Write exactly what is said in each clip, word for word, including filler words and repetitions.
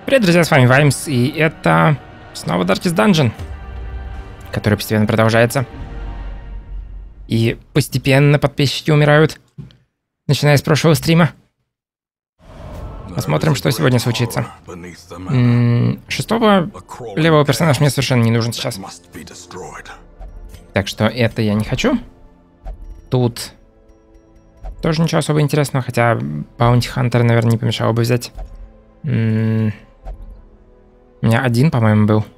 Привет, друзья, с вами Ваймс, и это снова Darkest Dungeon, который постепенно продолжается. И постепенно подписчики умирают, начиная с прошлого стрима. Посмотрим, что сегодня случится. М-м, шестого левого персонажа мне совершенно не нужен сейчас. Так что это я не хочу. Тут тоже ничего особо интересного, хотя Bounty Hunter, наверное, не помешало бы взять. М-м, у меня один, по-моему, был.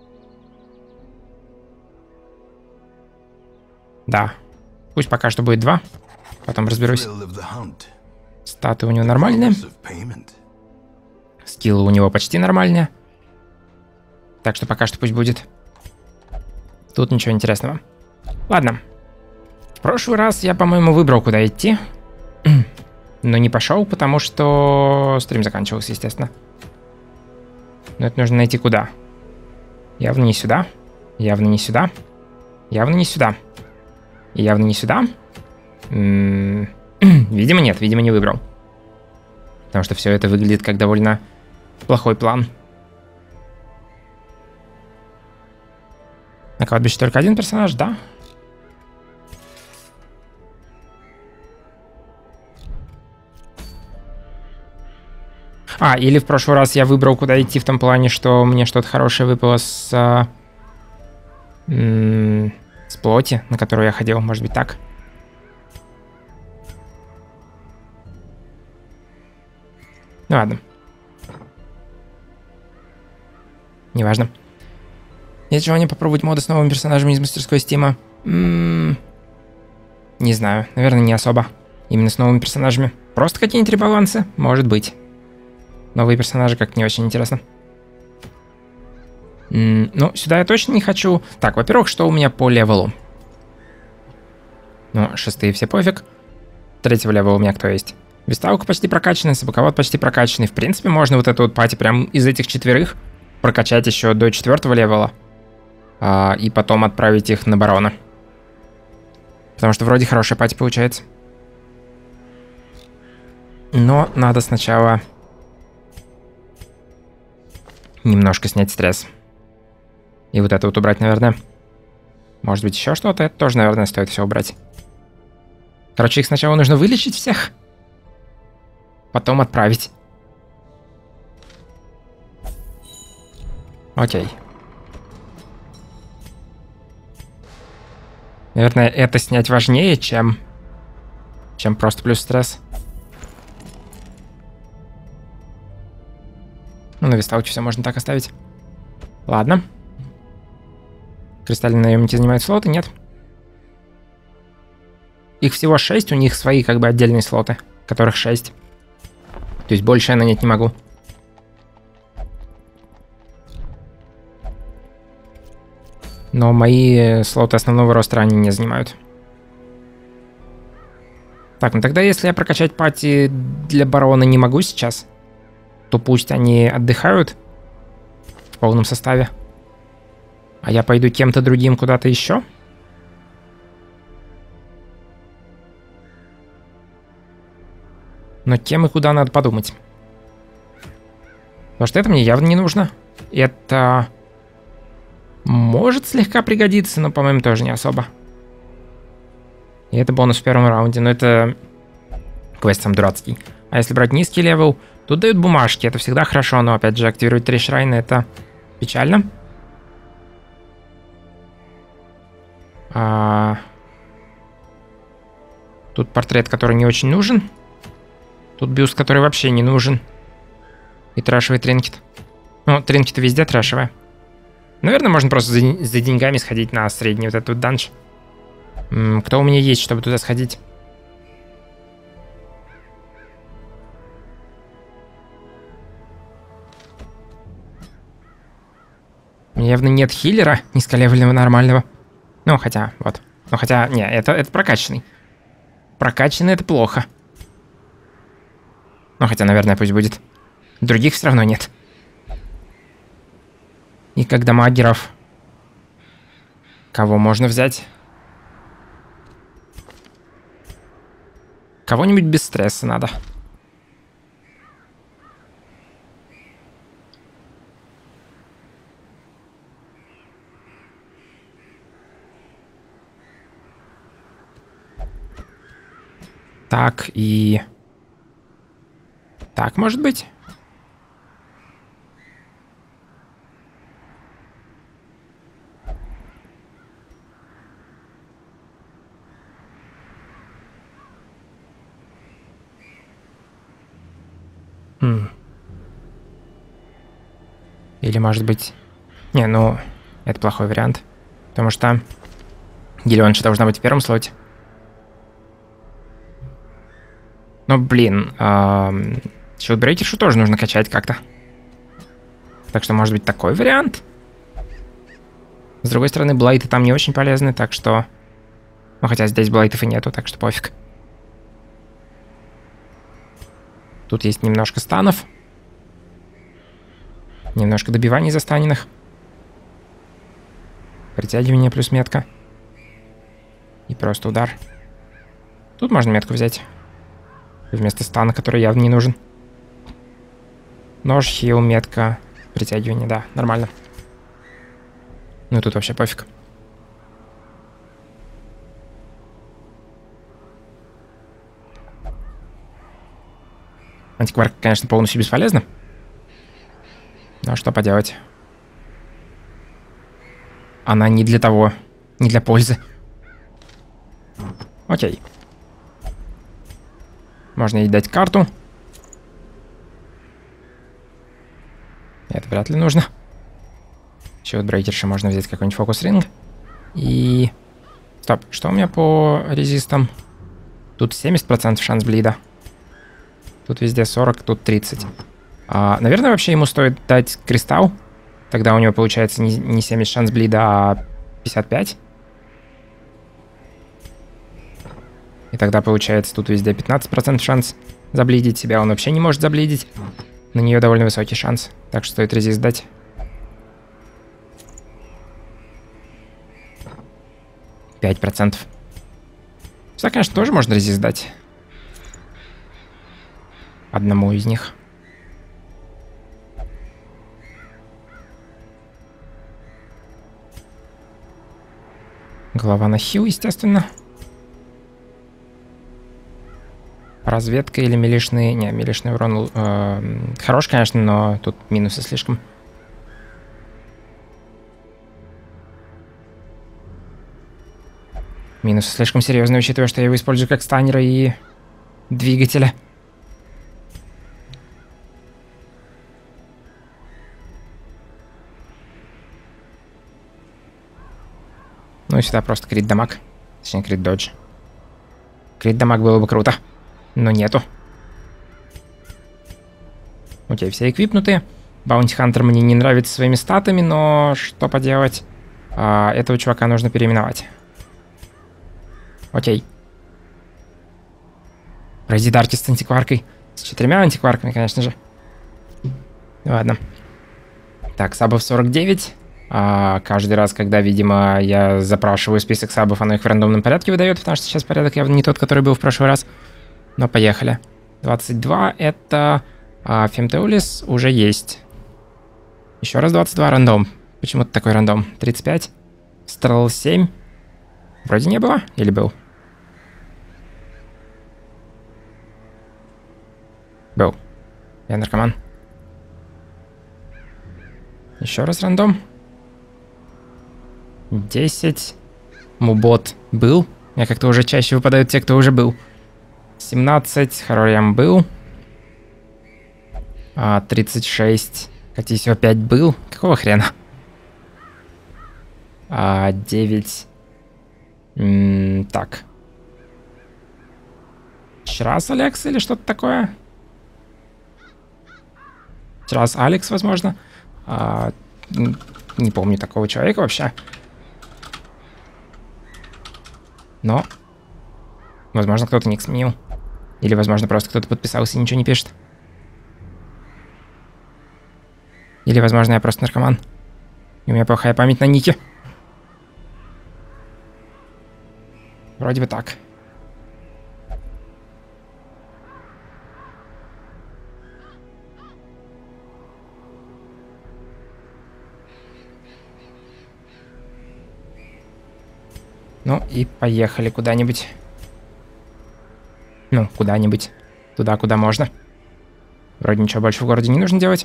Да. Пусть пока что будет два. Потом разберусь. Статы у него нормальные. Скиллы у него почти нормальные. Так что пока что пусть будет. Тут ничего интересного. Ладно. В прошлый раз я, по-моему, выбрал, куда идти. Но не пошел, потому что стрим заканчивался, естественно. Но это нужно найти куда. Явно не сюда. Явно не сюда. Явно не сюда. Явно не сюда. М-м- видимо, нет. Видимо, не выбрал. Потому что все это выглядит как довольно плохой план. На кладбище только один персонаж, да? А, или в прошлый раз я выбрал, куда идти, в том плане, что мне что-то хорошее выпало с... А, м- с плоти, на которую я ходил. Может быть, так? Ну ладно. Неважно. Есть желание попробовать моды с новыми персонажами из мастерской Стима? М-м- не знаю. Наверное, не особо. Именно с новыми персонажами. Просто какие-нибудь ребалансы? Может быть. Новые персонажи как-то не очень интересно. М-м- ну, сюда я точно не хочу. Так, во-первых, что у меня по левелу? Ну, шестые все пофиг. Третьего левела у меня кто есть? Висталка почти прокачанная, собаковод почти прокачанный. В принципе, можно вот эту вот пати прям из этих четверых прокачать еще до четвертого левела. А, и потом отправить их на барона. Потому что вроде хорошая пати получается. Но надо сначала немножко снять стресс. И вот это вот убрать, наверное. Может быть, еще что-то? Это тоже, наверное, стоит все убрать. Короче, их сначала нужно вылечить всех. Потом отправить. Окей. Наверное, это снять важнее, чем... Чем просто плюс стресс. Ну, на висталке все можно так оставить. Ладно. Кристальные наемники занимают слоты? Нет. Их всего шесть, у них свои как бы отдельные слоты, которых шесть. То есть больше я нанять не могу. Но мои слоты основного роста они не занимают. Так, ну тогда если я прокачать пати для барона не могу сейчас, то пусть они отдыхают в полном составе. А я пойду кем-то другим куда-то еще. Но кем и куда надо подумать. Потому что это мне явно не нужно. Это может слегка пригодиться, но, по-моему, тоже не особо. И это бонус в первом раунде, но это квест сам дурацкий. А если брать низкий левел, тут дают бумажки, это всегда хорошо, но, опять же, активировать три шрайна — это печально. А... Тут портрет, который не очень нужен. Тут бюст, который вообще не нужен. И трэшевый тринкет. Ну, тринкеты везде трэшевые. Наверное, можно просто за, за деньгами сходить на средний вот этот данж. М-м, кто у меня есть, чтобы туда сходить? У меня явно нет хиллера низколевельного нормального. Ну, хотя, вот. Ну, хотя, не, это, это прокачанный. Прокачанный — это плохо. Ну, хотя, наверное, пусть будет. Других все равно нет. И как дамагеров... Кого можно взять? Кого-нибудь без стресса надо. Так и... Так, может быть? Хм. Или, может быть... Не, ну, это плохой вариант. Потому что Гелионша должна быть в первом слоте. Но, блин, Шилдбрейкершу тоже нужно качать как-то. Так что, может быть, такой вариант? С другой стороны, блайты там не очень полезны, так что... Ну, хотя здесь блайтов и нету, так что пофиг. Тут есть немножко станов. Немножко добиваний застаненных. Притягивание плюс метка. И просто удар. Тут можно метку взять. Вместо стана, который явно не нужен. Нож, хил, метка, притягивание, да, нормально. Ну и тут вообще пофиг. Антикварка, конечно, полностью бесполезна. Но что поделать. Она не для того, не для пользы. Окей. Можно ей дать карту. Это вряд ли нужно. Еще от брейкерша можно взять какой-нибудь фокус-ринг. И... Стоп, что у меня по резистам? Тут семьдесят процентов шанс блида. Тут везде сорок, тут тридцать. А, наверное, вообще ему стоит дать кристалл. Тогда у него получается не, не семьдесят шанс блида, а пятьдесят пять. И тогда получается тут везде пятнадцать процентов шанс заблидить себя. Он вообще не может заблидить. На нее довольно высокий шанс. Так что стоит резист дать. пять процентов. Сюда, конечно, тоже можно резист дать. Одному из них. Голова на хил, естественно. Разведка или милишный... Не, милишный урон э, хорош, конечно, но тут минусы слишком. Минусы слишком серьезные, учитывая, что я его использую как станера и двигателя. Ну и сюда просто крит дамаг. Точнее, крит додж. Крит дамаг было бы круто. Но нету. Окей, все эквипнутые. Баунти Хантер мне не нравится своими статами, но что поделать. А, этого чувака нужно переименовать. Окей. Пройди Дарки с антикваркой. С четырьмя антикварками, конечно же. Ладно. Так, сабов сорок девять. А, каждый раз, когда, видимо, я запрашиваю список сабов, оно их в рандомном порядке выдает, потому что сейчас порядок явно не тот, который был в прошлый раз. Но поехали. двадцать два это а, Фемтеулис уже есть. Еще раз двадцать два рандом. Почему-то такой рандом. тридцать пять. Стрел семь. Вроде не было. Или был? Был. Я наркоман. Еще раз рандом. десять. Мубот был. Мне как-то уже чаще выпадают те, кто уже был. семнадцать. Харориам был. А, тридцать шесть. Катисио опять был. Какого хрена? А, девять. М-м, так. Чрас Алекс или что-то такое? Чрас Алекс, возможно. А, не помню такого человека вообще. Но, возможно, кто-то ник сменил. Или, возможно, просто кто-то подписался и ничего не пишет. Или, возможно, я просто наркоман. И у меня плохая память на нике. Вроде бы так. Ну и поехали куда-нибудь. Ну, куда-нибудь. Туда, куда можно. Вроде ничего больше в городе не нужно делать.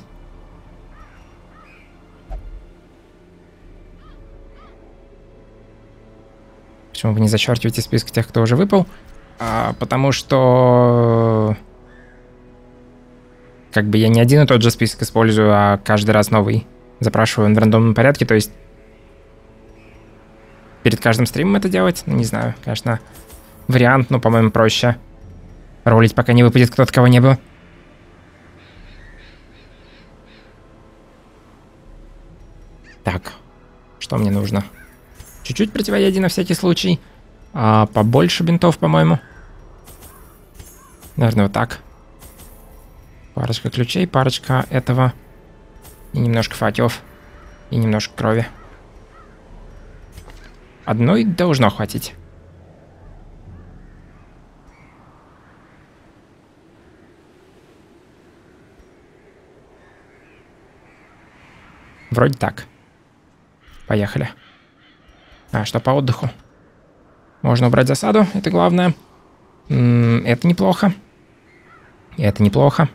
Почему вы не зачеркиваете список тех, кто уже выпал? А, потому что... Как бы я не один и тот же список использую, а каждый раз новый запрашиваю в рандомном порядке, то есть... Перед каждым стримом это делать? Ну, не знаю, конечно, вариант, но, по-моему, проще ролить, пока не выпадет кто-то, кого не было. Так, что мне нужно? Чуть-чуть противоядия на всякий случай. А побольше бинтов, по-моему. Наверное, вот так. Парочка ключей, парочка этого. И немножко факелов. И немножко крови. Одной должно хватить. Вроде так. Поехали. А, что по отдыху? Можно убрать засаду, это главное. М-м, это неплохо. Это неплохо.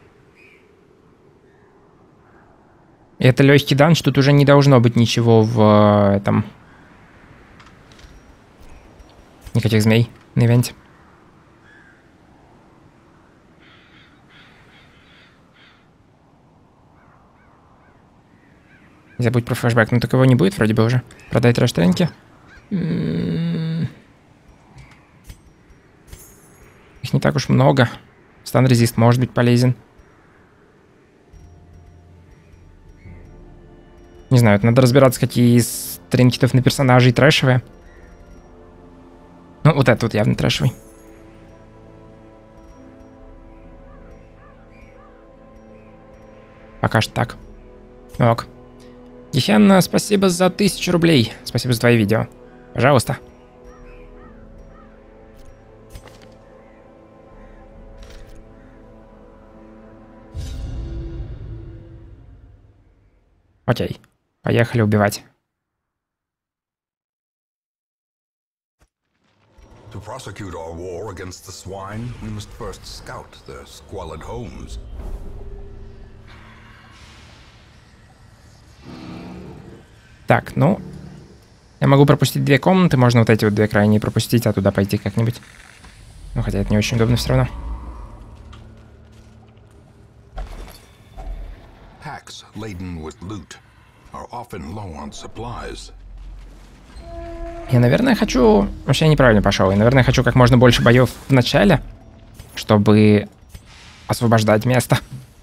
Это легкий данж, тут уже не должно быть ничего в этом... Никаких змей на ивенте. Не забудь про флешбэк. Ну так его не будет вроде бы уже. Продай трэш-тренки. Их не так уж много. Стан-резист может быть полезен. Не знаю, надо разбираться, какие из тринкетов на персонажей трэшевые. Ну, вот этот вот явно трэшевый. Пока что так. Ок. Гехенна, спасибо за тысячу рублей. Спасибо за твои видео. Пожалуйста. Окей. Поехали убивать. To prosecute our war against the swine, we must first scout their squalid homes. Так, ну... Я могу пропустить две комнаты, можно вот эти вот две крайние пропустить, а туда пойти как-нибудь. Ну, хотя это не очень удобно все равно. Packs laden with loot are often low on supplies. Я, наверное, хочу... Вообще, я неправильно пошел. Я, наверное, хочу как можно больше боев в начале, чтобы освобождать место.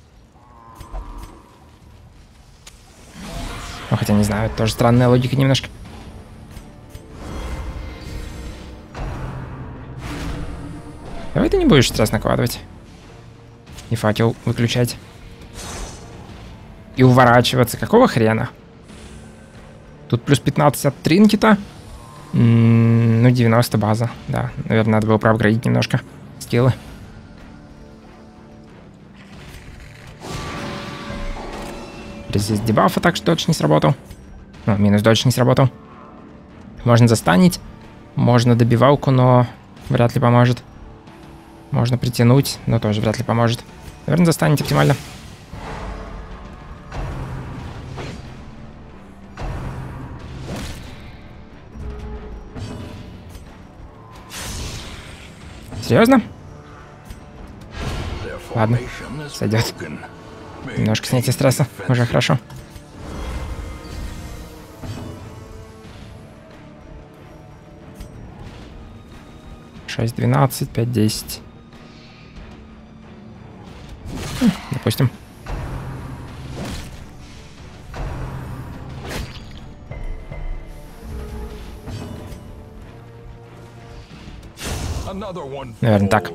Ну, хотя, не знаю, это тоже странная логика немножко. Давай ты не будешь стресс накладывать. И факел выключать. И уворачиваться. Какого хрена? Тут плюс пятнадцать от тринкета. М-м, ну, девяносто база. Да, наверное, надо было проапгрейдить немножко скиллы. Резист дебафа так что додж не сработал. Ну, минус додж не сработал. Можно застанить. Можно добивалку, но вряд ли поможет. Можно притянуть, но тоже вряд ли поможет. Наверное, застанить оптимально. Серьезно? Ладно, сойдет. Немножко снятия стресса, уже хорошо. шесть двенадцать, пять десять. Хм, допустим. Наверное, так.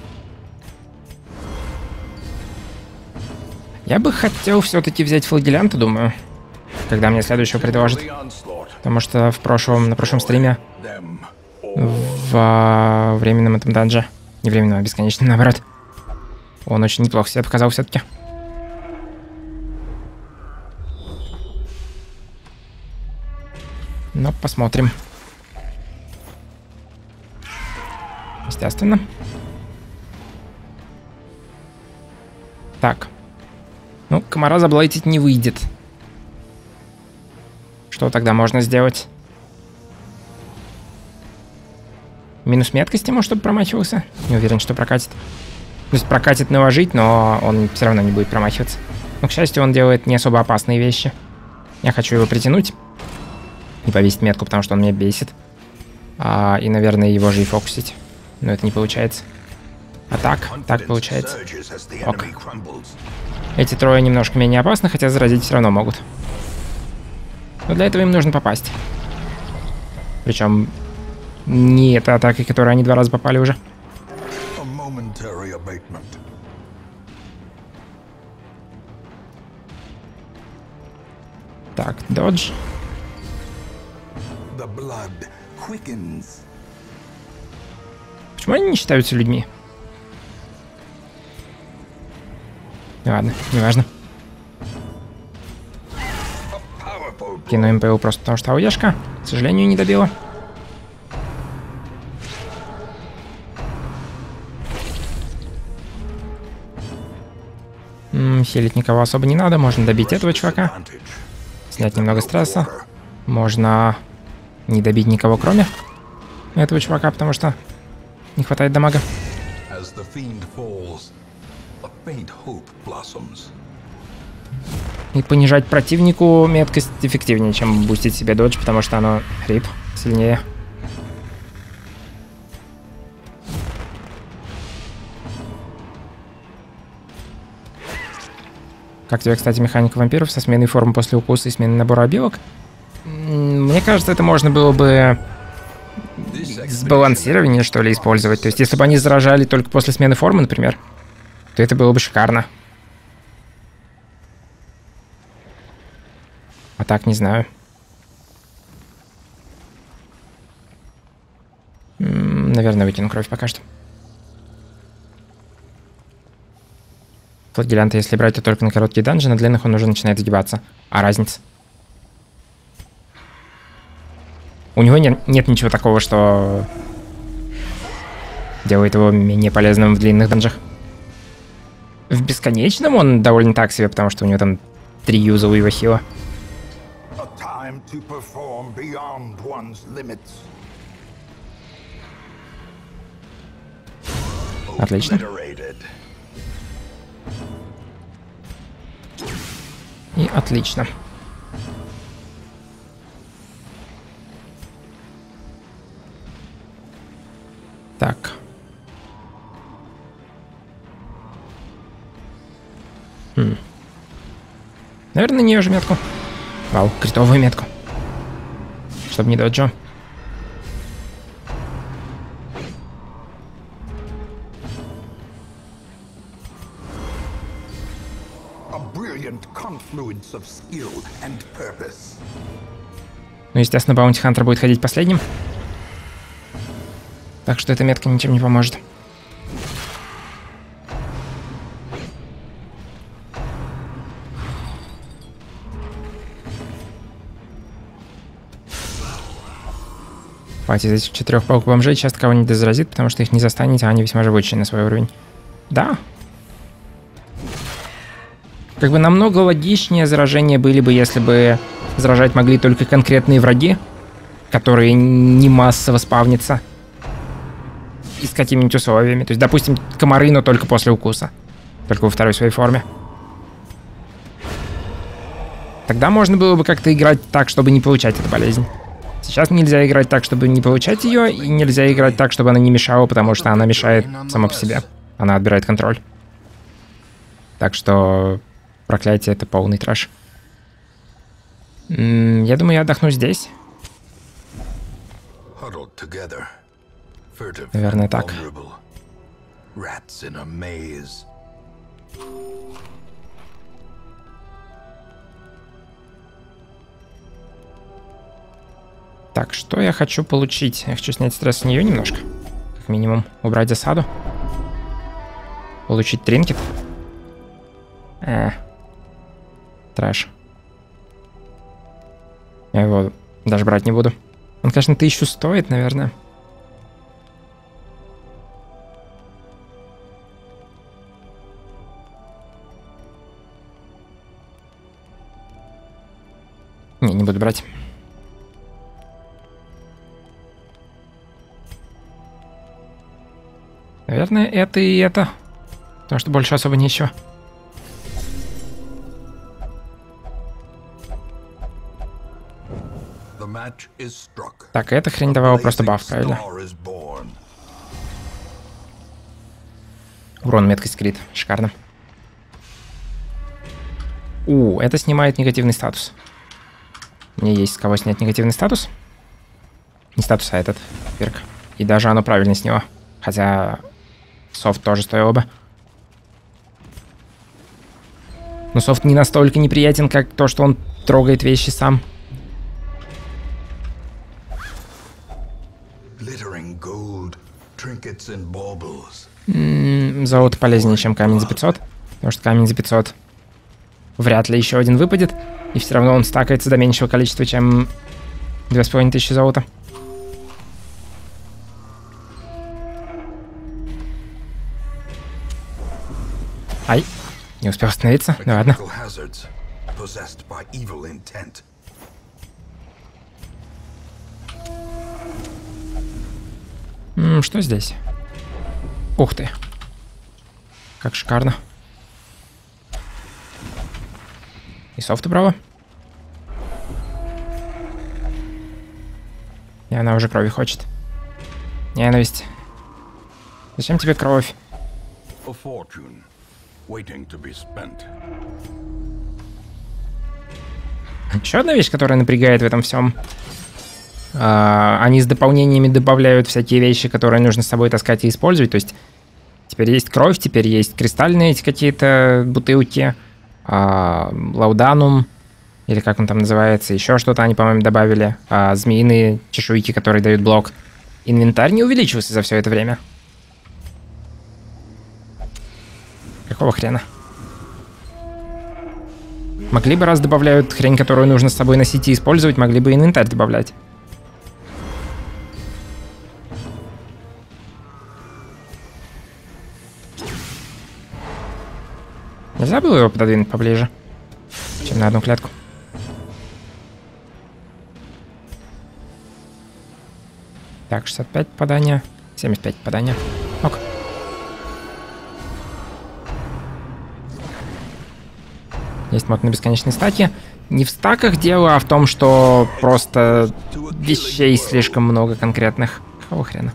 Я бы хотел все-таки взять флагелянта, думаю, когда мне следующего предложат. Потому что в прошлом, на прошлом стриме в временном этом данже, не временном, а бесконечном, наоборот, он очень неплохо себя показал все-таки. Но посмотрим. Естественно. Так. Ну, комара заблайтить не выйдет. Что тогда можно сделать? Минус меткость ему, чтобы промахивался? Не уверен, что прокатит. То есть прокатит наложить, но он все равно не будет промахиваться. Но, к счастью, он делает не особо опасные вещи. Я хочу его притянуть и повесить метку, потому что он меня бесит. А, и, наверное, его же и фокусить. Но это не получается. А так, так получается. Ок. Эти трое немножко менее опасны, хотя заразить все равно могут. Но для этого им нужно попасть. Причем не эта атака, которой они два раза попали уже. Так, додж. Почему они не считаются людьми? Ладно, неважно. Кину МПУ просто потому, что АОЕшка, к сожалению, не добила. М-м, хилить никого особо не надо, можно добить этого чувака. Снять немного стресса. Можно не добить никого, кроме этого чувака, потому что не хватает дамага. И понижать противнику меткость эффективнее, чем бустить себе додж, потому что оно хрип сильнее. Как тебе, кстати, механика вампиров со сменой формы после укуса и сменой набора обилок? Мне кажется, это можно было бы сбалансирование, что ли, использовать. То есть, если бы они заражали только после смены формы, например, то это было бы шикарно. А так, не знаю. М-м, наверное, выкину кровь пока что. Флагелянта, если брать, то только на короткие данжи, на длинных он уже начинает загибаться. А разница? У него нет, нет ничего такого, что делает его менее полезным в длинных данжах. В бесконечном он довольно так себе, потому что у него там три юза у его хила. Отлично. И отлично. Так. Хм. Наверное, на нее же метку. Вау, критовую метку. Чтобы не доджо. Ну, естественно, Баунти Хантер будет ходить последним. Так что эта метка ничем не поможет. Хватит этих четырех паук-бомжей, часто кого-нибудь дозаразит, потому что их не застанете, а они весьма живучие на свой уровень. Да. Как бы намного логичнее заражения были бы, если бы заражать могли только конкретные враги, которые не массово спавнятся. И с какими-нибудь условиями. То есть, допустим, комары, но только после укуса. Только во второй своей форме. Тогда можно было бы как-то играть так, чтобы не получать эту болезнь. Сейчас нельзя играть так, чтобы не получать ее, и нельзя играть так, чтобы она не мешала, потому что она мешает сама по себе. Она отбирает контроль. Так что проклятие — это полный трэш. М-м, я думаю, я отдохну здесь. Наверное, так. Так, что я хочу получить? Я хочу снять стресс с нее немножко. Как минимум, убрать засаду. Получить тринкет. Э, трэш. Я его даже брать не буду. Он, конечно, тысячу стоит, наверное. Не, не буду брать. Наверное, это и это. Потому что больше особо нечего. Так, эта хрень давала просто баф, правильно? Урон, меткость, крит. Шикарно. У, это снимает негативный статус. Мне есть с кого снять негативный статус. Не статус, а этот перк. И даже оно правильно с него. Хотя софт тоже стоило бы. Но софт не настолько неприятен, как то, что он трогает вещи сам. М-м, золото полезнее, чем камень за пятьсот. Потому что камень за пятьсот вряд ли еще один выпадет. И все равно он стакается до меньшего количества, чем две с половиной тысячи золота. Ай, не успел остановиться. Ну ладно. М-м, что здесь? Ух ты. Как шикарно. И софт убрала. И она уже крови хочет. Ненависть. Зачем тебе кровь? Еще одна вещь, которая напрягает в этом всем. А, они с дополнениями добавляют всякие вещи, которые нужно с собой таскать и использовать. То есть теперь есть кровь, теперь есть кристальные эти какие-то бутылки. А, лауданум, или как он там называется, еще что-то они, по-моему, добавили. А, змеиные чешуйки, которые дают блок. Инвентарь не увеличивался за все это время. Какого хрена? Могли бы, раз добавляют хрень, которую нужно с собой носить и использовать, могли бы инвентарь добавлять. Нельзя было его пододвинуть поближе, чем на одну клетку. Так, шестьдесят пять попадания, семьдесят пять попадания. Ок. Есть мод на бесконечные стаки. Не в стаках дело, а в том, что просто вещей слишком много конкретных. Какого хрена?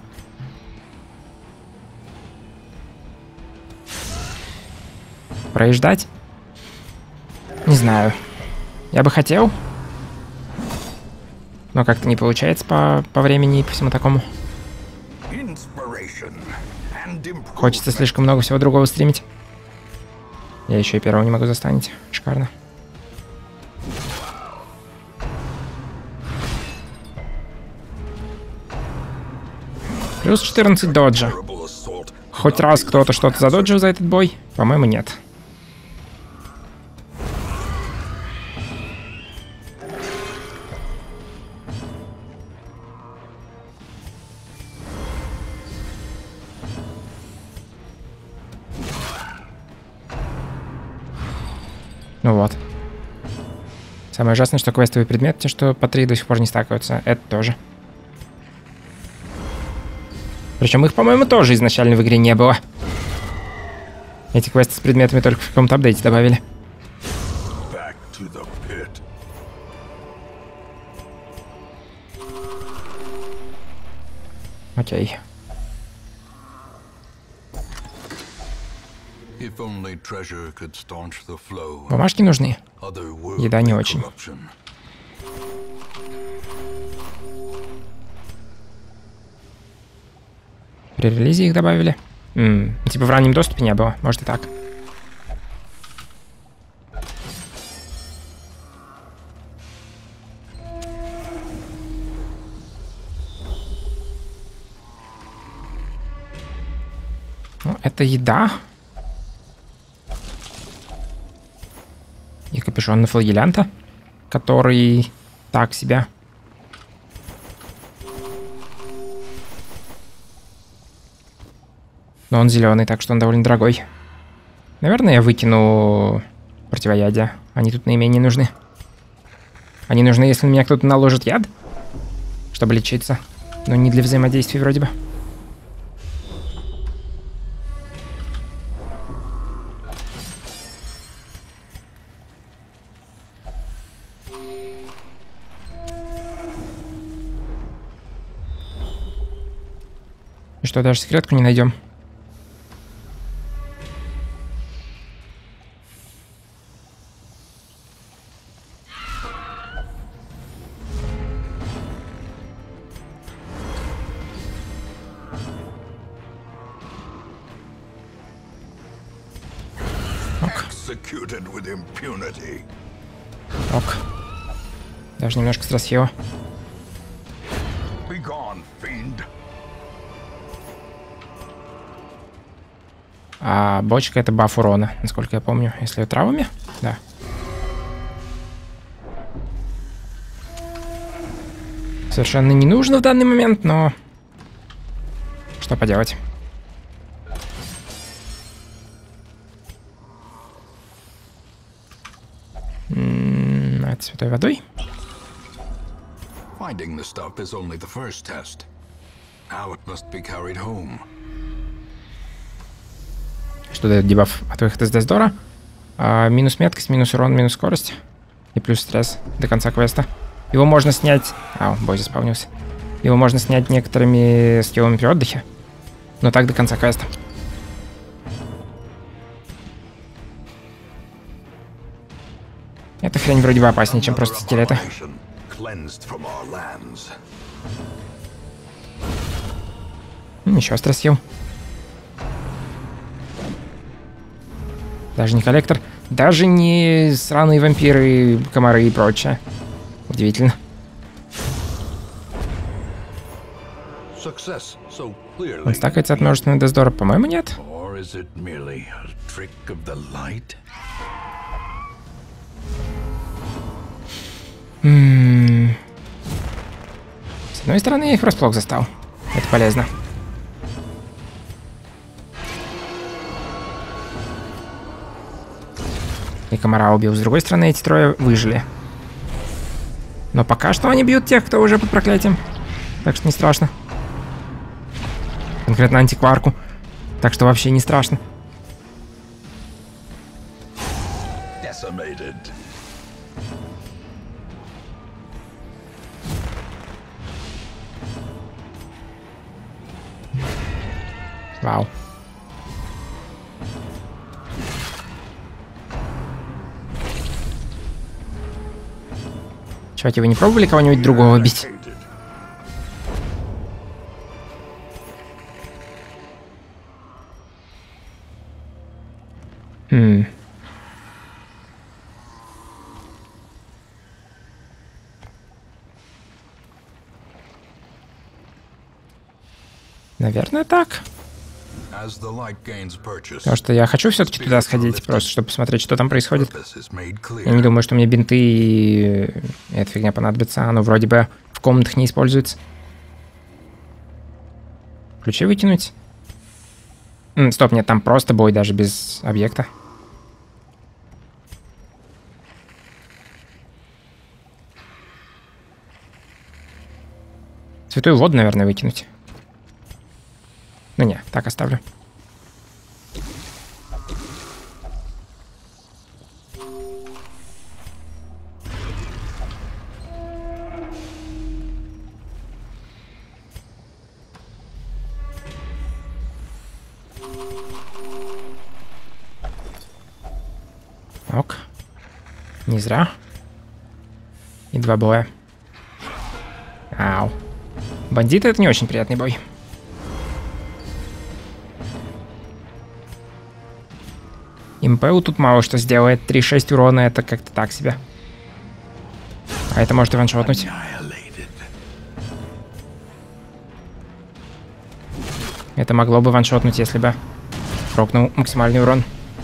Проезжать? Не знаю. Я бы хотел. Но как-то не получается по, по времени и по всему такому. Хочется слишком много всего другого стримить. Я еще и первого не могу застанить. Шикарно. Плюс четырнадцать доджа. Хоть раз кто-то что-то задоджил за этот бой? По-моему, нет. Ну вот. Самое ужасное, что квестовые предметы, те, что по три до сих пор не стакаются, это тоже. Причем их, по-моему, тоже изначально в игре не было. Эти квесты с предметами только в каком-то апдейте добавили. Окей. Бумажки нужны. Еда не очень. При релизе их добавили. М-м, типа в раннем доступе не было. Может и так. Ну, это еда. И капюшон на флагелянта, который так себя. Но он зеленый, так что он довольно дорогой. Наверное, я выкину противоядие. Они тут наименее нужны. Они нужны, если на меня кто-то наложит яд, чтобы лечиться. Но не для взаимодействия вроде бы. И что, даже секретку не найдем? Executed with impunity. Ок. Даже немножко стрясило. Be gone, fiend. А бочка — это баф урона, насколько я помню. Если травами? Да. Совершенно не нужно в данный момент, но... Что поделать? М-м, это святой водой? Finding the stuff is only the first test. Now it must be carried home. Что дает дебаф от выхода из Дездора? А, минус меткость, минус урон, минус скорость. И плюс стресс до конца квеста. Его можно снять... А, бой заспавнился. Его можно снять некоторыми скиллами при отдыхе. Но так до конца квеста. Эта хрень вроде бы опаснее, чем просто скелеты. Еще стресс съел. Даже не коллектор. Даже не сраные вампиры, комары и прочее. Удивительно. Он стакается от множественного Дездора? По-моему, нет. М-м-м. С одной стороны, я их врасплох застал. Это полезно. И комара убил. С другой стороны, эти трое выжили. Но пока что они бьют тех, кто уже под проклятием. Так что не страшно. Конкретно антикварку. Так что вообще не страшно. Вау. Чуваки, вы не пробовали кого-нибудь другого бить? Хм. Наверное, так. Потому что я хочу все-таки туда сходить, просто чтобы посмотреть, что там происходит. Я не думаю, что мне бинты и эта фигня понадобится. Оно вроде бы в комнатах не используется. Ключи выкинуть? М, стоп, нет, там просто бой даже без объекта. Святую воду, наверное, выкинуть. Ну не, так оставлю. Ок. Не зря. И два боя. Ау. Бандиты — это не очень приятный бой. МПУ тут мало что сделает. три шесть урона — это как-то так себе. А это может и ваншотнуть. Это могло бы ваншотнуть, если бы прокнул максимальный урон.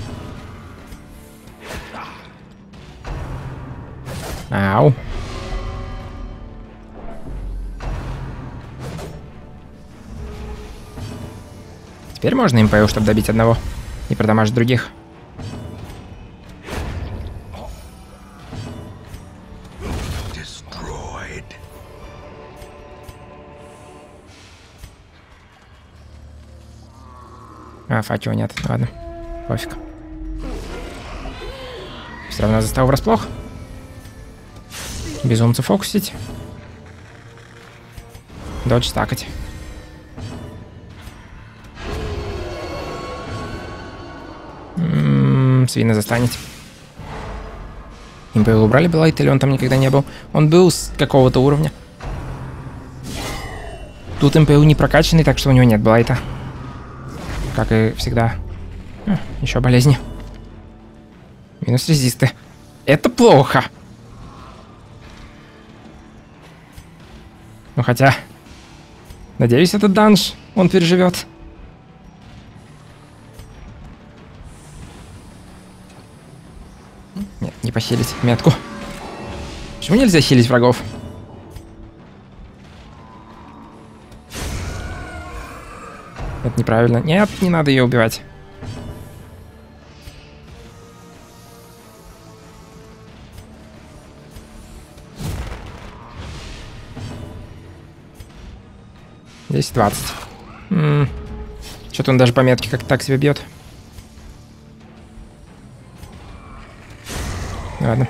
Ау. Теперь можно МПУ, чтобы добить одного и продамажить других. А, факела нет. Ладно. Пофиг. Все равно застал врасплох. Безумца фокусить. Дочь стакать. М-м, свина застанете. Импейл убрали Блайт, или он там никогда не был? Он был с какого-то уровня. Тут Импейл не прокачанный, так что у него нет Блайта. Как и всегда. А, еще болезни. Минус резисты. Это плохо. Ну хотя... Надеюсь, этот данж он переживет. Нет, не похилить метку. Почему нельзя хилить врагов? Это неправильно. Нет, не надо ее убивать. десять двадцать. Что-то он даже по метке как-то так себе бьет. Ладно.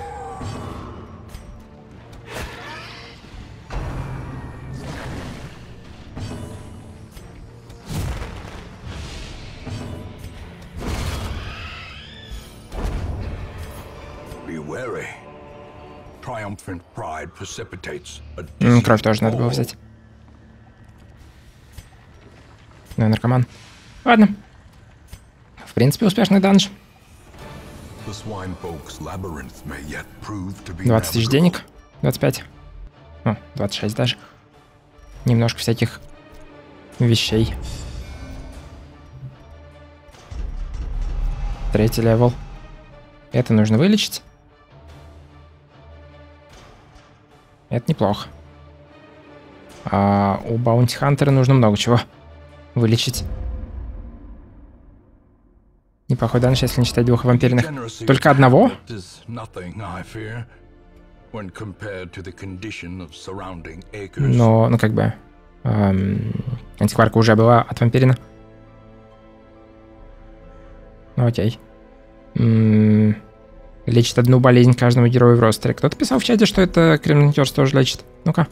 М, кровь тоже надо было взять. Ну, наркоман. Ладно. В принципе, успешный данж. двадцать тысяч денег. двадцать пять. О, двадцать шесть даже. Немножко всяких вещей. Третий левел. Это нужно вылечить. Это неплохо. А у Баунти Хантера нужно много чего вылечить. Неплохой данж, если не считать двух вампирных. Только одного? Но, ну как бы... Эм, антикварка уже была от вампирина. Ну окей. М-м, лечит одну болезнь каждому герою в ростере. Кто-то писал в чате, что это Кремнитёрс тоже лечит. Ну-ка.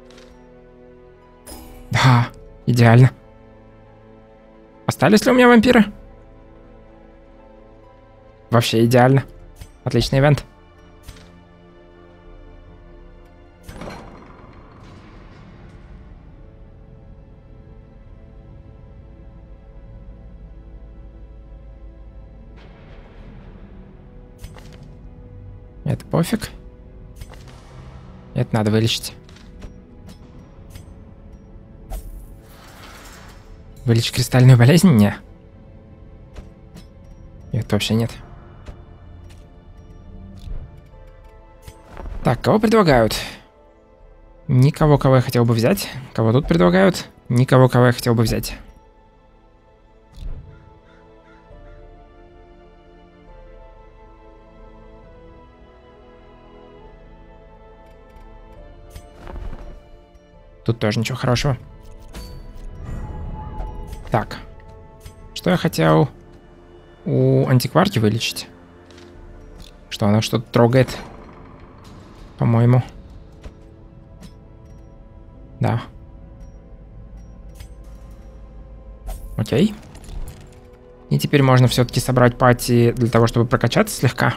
Да, идеально. Остались ли у меня вампиры? Вообще идеально. Отличный ивент. Это пофиг. Это надо вылечить. Вылечить кристальную болезнь? Не. Это вообще нет. Так, кого предлагают? Никого, кого я хотел бы взять. Кого тут предлагают? Никого, кого я хотел бы взять. Тут тоже ничего хорошего. Так. Что я хотел у антикварки вылечить? Что она что-то трогает? По-моему. Да. Окей. И теперь можно все-таки собрать пати для того, чтобы прокачаться слегка.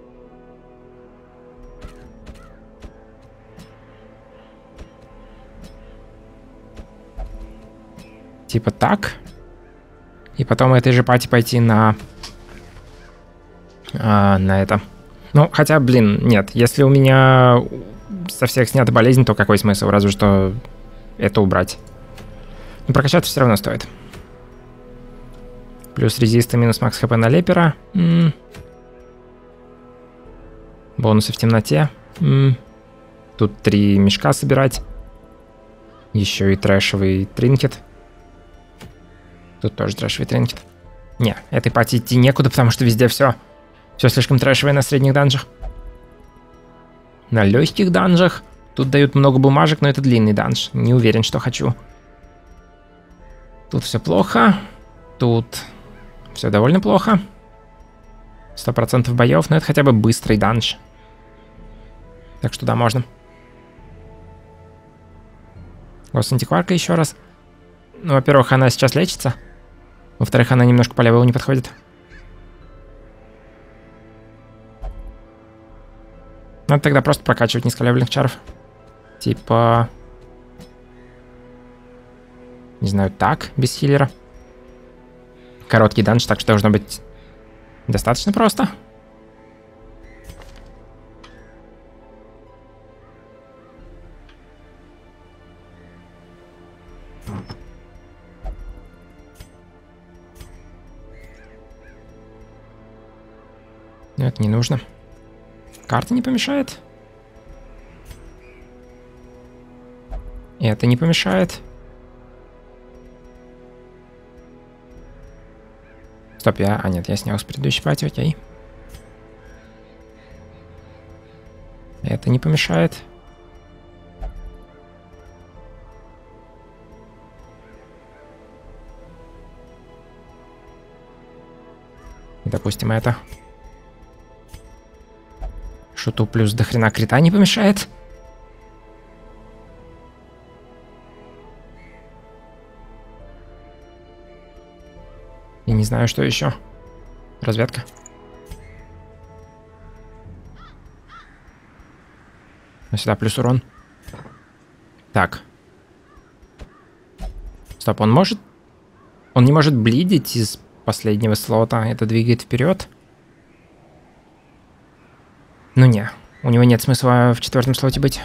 Типа так. И потом этой же пати пойти на... А, на это. Ну, хотя, блин, нет. Если у меня со всех снята болезнь, то какой смысл? Разве что это убрать. Но прокачаться все равно стоит. Плюс резист и минус макс хп на лепера. М-м. Бонусы в темноте. М-м. Тут три мешка собирать. Еще и трэшевый тринкет. Тут тоже трэшевый тринкет. Не, этой пати идти некуда, потому что везде все. Все слишком трэшевое на средних данжах. На легких данжах тут дают много бумажек, но это длинный данж. Не уверен, что хочу. Тут все плохо. Тут Все довольно плохо. Сто процентов боев, но это хотя бы быстрый данж. Так что да, можно. Гос-антикварка еще раз. Ну, во-первых, она сейчас лечится. Во-вторых, она немножко по левелу не подходит. Надо тогда просто прокачивать низколевельных чаров. Типа... Не знаю, так, без хиллера. Короткий данж, так что должно быть достаточно просто. Нет, не нужно. Карта не помешает. Это не помешает. Стоп, я... А, нет, я снял с предыдущей пати, окей. Это не помешает. И, допустим, это... Шуту плюс до хрена крита не помешает. И не знаю, что еще. Разведка. Но сюда плюс урон. Так. Стоп, он может... Он не может блидить из последнего слота. Это двигает вперед. Ну не, у него нет смысла в четвертом слоте быть.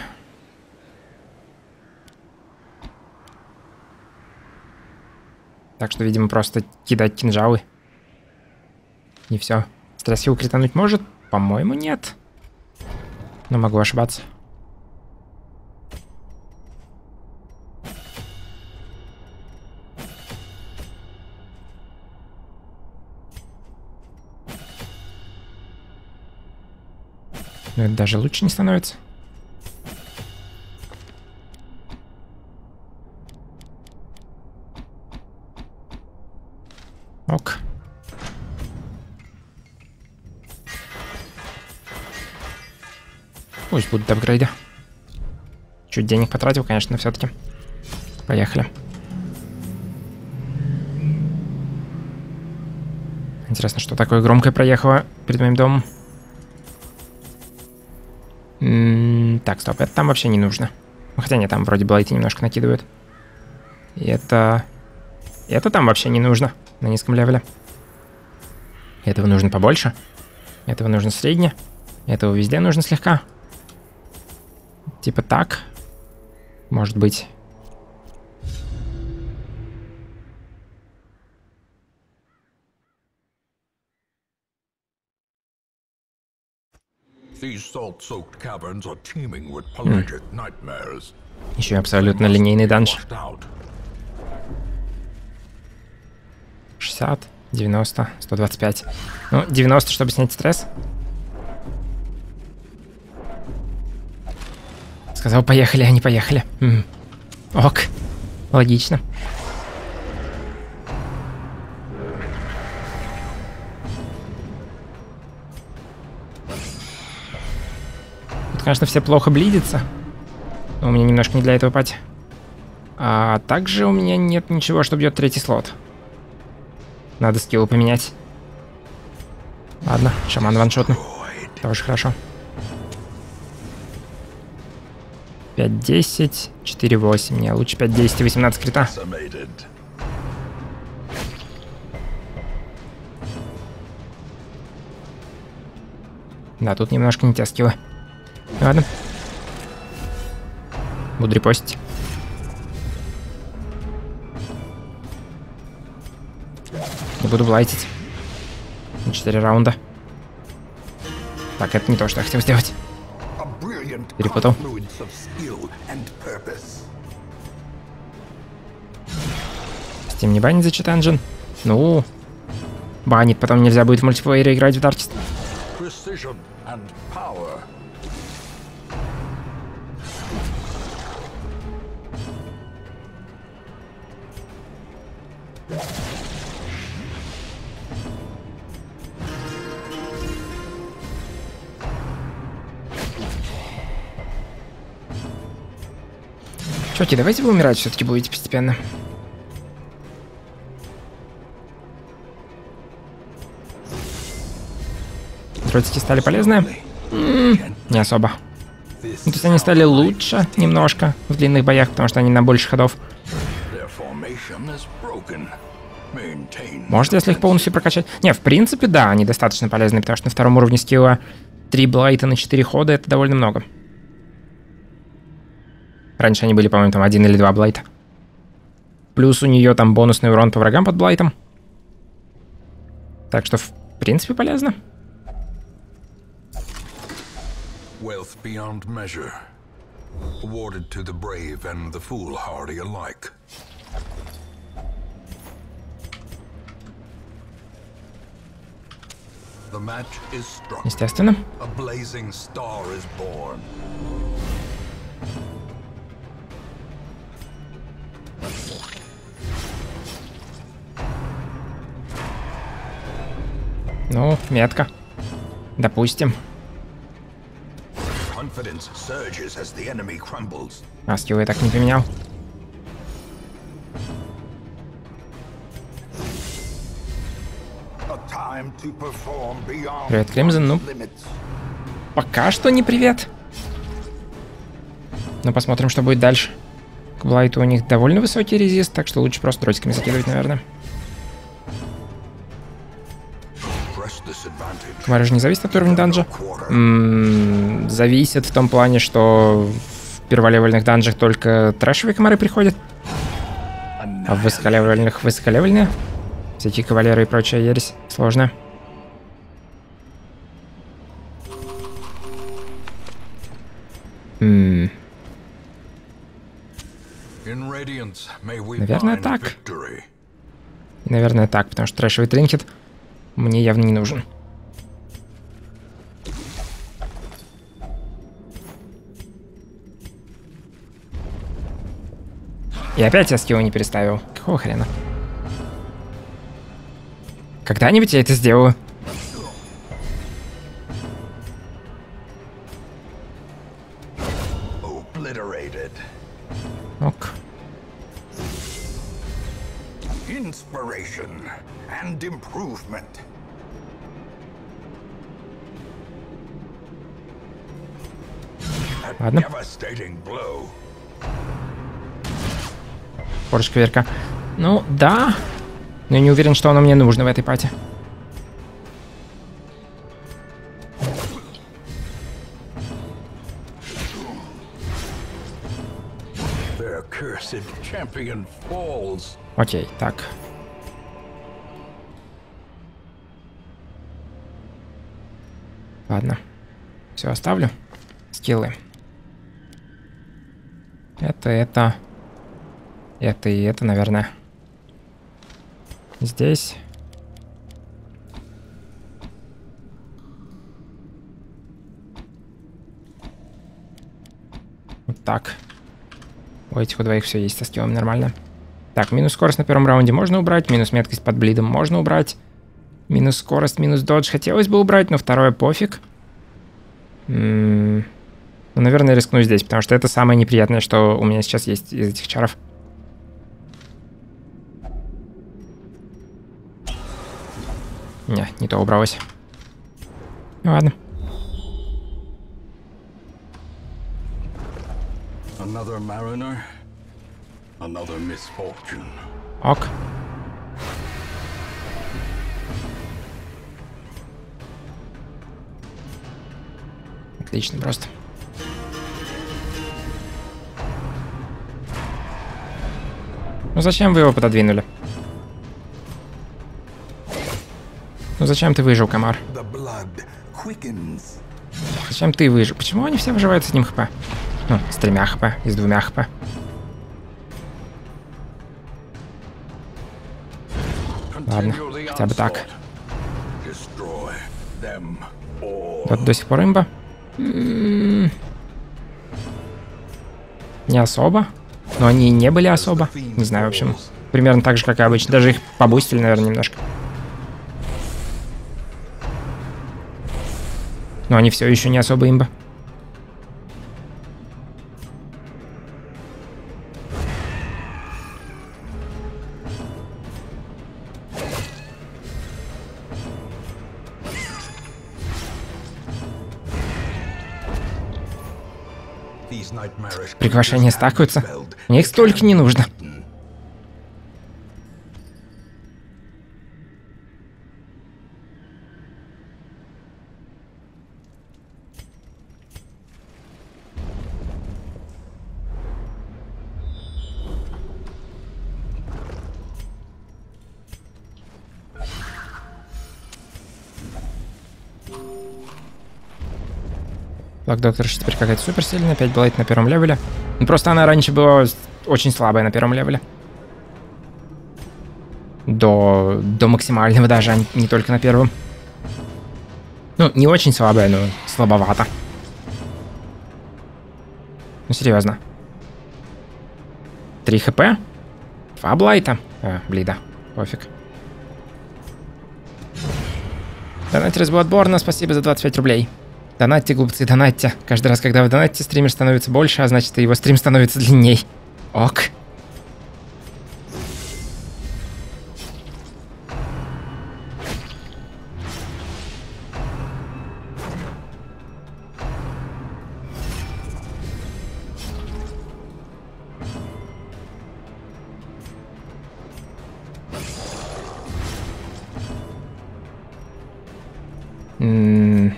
Так что, видимо, просто кидать кинжалы. И все. Стресс-хилл критануть может? По-моему, нет. Но могу ошибаться. Но это даже лучше не становится. Ок. Пусть будут апгрейды. Чуть денег потратил, конечно, но все-таки. Поехали. Интересно, что такое громкое проехало перед моим домом. М-м, так, стоп, это там вообще не нужно. Хотя нет, там вроде блайты немножко накидывают. И это... Это там вообще не нужно на низком левеле. Этого нужно побольше. Этого нужно средне. Этого везде нужно слегка. Типа так. Может быть. Еще абсолютно линейный данж. шестьдесят, девяносто, сто двадцать пять. Ну, девяносто, чтобы снять стресс. Сказал, поехали, а не поехали. М-м. Ок. Логично. Тут, конечно, все плохо блидятся. Но у меня немножко не для этого пати. А также у меня нет ничего, что бьет третий слот. Надо скиллы поменять. Ладно, шаман ваншотный. Тоже хорошо. пять десять, четыре восемь. Не, лучше пять десять и восемнадцать крита. Да, тут немножко не те скиллы. Ладно. Буду репостить. Не буду блайтить. четыре раунда. Так, это не то, что я хотел сделать. Перепутал. Steam не банит за чит-энджин? Ну, банит, потом нельзя будет в мультиплеере играть в Darkest. Чуваки, давайте вы умирать все-таки будете постепенно. Дротики стали полезны? М-м, не особо. Ну, то есть они стали лучше немножко в длинных боях, потому что они на больше ходов. Может, если их полностью прокачать? Не, в принципе, да, они достаточно полезны, потому что на втором уровне скилла три блайта на четыре хода — это довольно много. Раньше они были, по-моему, там один или два блайта. Плюс у нее там бонусный урон по врагам под блайтом. Так что, в принципе, полезно. Wealth beyond measure, awarded to the brave and the foolhardy alike. The match is struck. Естественно. A blazing star is born. Ну, метка. Допустим. Confidence surges as the enemy crumbles. А скилл я так не поменял. Привет, Кримзон. Ну, пока что не привет. Но посмотрим, что будет дальше. К блайту у них довольно высокий резист, так что лучше просто дротиками закидывать, наверное. Комары же не зависит от уровня данжа? М-м, зависит в том плане, что в перволевельных данжах только трэшевые комары приходят, а в высоколевельных высоколевельные. Всякие кавалеры и прочая ересь сложная. М-м. Наверное, так. Наверное, так, потому что трэшевый тринкет мне явно не нужен. И опять я скилл не переставил. Какого хрена? Когда-нибудь я это сделаю. Ок. Ладно. Порш-кверка. Ну, да. Но я не уверен, что оно мне нужно в этой пати. Окей, так. Ладно. Все, оставлю. Скиллы. Это, это... Это и это, наверное. Здесь. Вот так. У этих у двоих все есть со скиллом нормально. Так, минус скорость на первом раунде можно убрать. Минус меткость под блидом можно убрать. Минус скорость, минус додж хотелось бы убрать, но второе пофиг. М-м- ну, наверное, рискну здесь, потому что это самое неприятное, что у меня сейчас есть из этих чаров. Не, не то убралось. Ну ладно. Ок. Отлично просто. Ну зачем вы его пододвинули? Ну зачем ты выжил, комар? Зачем ты выжил? Почему они все выживают с одним хп? Ну, с тремя хп и с двумя хп. Ладно, хотя бы так. Вот до сих пор имба. М-м-м. Не особо. Но они не были особо. Не знаю, в общем. Примерно так же, как и обычно. Даже их побустили, наверное, немножко. Но они все еще не особо имба. Приглашения стакаются. Мне их столько не нужно. Black Doctor теперь какая-то суперсильная, опять Блайт на первом левеле. Ну, просто она раньше была очень слабая на первом левеле. До, до максимального даже, а не, не только на первом. Ну, не очень слабая, но слабовато. Ну, серьезно. три хп? Два Блайта? А, блида, пофиг. Донатер из Bloodborne, спасибо за двадцать пять рублей. Донатьте, глупцы, донатьте. Каждый раз, когда вы донатите, стример становится больше, а значит, и его стрим становится длинней. Ок. М-м-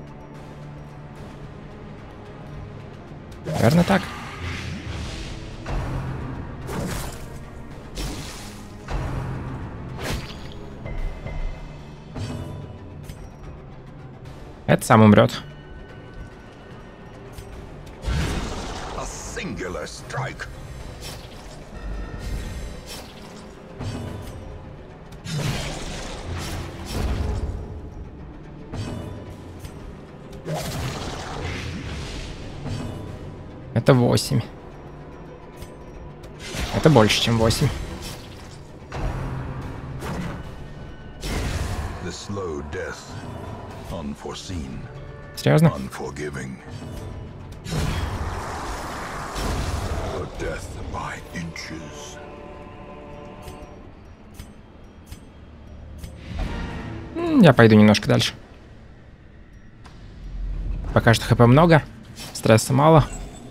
Наверное, так. Это сам умрет. Это восемь. Это больше, чем восемь. Серьезно? Я пойду немножко дальше. Пока что хп много, стресса мало.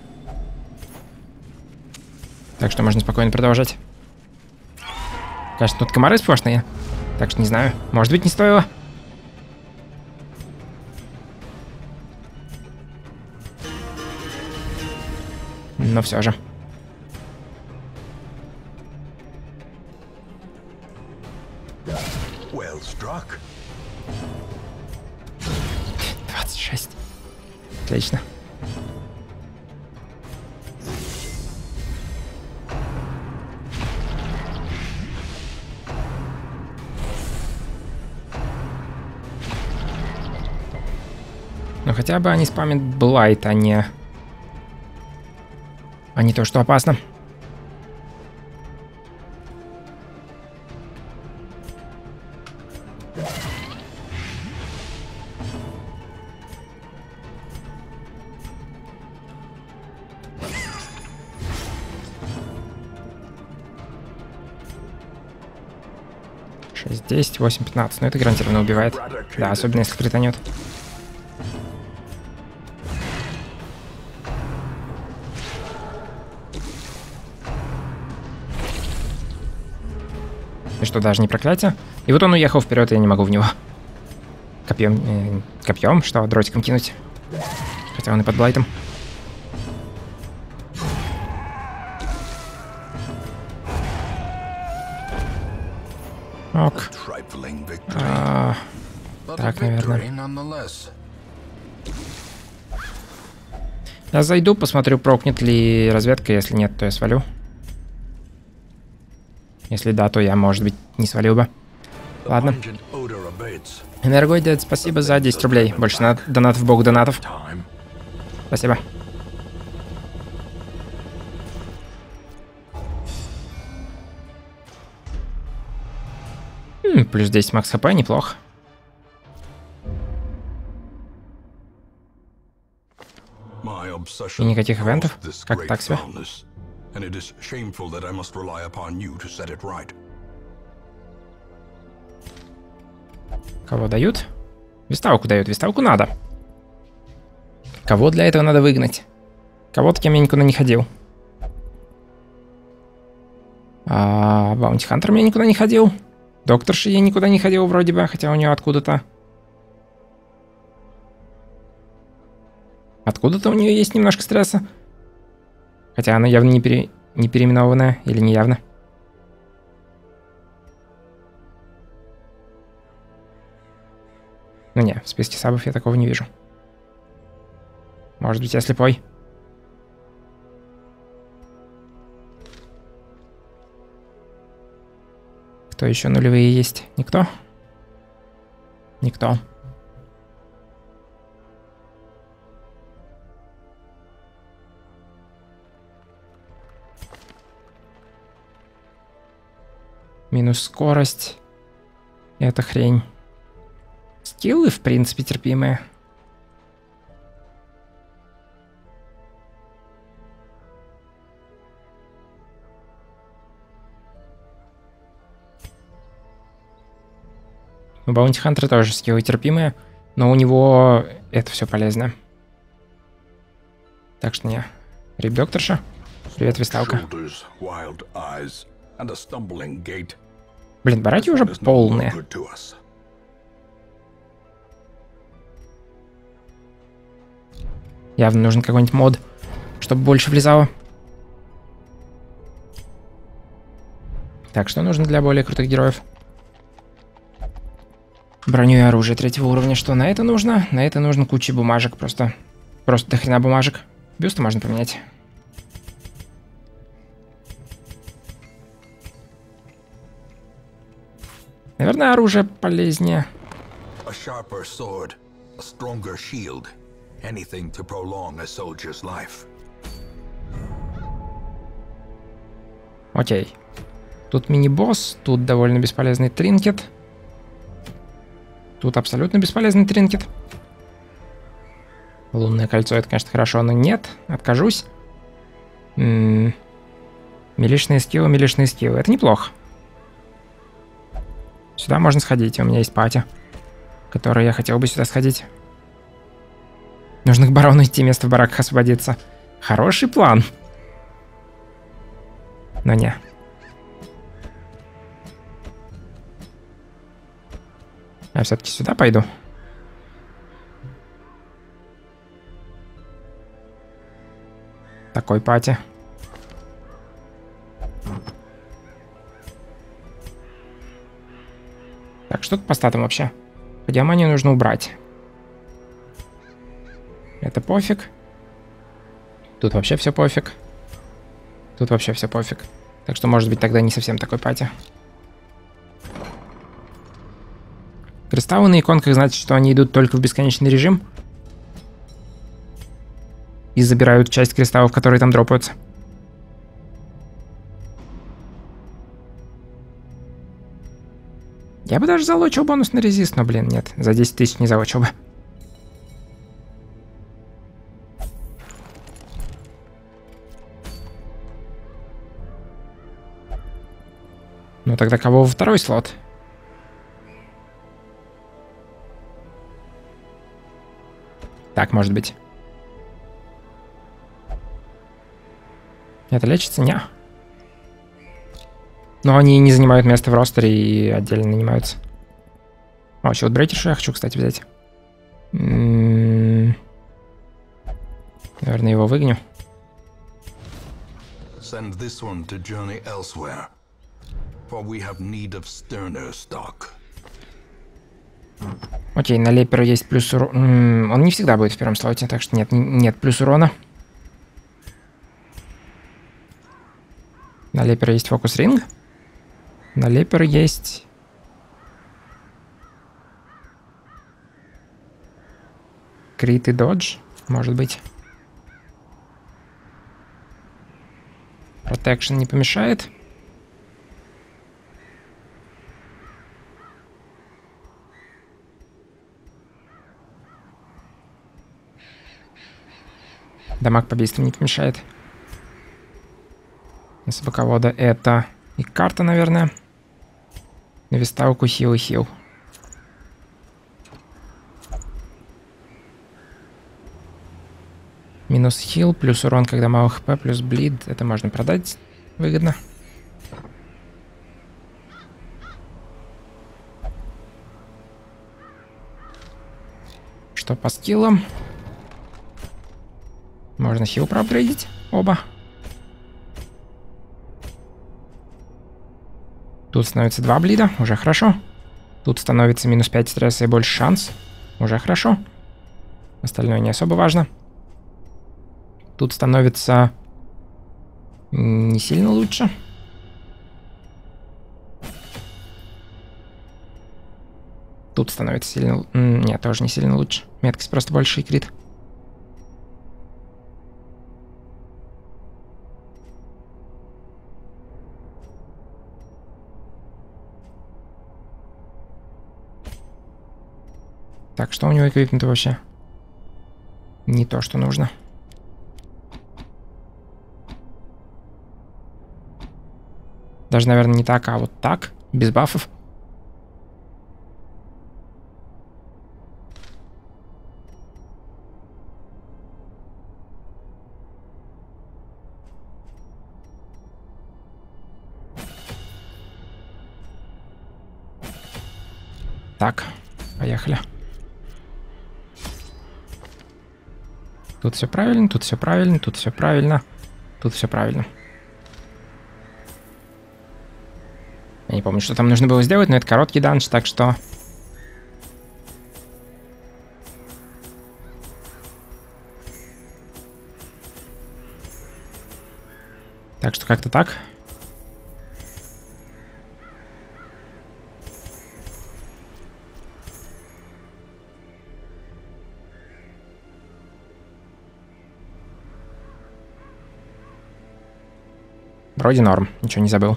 Так что можно спокойно продолжать. Кажется, тут комары сплошные. Так что не знаю. Может быть, не стоило. Но все же. двадцать шесть. Отлично. Но хотя бы они спамят Блайт, а не... А не то, что опасно. шесть, десять, восемь, пятнадцать. Ну это гарантированно убивает. Да, особенно если кританет. И что, даже не проклятие? И вот он уехал вперед, и я не могу в него. Копьем... Э, копьем? Что, дротиком кинуть? Хотя он и под Блайтом. Ок. А, так, наверное. Я зайду, посмотрю, прокнет ли разведка. Если нет, то я свалю. Если да, то я, может быть, не свалил бы. Ладно. Энергой, дед, спасибо за десять рублей. Больше на донатов, богу донатов. Спасибо. М, плюс десять макс хп, неплохо. И никаких ивентов? Как так себе? And it is shameful that I must rely upon you to set it right. Кого дают? Виставку дают. Виставку надо. Кого для этого надо выгнать? Кого-то, кем я никуда не ходил. А, Баунти Хантером я никуда не ходил. Докторши я никуда не ходил вроде бы, хотя у нее откуда-то... Откуда-то у нее есть немножко стресса. Хотя она явно не, пере... не переименованная, или не явно. Ну не, в списке сабов я такого не вижу. Может быть, я слепой. Кто еще нулевые есть? Никто? Никто. Минус скорость. Это хрень. Скиллы, в принципе, терпимые. У Баунти Хантера тоже скиллы терпимые, но у него это все полезно. Так что не. Рип Докторша. Привет, Висталка. Блин, бараки уже полные. Явно нужен какой-нибудь мод, чтобы больше влезало. Так, что нужно для более крутых героев? Броню и оружие третьего уровня. Что на это нужно? На это нужно куча бумажек. Просто, просто до хрена бумажек. Бюсты можно поменять. Наверное, оружие полезнее. Окей. Тут мини-босс, тут довольно бесполезный тринкет. Тут абсолютно бесполезный тринкет. Лунное кольцо, это, конечно, хорошо, но нет. Откажусь. М-м-м. Милишные скиллы, милишные скиллы. Это неплохо. Сюда можно сходить, у меня есть пати, которой я хотел бы сюда сходить. Нужно к барону идти, место в бараках освободиться. Хороший план. Но не. Я все-таки сюда пойду. Такой пати. Так, что тут по статам вообще? Диаманию нужно убрать. Это пофиг. Тут вообще все пофиг. Тут вообще все пофиг. Так что, может быть, тогда не совсем такой пати. Кристаллы на иконках значит, что они идут только в бесконечный режим. И забирают часть кристаллов, которые там дропаются. Я бы даже залочил бонус на резист, но, блин, нет. За десять тысяч не залочил бы. Ну тогда кого во второй слот? Так, может быть. Это лечится? Не. Но они не занимают место в ростере и отдельно нанимаются. О, еще вот брейтершу я хочу, кстати, взять. М-м-м. Наверное, его выгоню. Окей, на Лепера есть плюс урона. Он не всегда будет в первом слоте, так что нет, нет плюс урона. На Лепера есть фокус ринг. На Лепера есть... Крит и додж, может быть. Протекшн не помешает. Дамаг по бейству не помешает. С боковода это и карта, наверное. На виставку хил и хил. Минус хил, плюс урон, когда мало хп, плюс блид. Это можно продать выгодно. Что по скиллам? Можно хил проапгрейдить. Оба. Тут становится два блида. Уже хорошо. Тут становится минус пять стресса и больше шанс. Уже хорошо. Остальное не особо важно. Тут становится не сильно лучше. Тут становится сильно... Нет, тоже не сильно лучше. Меткость просто больше и крит. Так, что у него эквипмента вообще? Не то, что нужно. Даже, наверное, не так, а вот так, без бафов. Так, поехали. Тут все правильно, тут все правильно, тут все правильно, тут все правильно. Я не помню, что там нужно было сделать, но это короткий данж, так что... Так что как-то так. Вроде норм, ничего не забыл.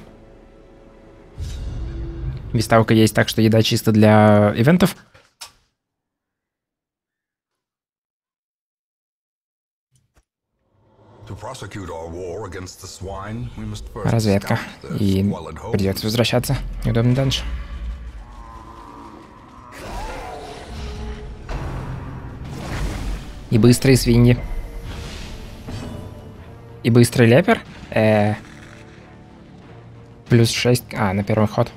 Виставка есть, так что еда чисто для ивентов. Разведка. И придется возвращаться. Неудобный данж. И быстрые свиньи. И быстрый лепер. Э-э. Плюс шесть. А, на первый ход.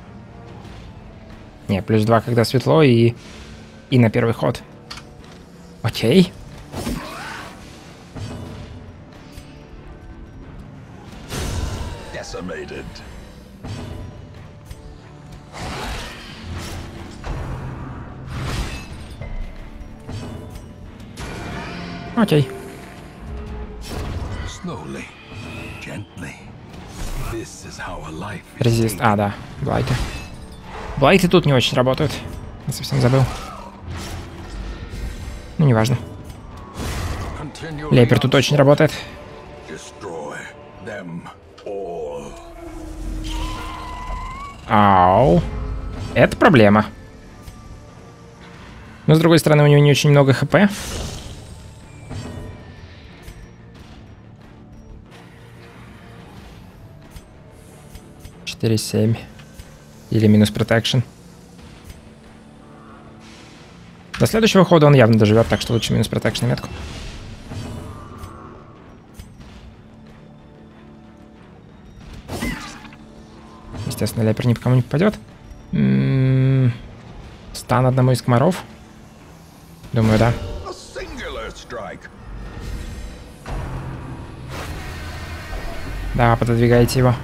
Не, плюс два, когда светло, и... И на первый ход. Окей. Окей. Резист. А, да. Блайты. Блайты тут не очень работают. Я совсем забыл. Ну, неважно. Лепер тут очень работает. Ау. Это проблема. Но, с другой стороны, у него не очень много хп. четыре семь. Или минус протекшн. До следующего хода он явно доживет, так что лучше минус протекшн метку. Естественно, лепер ни по кому не попадет. М-м-м, стан одному из комаров. Думаю, да. Да, пододвигайте его.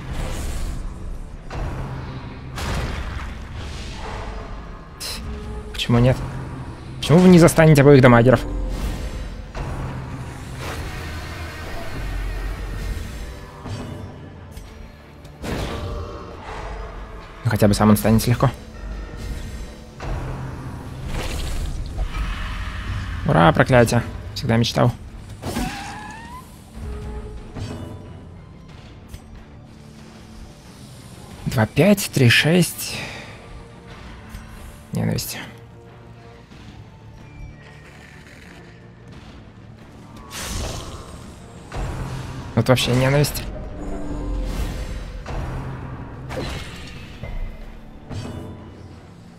Почему нет? Почему вы не застанете обоих дамагеров? Ну, хотя бы сам он станет легко. Ура, проклятие. Всегда мечтал. два пять, три шесть. Ненависть. Вот вообще ненависть.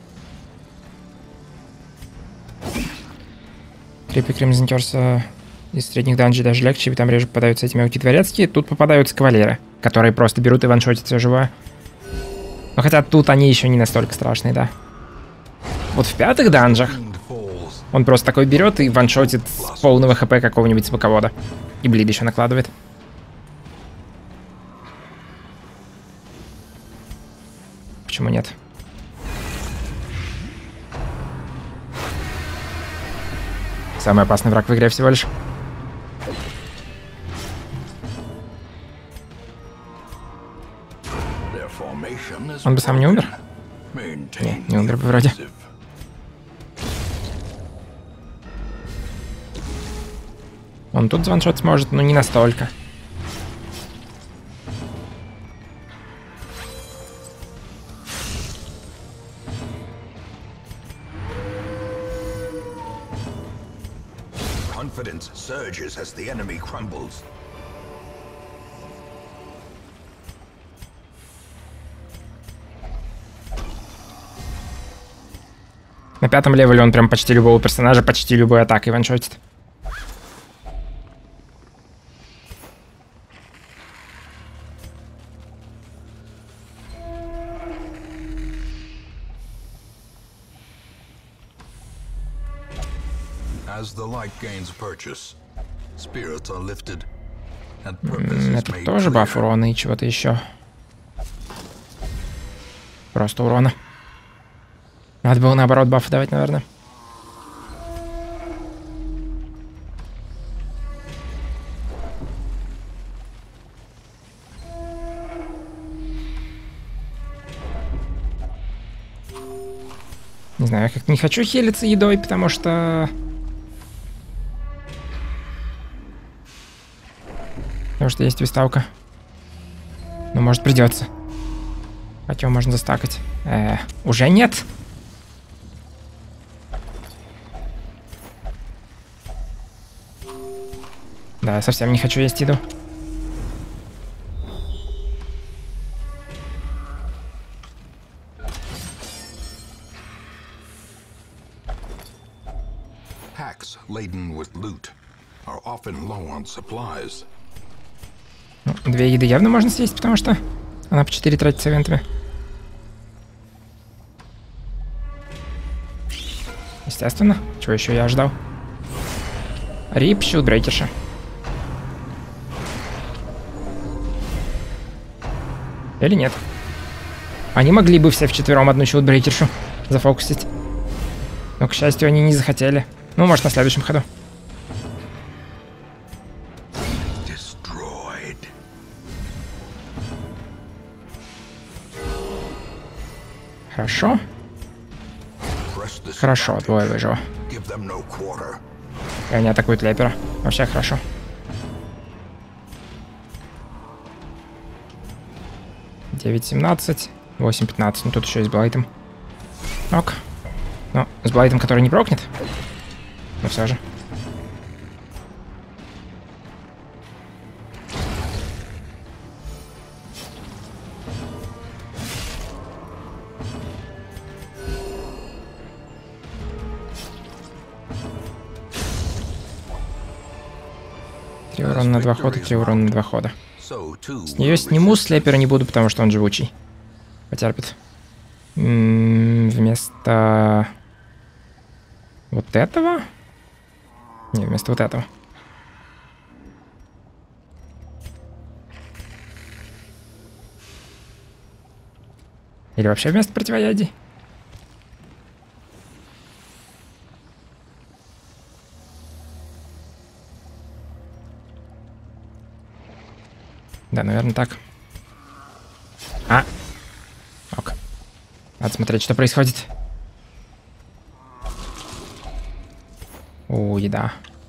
Крипи Кримзон Терса Из средних данжей даже легче, там реже попадаются эти мелкие дворецкие. Тут попадаются кавалеры, которые просто берут и ваншотят все живое. Но хотя тут они еще не настолько страшные, да. Вот в пятых данжах он просто такой берет и ваншотит с полного хп какого-нибудь смоковода. И блид еще накладывает. Почему нет? Самый опасный враг в игре всего лишь. Он бы сам не умер? Не, не умер бы вроде. Он тут ваншот сможет, но не настолько. Confidence surges as the enemy crumbles. На пятом левеле он прям почти любого персонажа, почти любой атакой ваншотит. Это тоже баф урона и чего-то еще. Просто урона. Надо было наоборот бафы давать, наверное. Не знаю, я как-то не хочу хилиться едой, потому что... Потому что есть виставка. Ну, может, придется. Хотя можно застакать. Э, уже нет? Да, я совсем не хочу есть еду. Packs laden with loot are often low on supplies. Ну, две еды явно можно съесть, потому что она по четыре тратится ивентами. Естественно. Чего еще я ждал? Рип, щилдбрейкерша. Или нет? Они могли бы все вчетвером одну щилдбрейкершу зафокусить. Но, к счастью, они не захотели. Ну, может, на следующем ходу. Хорошо. Хорошо, двое выжило. И они атакуют лепера. Вообще хорошо. девять семнадцать, восемь пятнадцать. Ну тут еще и с Блайтом. Ок. Ну, с Блайтом, который не прокнет. Но все же. Три урона на два хода, три урона на два хода. С нее сниму, слепера не буду, потому что он живучий. Потерпит. М-м, вместо... Вот этого? Не, вместо вот этого. Или вообще вместо противоядий? Да, наверное, так. А! Ок. Надо смотреть, что происходит. О, еда.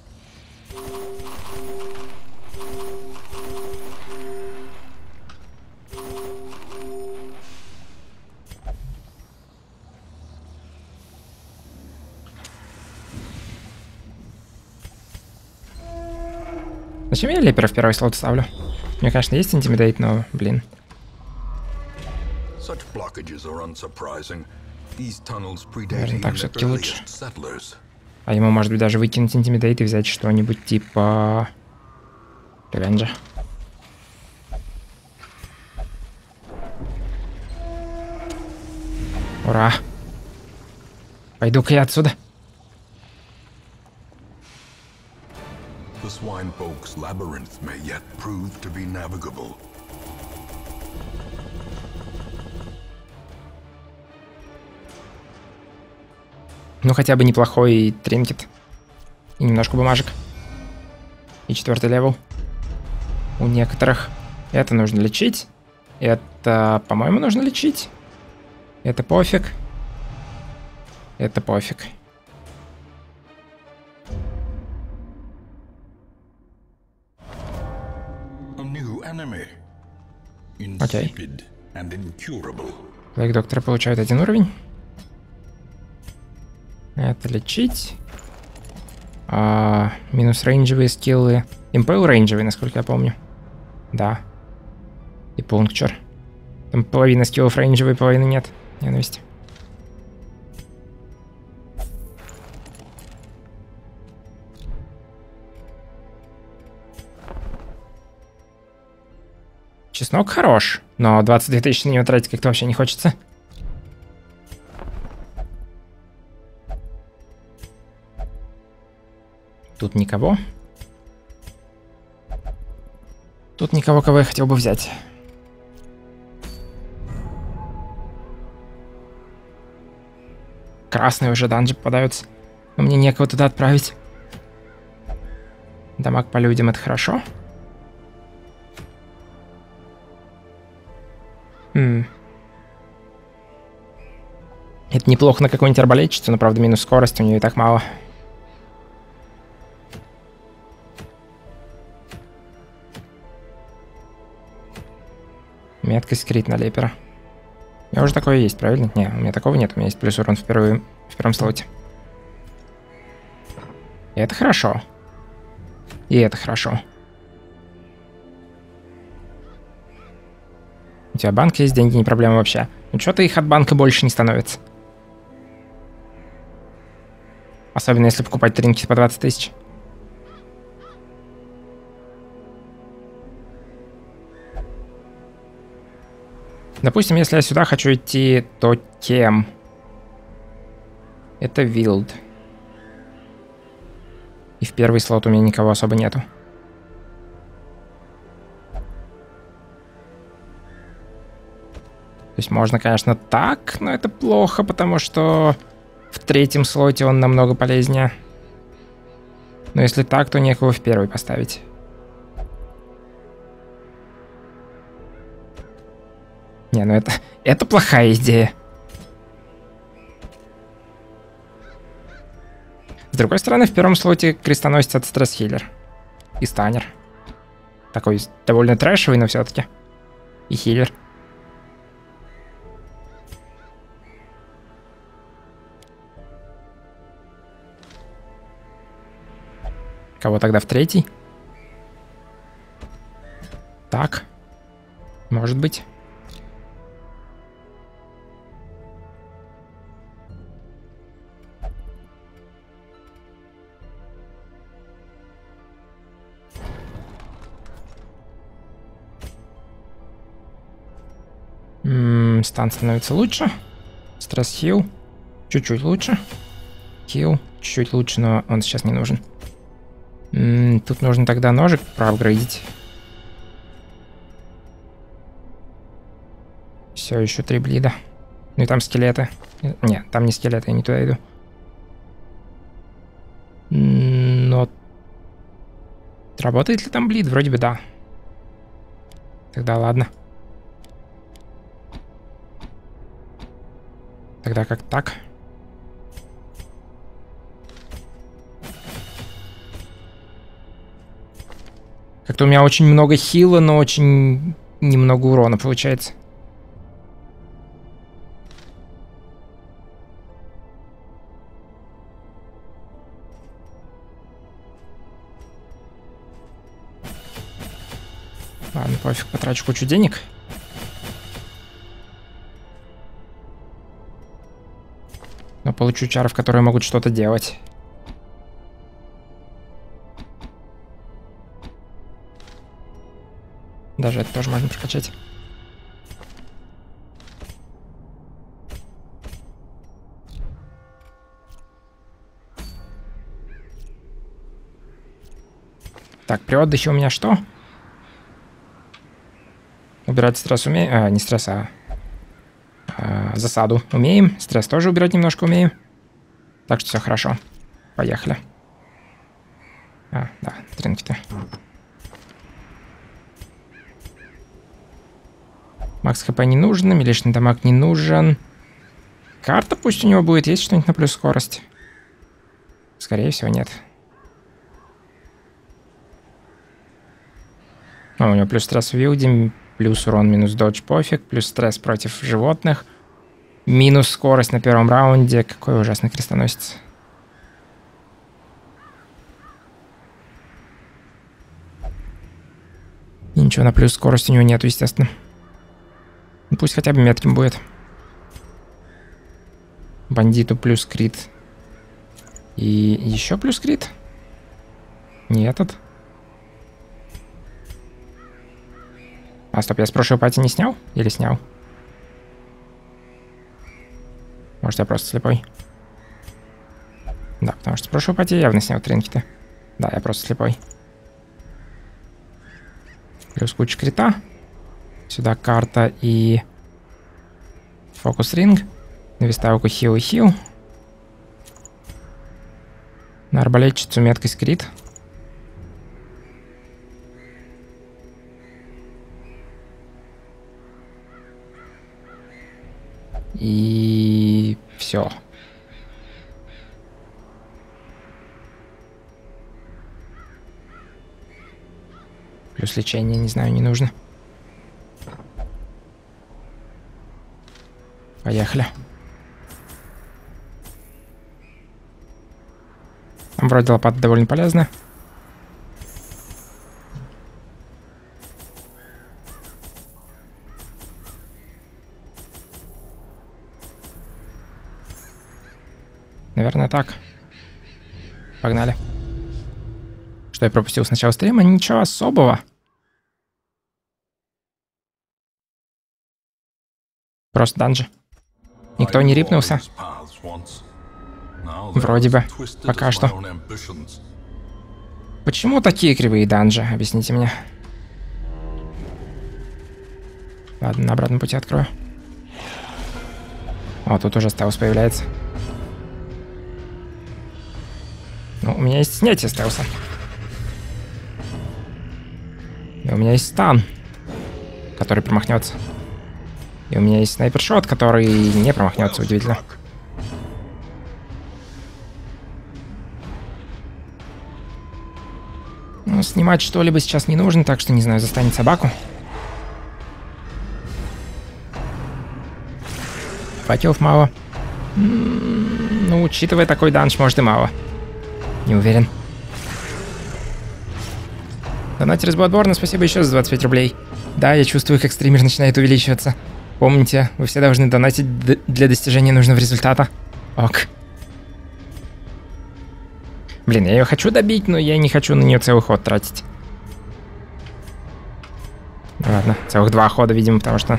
Зачем я лепера в первый слот ставлю? У меня, конечно, есть интимидейт, но, блин. Наверное, так все-таки лучше. А ему, может быть, даже выкинуть интимидейт и взять что-нибудь типа... Ревенджа. Ура. Пойду-ка я отсюда. The Swinefolk's labyrinth may yet prove to be navigable. Ну, хотя бы неплохой тринкет. И немножко бумажек. И четвертый левел. У некоторых. Это нужно лечить. Это, по-моему, нужно лечить. Это пофиг. Это пофиг. Окей. Лайк доктора получают один уровень. Это лечить. А, минус рейнджевые скиллы. Импейл рейнджевый, насколько я помню. Да. И пункчер. Там половина скиллов рейнджевой, половины нет. Ненависть. Чеснок хорош, но двадцать две тысячи на него тратить как-то вообще не хочется. Тут никого. Тут никого, кого я хотел бы взять. Красные уже данжи попадаются. Но мне некого туда отправить. Дамаг по людям — это хорошо. Хм. Это неплохо на какой-нибудь арбалетчицу, но, правда, минус скорость, у нее и так мало. Меткость крит на лепера. У меня уже такое есть, правильно? Не, у меня такого нет. У меня есть плюс урон в, первый, в первом слоте. И это хорошо. И это хорошо. У тебя банк есть, деньги не проблема вообще. Ну что-то их от банка больше не становится. Особенно если покупать тринки по двадцать тысяч. Допустим, если я сюда хочу идти, то кем? Это Вилд. И в первый слот у меня никого особо нету. То есть можно, конечно, так, но это плохо, потому что в третьем слоте он намного полезнее. Но если так, то некого в первый поставить. Не, ну это, это плохая идея. С другой стороны, в первом слоте крестоносец — это стресс-хиллер. И станер. Такой довольно трэшевый, но все-таки. И хиллер. Кого тогда в третий? Так. Может быть. М-м, стан становится лучше. Стресс-хилл. Чуть-чуть лучше. Хилл. Чуть-чуть лучше, но он сейчас не нужен. М-м, тут нужно тогда ножик проапгрейдить. Все, еще три блида. Ну и там скелеты. Нет, там не скелеты, я не туда иду. Но... Работает ли там блид? Вроде бы да. Тогда ладно. Тогда как так? Как-то у меня очень много хила, но очень немного урона получается. Ладно, пофиг, потрачу кучу денег. Но получу чаров, которые могут что-то делать. Даже это тоже можно прокачать. Так, при отдыхе у меня что? Убирать стресс умеем. А, не стресс, а... а засаду умеем. Стресс тоже убирать немножко умеем. Так что все хорошо. Поехали. А, да, тринкеты. Макс хп не нужен, милишный дамаг не нужен. Карта пусть у него будет. Есть что-нибудь на плюс скорость? Скорее всего, нет. А, у него плюс стресс в вилде, плюс урон, минус додж, пофиг, плюс стресс против животных, минус скорость на первом раунде. Какой ужасный крестоносец. И ничего на плюс скорость у него нету, естественно. Ну, пусть хотя бы метким будет. Бандиту плюс крит. И еще плюс крит? Не этот. А, стоп, я с прошлой пати не снял? Или снял? Может, я просто слепой? Да, потому что с прошлой пати явно снял тринкеты. Да, я просто слепой. Плюс куча крита. Сюда карта и... фокус-ринг. На виставку хил и хил. На арбалетчицу меткость крит. И... все. Плюс лечение, не знаю, не нужно. Поехали. Там вроде лопата довольно полезна. Наверное, так. Погнали. Что я пропустил с начала стрима? Ничего особого. Просто данжи. Никто не рипнулся. Вроде бы. Пока что. Почему такие кривые данжи? Объясните мне. Ладно, на обратном пути открою. О, тут уже стелс появляется. Ну, у меня есть снятие стелса. И у меня есть стан, который промахнется. И у меня есть снайпершот, который не промахнется, удивительно. Ну, снимать что-либо сейчас не нужно, так что, не знаю, застанет собаку. Факелов мало. М-м-м, ну, учитывая такой данж, может и мало. Не уверен. Донатер из Bloodborne, спасибо еще за двадцать пять рублей. Да, я чувствую, как стример начинает увеличиваться. Помните, вы все должны донатить для достижения нужного результата. Ок. Блин, я ее хочу добить, но я не хочу на нее целый ход тратить. Ладно, целых два хода, видимо, потому что...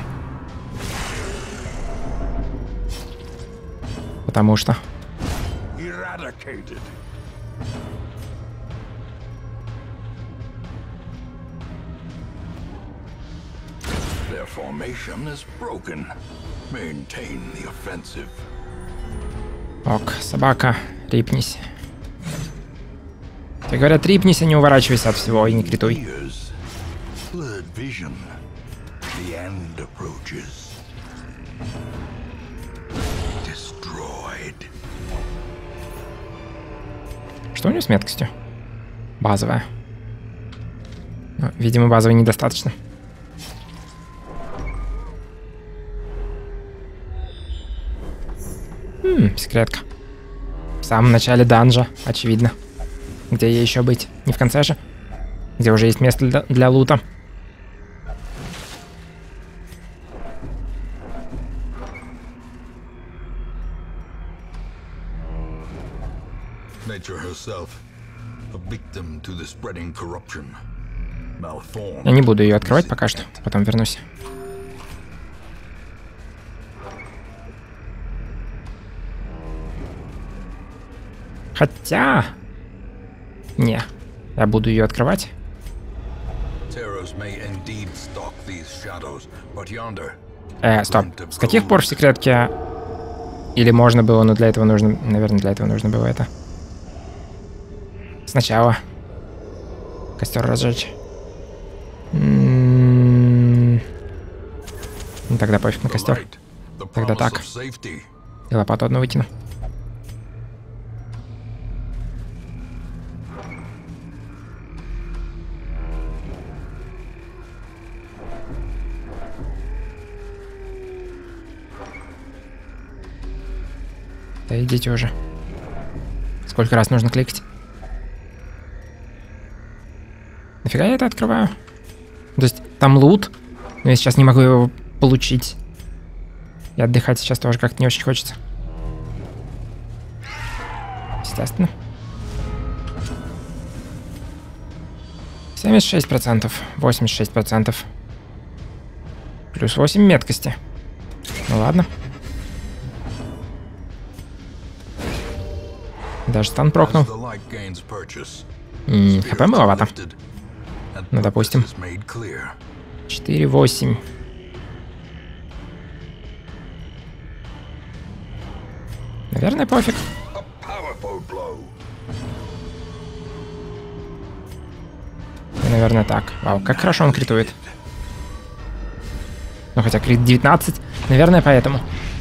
Потому что... Ок, собака, рипнись. Тебе говорят, рипнись, а не уворачивайся от всего и не критуй. Что у него с меткостью? Базовая. Ну, видимо, базовой недостаточно. Хм, секретка. В самом начале данжа, очевидно. Где ей еще быть? Не в конце же? Где уже есть место для, для лута. Nature herself, a victim to the spreading corruption. Я не буду ее открывать пока что, потом вернусь. Хотя... Не, я буду ее открывать. Э, стоп. С каких пор в секретке... Или можно было, но для этого нужно... Наверное, для этого нужно было это. Сначала. Костер разжечь. М-м-м. Ну, тогда пофиг на костер. Тогда так. И лопату одну выкину. Да идите уже. Сколько раз нужно кликать? Нафига я это открываю? То есть там лут, но я сейчас не могу его получить. И отдыхать сейчас тоже как-то не очень хочется. Естественно. семьдесят шесть процентов. восемьдесят шесть процентов. Плюс восемь меткости. Ну ладно. Даже стан прокнул. М-м, хп маловато. Ну, допустим. четыре восемь. Наверное, пофиг. И, наверное, так. Вау, как хорошо он критует. Ну, хотя крит девятнадцать. Наверное, поэтому.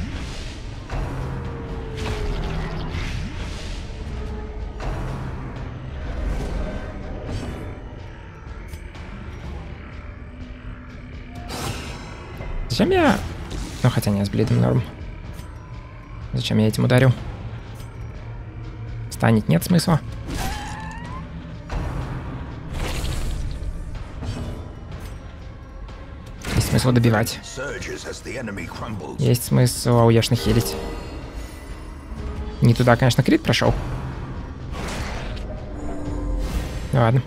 Зачем я... Ну, хотя нет, с блидом норм. Зачем я этим ударил? Станет, нет смысла. Есть смысл добивать. Есть смысл ауешно хилить. Не туда, конечно, крит прошел. Ну ладно.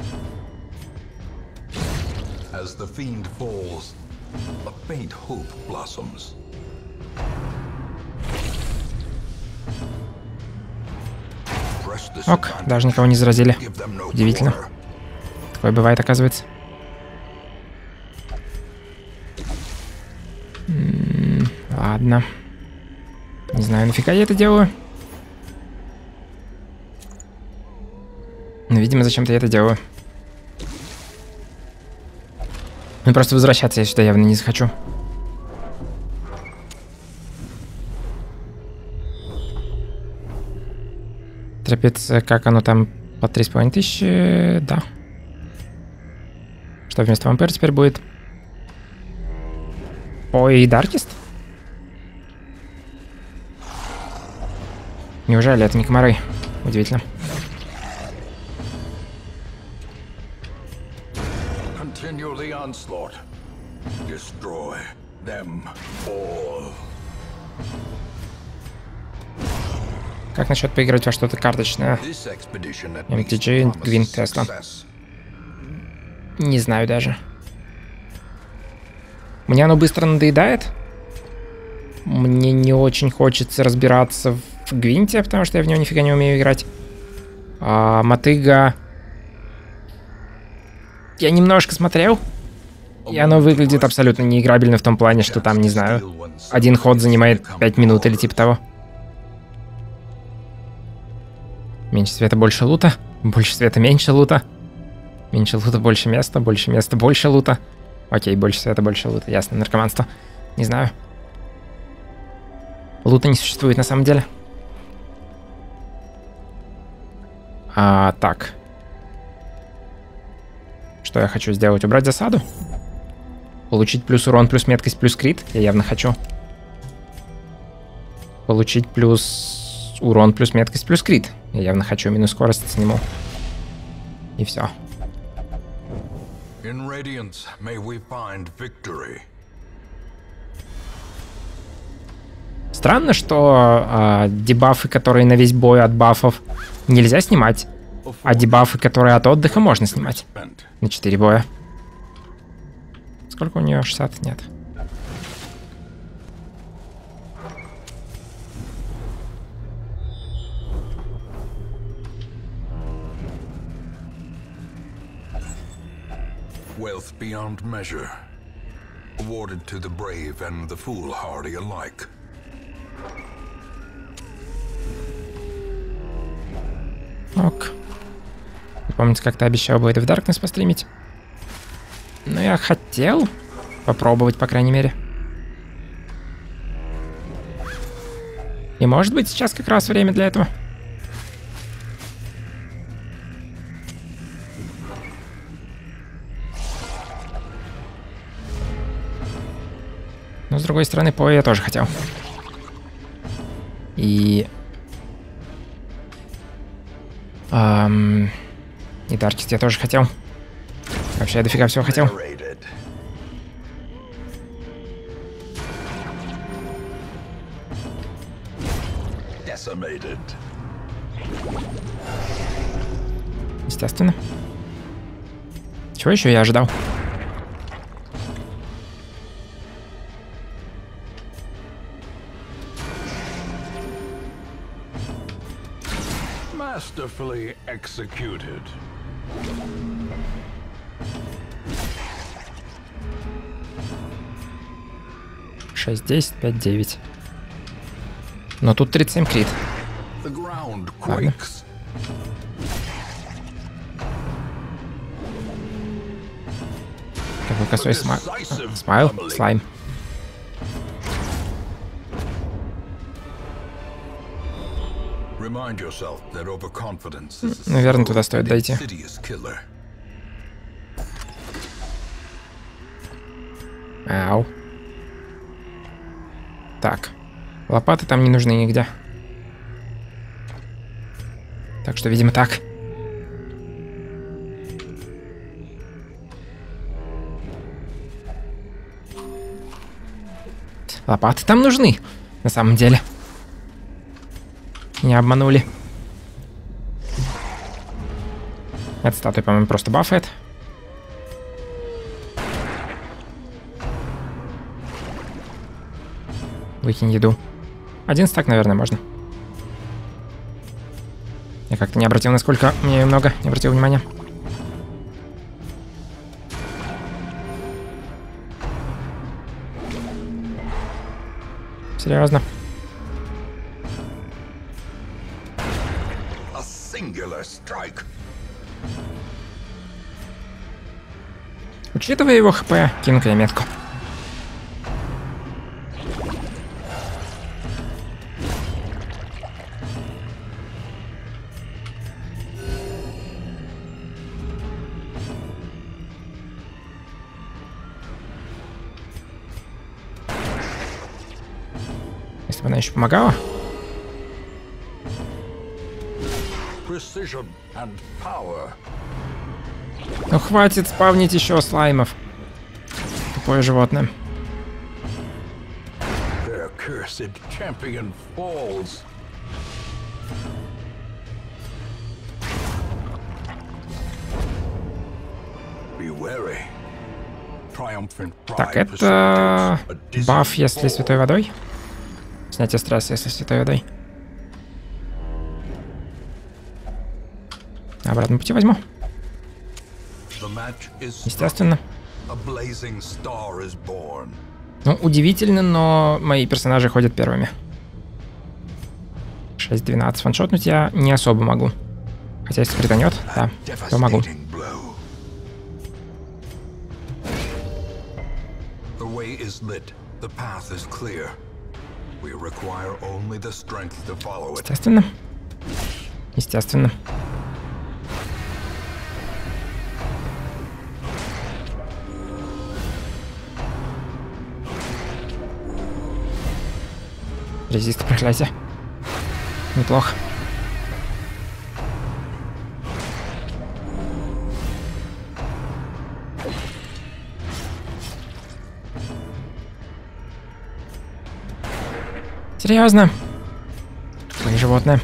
Ок, даже никого не заразили. Удивительно. Такое бывает, оказывается. М-м, ладно. Не знаю, нафига я это делаю. Но, видимо, зачем-то я это делаю. Ну, просто возвращаться я сюда явно не захочу. Трапеция, как оно там, по три с половиной тысячи, да. Что вместо вампира теперь будет? Ой, Даркист? Неужели это не комары? Удивительно. Как насчет поиграть во что-то карточное? эм ти джи, Гвинт, Тесла. Не знаю даже. Мне оно быстро надоедает. Мне не очень хочется разбираться в Гвинте, потому что я в него нифига не умею играть. А Мотыга... Я немножко смотрел. И оно выглядит абсолютно неиграбельно в том плане, что там, не знаю, один ход занимает пять минут или типа того. Меньше света, больше лута. Больше света, меньше лута. Меньше лута, больше места. Больше места, больше лута. Окей, больше света, больше лута. Ясно, наркоманство. Не знаю. Лута не существует на самом деле. А, так. Что я хочу сделать? Убрать засаду? Получить плюс урон, плюс меткость, плюс крит? Я явно хочу. Получить плюс урон, плюс меткость, плюс крит. Я явно хочу. Минус скорость сниму. И все. Странно, что э, дебафы, которые на весь бой от бафов, нельзя снимать. А дебафы, которые от отдыха, можно снимать. На четыре боя. Сколько у нее? шестьдесят? Нет. Wealth beyond measure, awarded to the brave and the foolhardy alike. Ок. Помните, как-то обещал Blade of Darkness постримить? Ну, я хотел попробовать, по крайней мере. И может быть сейчас как раз время для этого. Но с другой стороны, по я тоже хотел. И... Эм... И Даркист я тоже хотел. Вообще, я дофига всего хотел. Естественно. Чего еще я ожидал? Masterfully executed. шесть, десять, пять, девять. Но тут тридцать семь крит. Ладно. Какой косой сма... а, смайл? Слайм. Наверное, туда стоит дойти. Ау. Так. Лопаты там не нужны нигде. Так что, видимо, так. Лопаты там нужны, на самом деле. Не обманули. Эта статуя, по-моему, просто бафает. Выкинь еду. Один стак, наверное, можно. Я как-то не обратил, насколько мне ее много. Не обратил внимания. Серьезно. Учитывая его хп, кину-ка я метку. Если бы она еще помогала. Ну хватит спавнить еще слаймов. Тупое животное. Так, это баф, если святой водой. Снятие стресса, если святой водой. На обратном пути возьму. Естественно. Ну, удивительно, но мои персонажи ходят первыми. шесть двенадцать. Ваншотнуть я не особо могу. Хотя если притонет, да, то могу. Естественно. Естественно. Резист проклятия. Неплохо. Серьезно? Твои животные.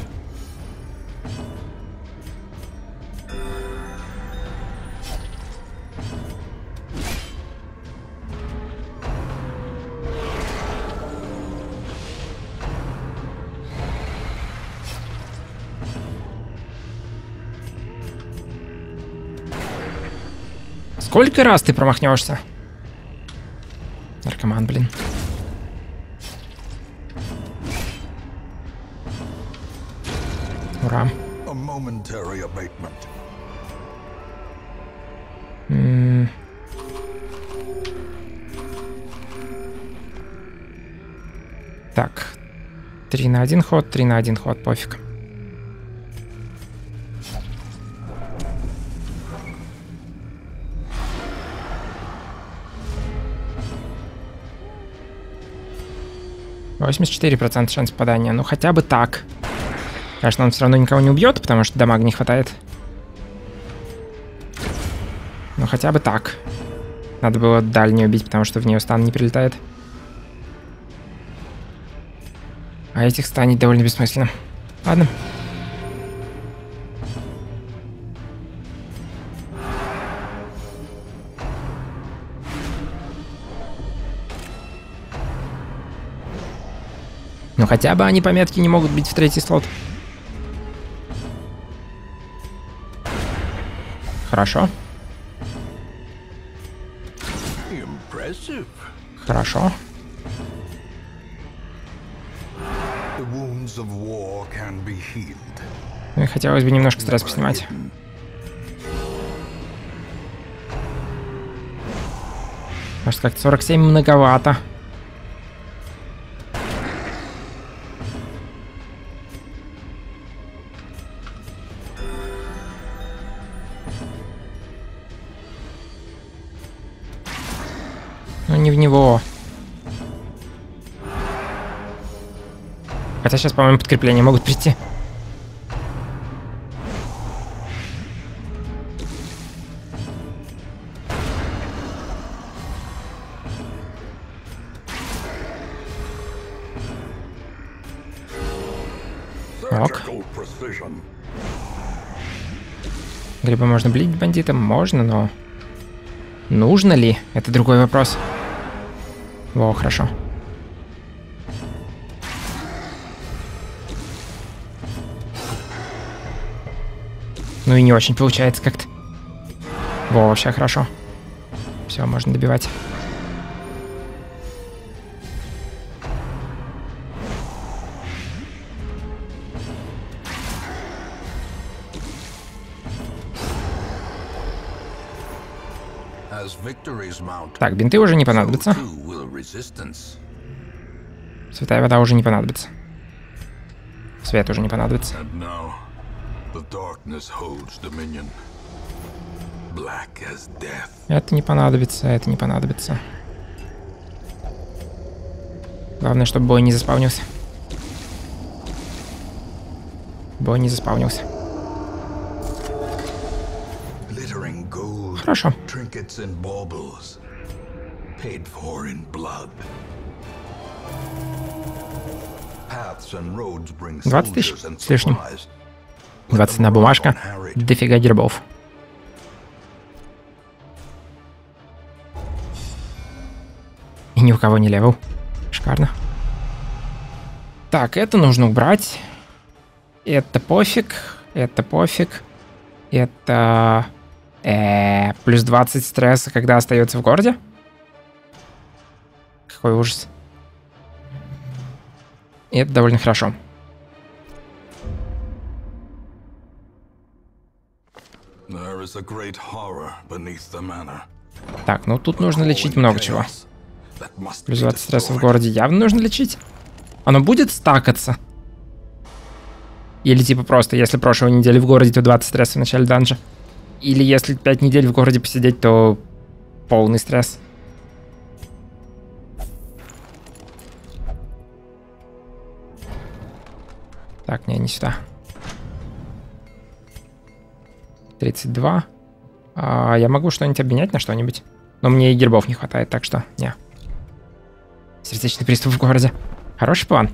сколько раз ты промахнешься? Наркоман, блин. Ура. М-м. Так. Три на один ход, три на один ход, пофиг. восемьдесят четыре процента шанс попадания. Ну хотя бы так. Конечно, он все равно никого не убьет, потому что дамага не хватает. Но хотя бы так. Надо было дальнюю убить, потому что в нее стан не прилетает. А этих станет довольно бессмысленно. Ладно. Ну хотя бы они по метке не могут бить в третий слот. Хорошо. Хорошо. Ну и хотелось бы немножко стресс поснимать. Может, как-то сорок семь многовато. Ну не в него. Хотя сейчас, по-моему, подкрепления могут прийти. Ок. Грибы можно блить бандитам? Можно, но... Нужно ли? Это другой вопрос. Во, хорошо. Ну и не очень получается как-то. Во, вообще хорошо. Все, можно добивать. Так, бинты уже не понадобятся. Святая вода уже не понадобится. Свет уже не понадобится. Это не понадобится, это не понадобится. Главное, чтобы бой не заспавнился. Бой не заспавнился. Хорошо. двадцать тысяч с лишним. двадцать одна бумажка. Дофига гербов. И ни у кого не левел. Шикарно. Так, это нужно убрать. Это пофиг. Это пофиг. Это... Э, плюс двадцать стресса, когда остается в городе? Какой ужас. И это довольно хорошо. Так, ну тут нужно лечить много чего. Плюс двадцать стресса в городе явно нужно лечить. Оно будет стакаться? Или типа просто, если прошлой недели в городе, то двадцать стресса в начале данжа? Или если пять недель в городе посидеть, то полный стресс? Так, не, не сюда. тридцать два. А, я могу что-нибудь обменять на что-нибудь. Но мне и гербов не хватает, так что не. Сердечный приступ в городе. Хороший план.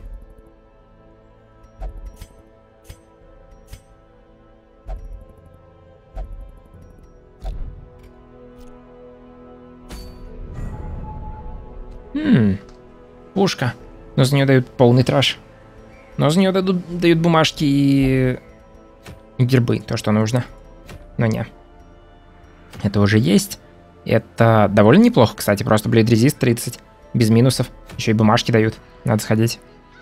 Хм, пушка. Но за нее дают полный трэш. Но за нее дадут, дают бумажки и... и гербы, то, что нужно. Но не. Это уже есть. Это довольно неплохо, кстати. Просто Blade Resist тридцать. Без минусов. Еще и бумажки дают. Надо сходить.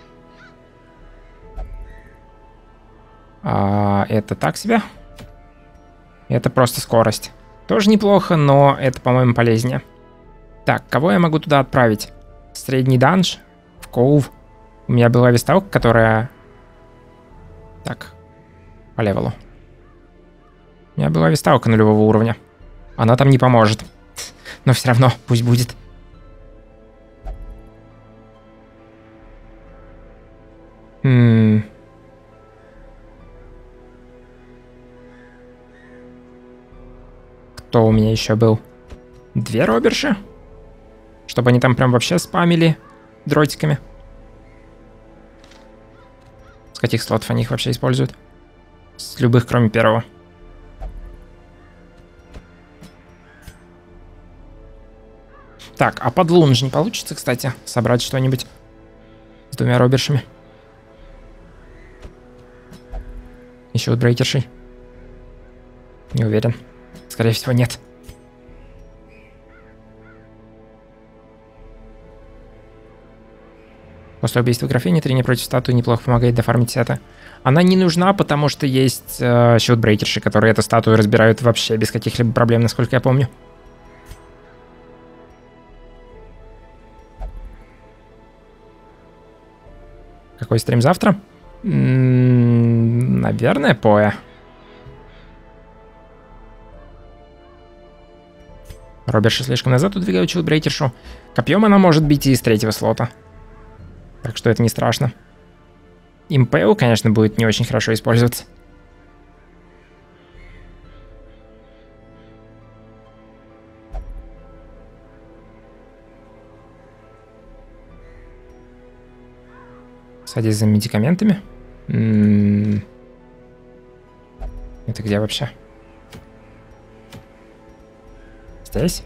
А, это так себе. Это просто скорость. Тоже неплохо, но это, по-моему, полезнее. Так, кого я могу туда отправить? Средний данж. В Коув. У меня была виставка, которая... Так. По левелу. У меня была виставка нулевого уровня. Она там не поможет. Но все равно, пусть будет. Хм... Кто у меня еще был? Две роберши? Чтобы они там прям вообще спамили дротиками. С каких слотов они их вообще используют? С любых, кроме первого. Так, а под лунж не получится, кстати, собрать что-нибудь с двумя робершами? Еще вот брейкершей. Не уверен. Скорее всего, нет. После убийства графини трение против статуи неплохо помогает дофармить сета. Она не нужна, потому что есть э, щитбрейкерши, которые эту статую разбирают вообще без каких-либо проблем, насколько я помню. Какой стрим завтра? М-м, наверное, Поя. Роберши слишком назад удвигают щитбрейкершу. Копьем она может бить и из третьего слота. Так что это не страшно. Импейл, конечно, будет не очень хорошо использоваться. Садись за медикаментами. М-м-м. Это где вообще? Здесь?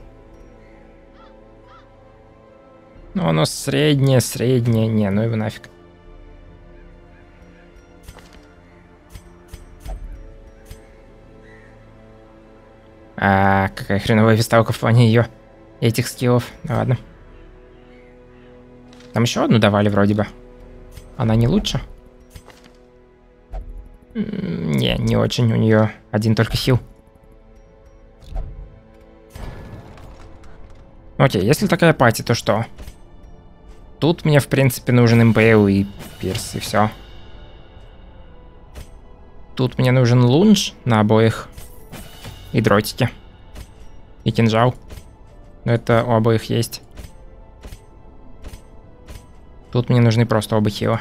Ну, оно среднее, среднее. Не, ну его нафиг. А, какая хреновая виставка в плане ее этих скиллов. Ну, ладно. Там еще одну давали вроде бы. Она не лучше? Не, не очень. У нее один только хил. Окей, если такая пати, то что? Тут мне, в принципе, нужен импейл и пирс, и все. Тут мне нужен лунж на обоих. И дротики. И кинжал. Но это у обоих есть. Тут мне нужны просто оба хила.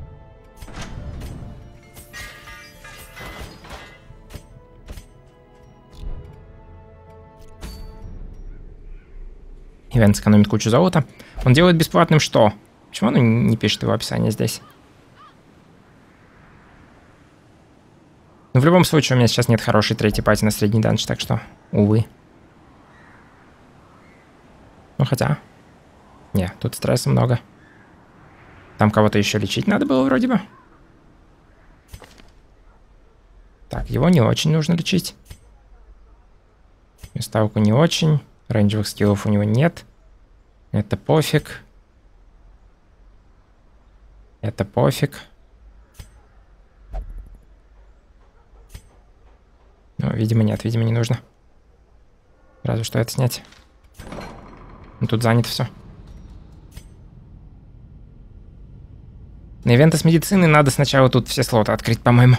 Ивент сэкономит кучу золота. Он делает бесплатным что? Почему он не пишет его описание здесь? Ну, в любом случае, у меня сейчас нет хорошей третьей пати на средний данж, так что, увы. Ну, хотя... Не, тут стресса много. Там кого-то еще лечить надо было вроде бы. Так, его не очень нужно лечить. Ставку не очень. Рейнджевых скиллов у него нет. Это пофиг. Это пофиг. Ну, видимо, нет, видимо, не нужно. Разве что это снять. Ну, тут занято все. На ивенты с медициной надо сначала тут все слоты открыть, по-моему.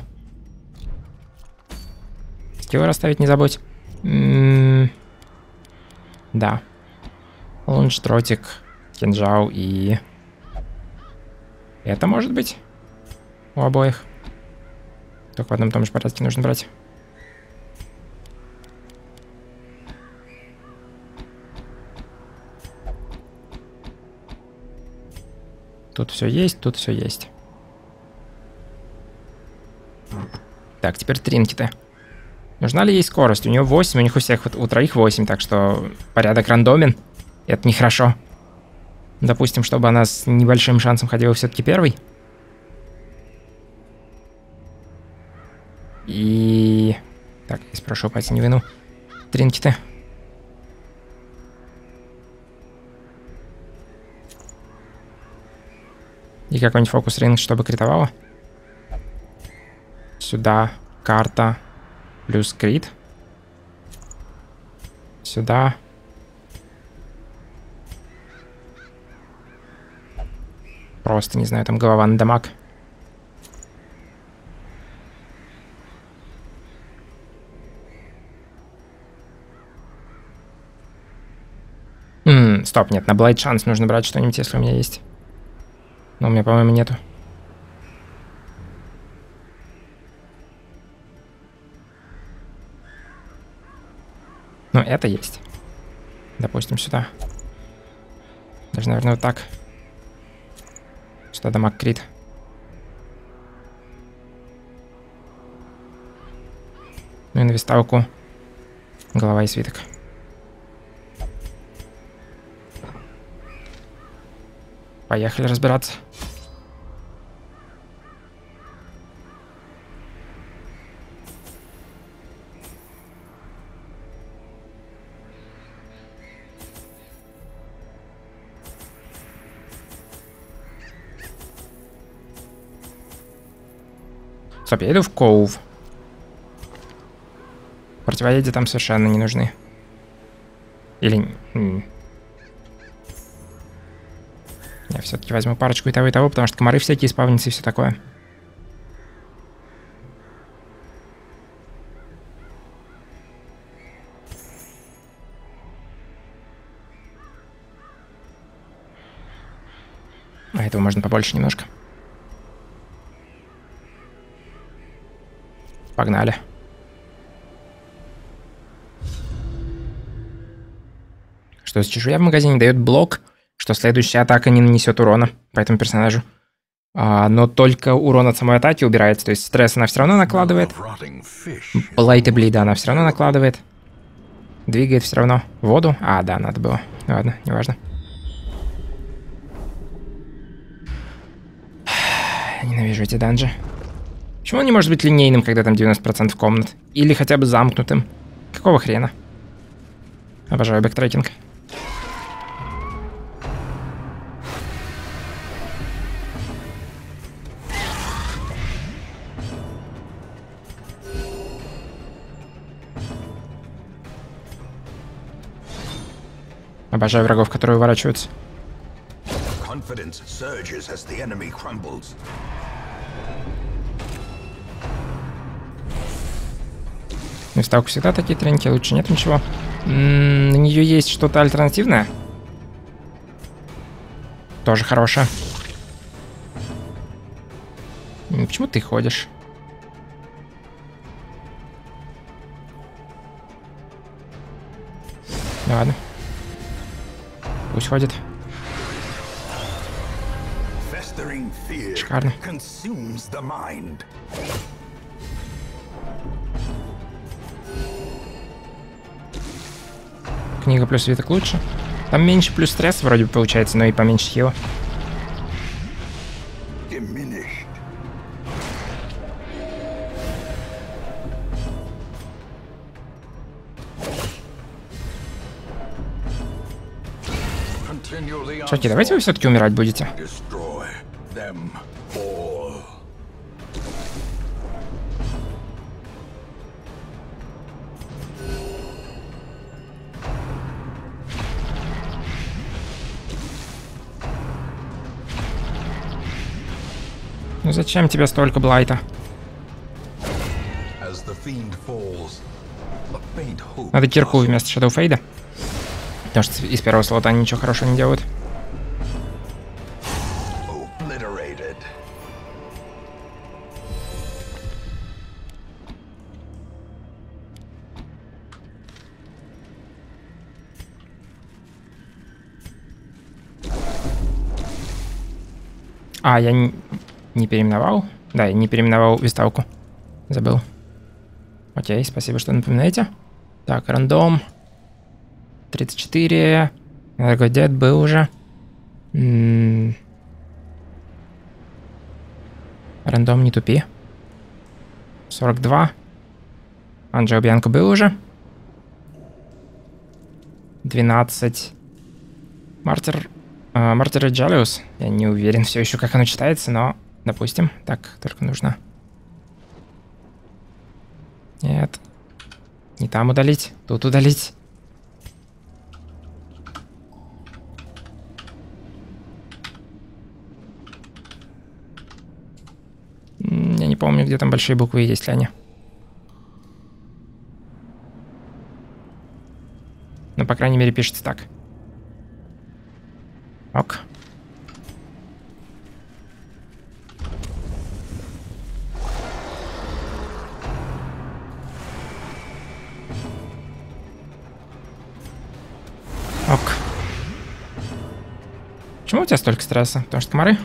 Скиллы расставить не забудь. М-м- да. Лунж, дротик, кинжал и... Это может быть у обоих. Только в одном и том же порядке нужно брать. Тут все есть, тут все есть. Так, теперь тринкеты. Нужна ли ей скорость? У нее восемь, у них у всех, вот, у троих восемь, так что порядок рандомен. Это нехорошо. Допустим, чтобы она с небольшим шансом ходила все-таки первой. И... Так, я спрошу, пойти не вину. Тринкеты. И какой-нибудь фокус-ринг, чтобы критовало. Сюда карта плюс крит. Сюда. Просто, не знаю, там голова на дамаг. Ммм, стоп, нет, на Блайд шанс нужно брать что-нибудь, если у меня есть. Но у меня, по-моему, нету. Ну, это есть. Допустим, сюда. Даже, наверное, вот так. Сюда дамаг крит. Ну и на виставку голова и свиток. Поехали разбираться. Стоп, я иду в Коув. Противоядия там совершенно не нужны. Или... Я все-таки возьму парочку и того, и того, потому что комары всякие спавнятся и все такое. А этого можно побольше немножко. Погнали. Что за чешуя в магазине дает блок, что следующая атака не нанесет урона по этому персонажу. А, но только урон от самой атаки убирается. То есть стресс она все равно накладывает. Блайт и блида она все равно накладывает. Двигает все равно. Воду? А, да, надо было. Ладно, неважно. Ненавижу эти данжи. Почему он не может быть линейным, когда там девяносто процентов комнат? Или хотя бы замкнутым? Какого хрена? Обожаю бэктрекинг. Обожаю врагов, которые уворачиваются. Ну, ставку всегда такие треники, лучше нет ничего. М-м, на нее есть что-то альтернативное. Тоже хорошее. М, почему ты ходишь? Да ладно. Пусть ходит. Шикарно. Книга плюс свиток лучше. Там меньше плюс стресс вроде бы получается, но и поменьше хила. Чуваки, давайте вы все-таки умирать будете. Ну зачем тебе столько блайта? Надо кирку вместо Shadow Fade. Потому что из первого слота они ничего хорошего не делают. А, я не, не переименовал? Да, я не переименовал виставку. Забыл. Окей, спасибо, что напоминаете. Так, рандом. тридцать четыре. Энергодед был уже. М-м- рандом, не тупи. сорок два. Анджео Бьянко был уже. двенадцать. Мартир. Мартир Джалиус. Я не уверен все еще, как оно читается, но допустим. Так, только нужно. Нет. Не там удалить, тут удалить. Я не помню, где там большие буквы, есть ли они. Но, по крайней мере, пишется так. Ок. Ок. Почему у тебя столько стресса? Потому что комары?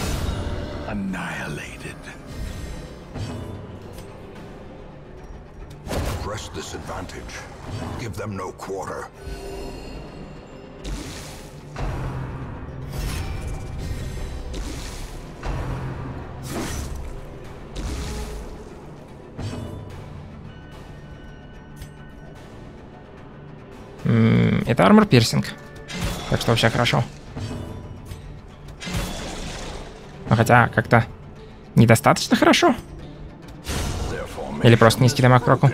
Press this advantage. Give them no quarter. М-м, это армор пирсинг. Так что вообще хорошо. Но хотя как-то недостаточно хорошо. Или просто низкий дамаг проку.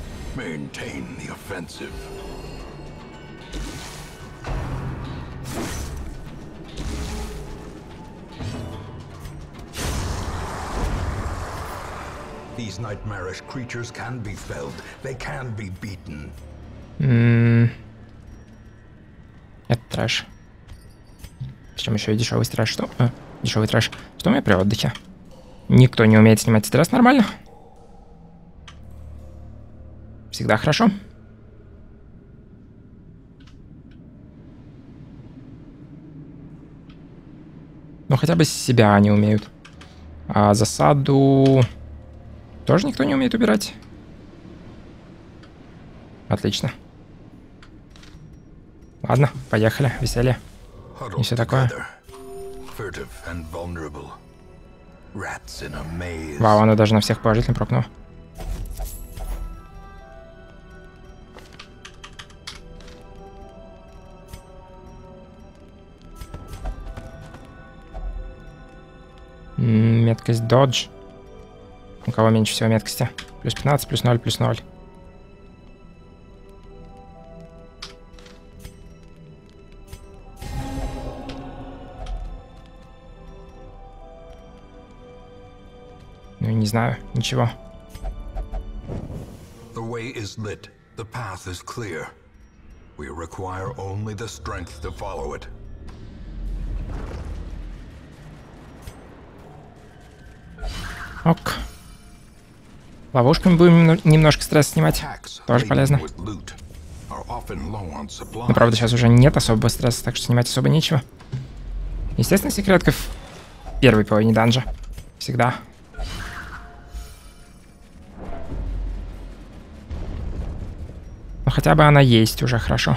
These nightmarish creatures can be felled. They can be beaten. М-м. Это трэш. Причем еще и дешевый трэш. Что? А, дешевый трэш. Что у меня при отдыхе? Никто не умеет снимать стресс нормально. Всегда хорошо. Ну хотя бы себя они умеют. А засаду тоже никто не умеет убирать. Отлично. Ладно, поехали, веселье. И все такое. Вау, она даже на всех положительно прокнула. Меткость додж. У кого меньше всего меткости? Плюс пятнадцать, плюс ноль, плюс ноль. Ну, не знаю, ничего. The way is lit. The path is clear. We require only the strength to follow it. Ок. Ловушками будем немножко стресс снимать. Тоже полезно. Но правда сейчас уже нет особого стресса, так что снимать особо нечего. Естественно, секретка в первой половине данжа. Всегда. Но хотя бы она есть уже хорошо.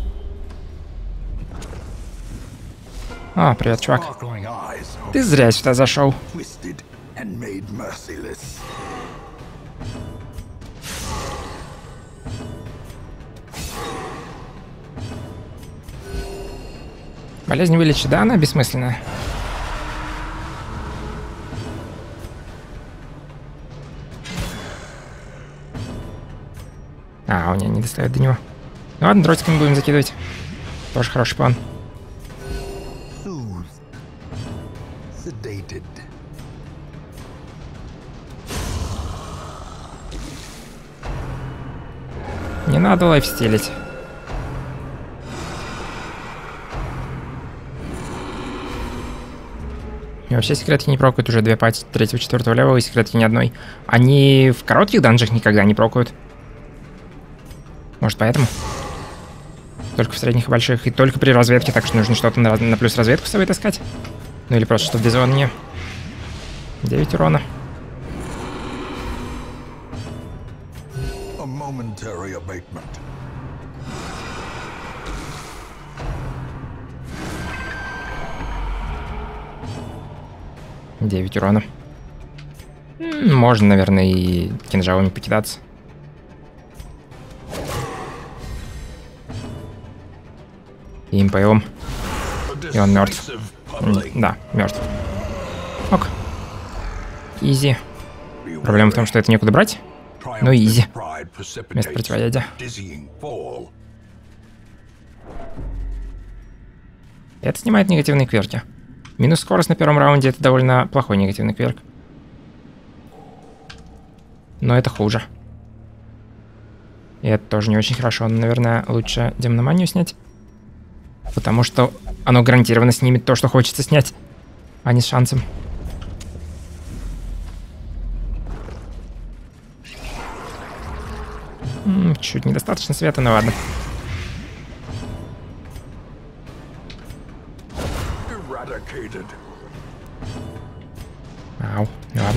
А, привет, чувак. Ты зря сюда зашел. Болезнь вылечит, да, она бессмысленная. А, у меня не достает до него. Ну ладно, дротиками будем закидывать. Тоже хороший план. Не надо лайфстилить. И вообще секретки не прокают уже две пати третьего, четвертого левела, и секретки ни одной. Они в коротких данжах никогда не прокают. Может поэтому? Только в средних и больших, и только при разведке, так что нужно что-то на, на плюс разведку с собой таскать. Ну или просто чтобы без урона. девять урона. девять урона. Можно, наверное, и кинжалами покидаться. И импейлом. И он мертв. Да, мертв. Ок. Изи. Проблема в том, что это некуда брать. Ну изи. Вместо противоядия. Это снимает негативные кверки. Минус скорость на первом раунде — это довольно плохой негативный кверк. Но это хуже. И это тоже не очень хорошо. Наверное, лучше демономанию снять. Потому что оно гарантированно снимет то, что хочется снять. А не с шансом. М-м, чуть недостаточно света, но ладно. Ау, ладно.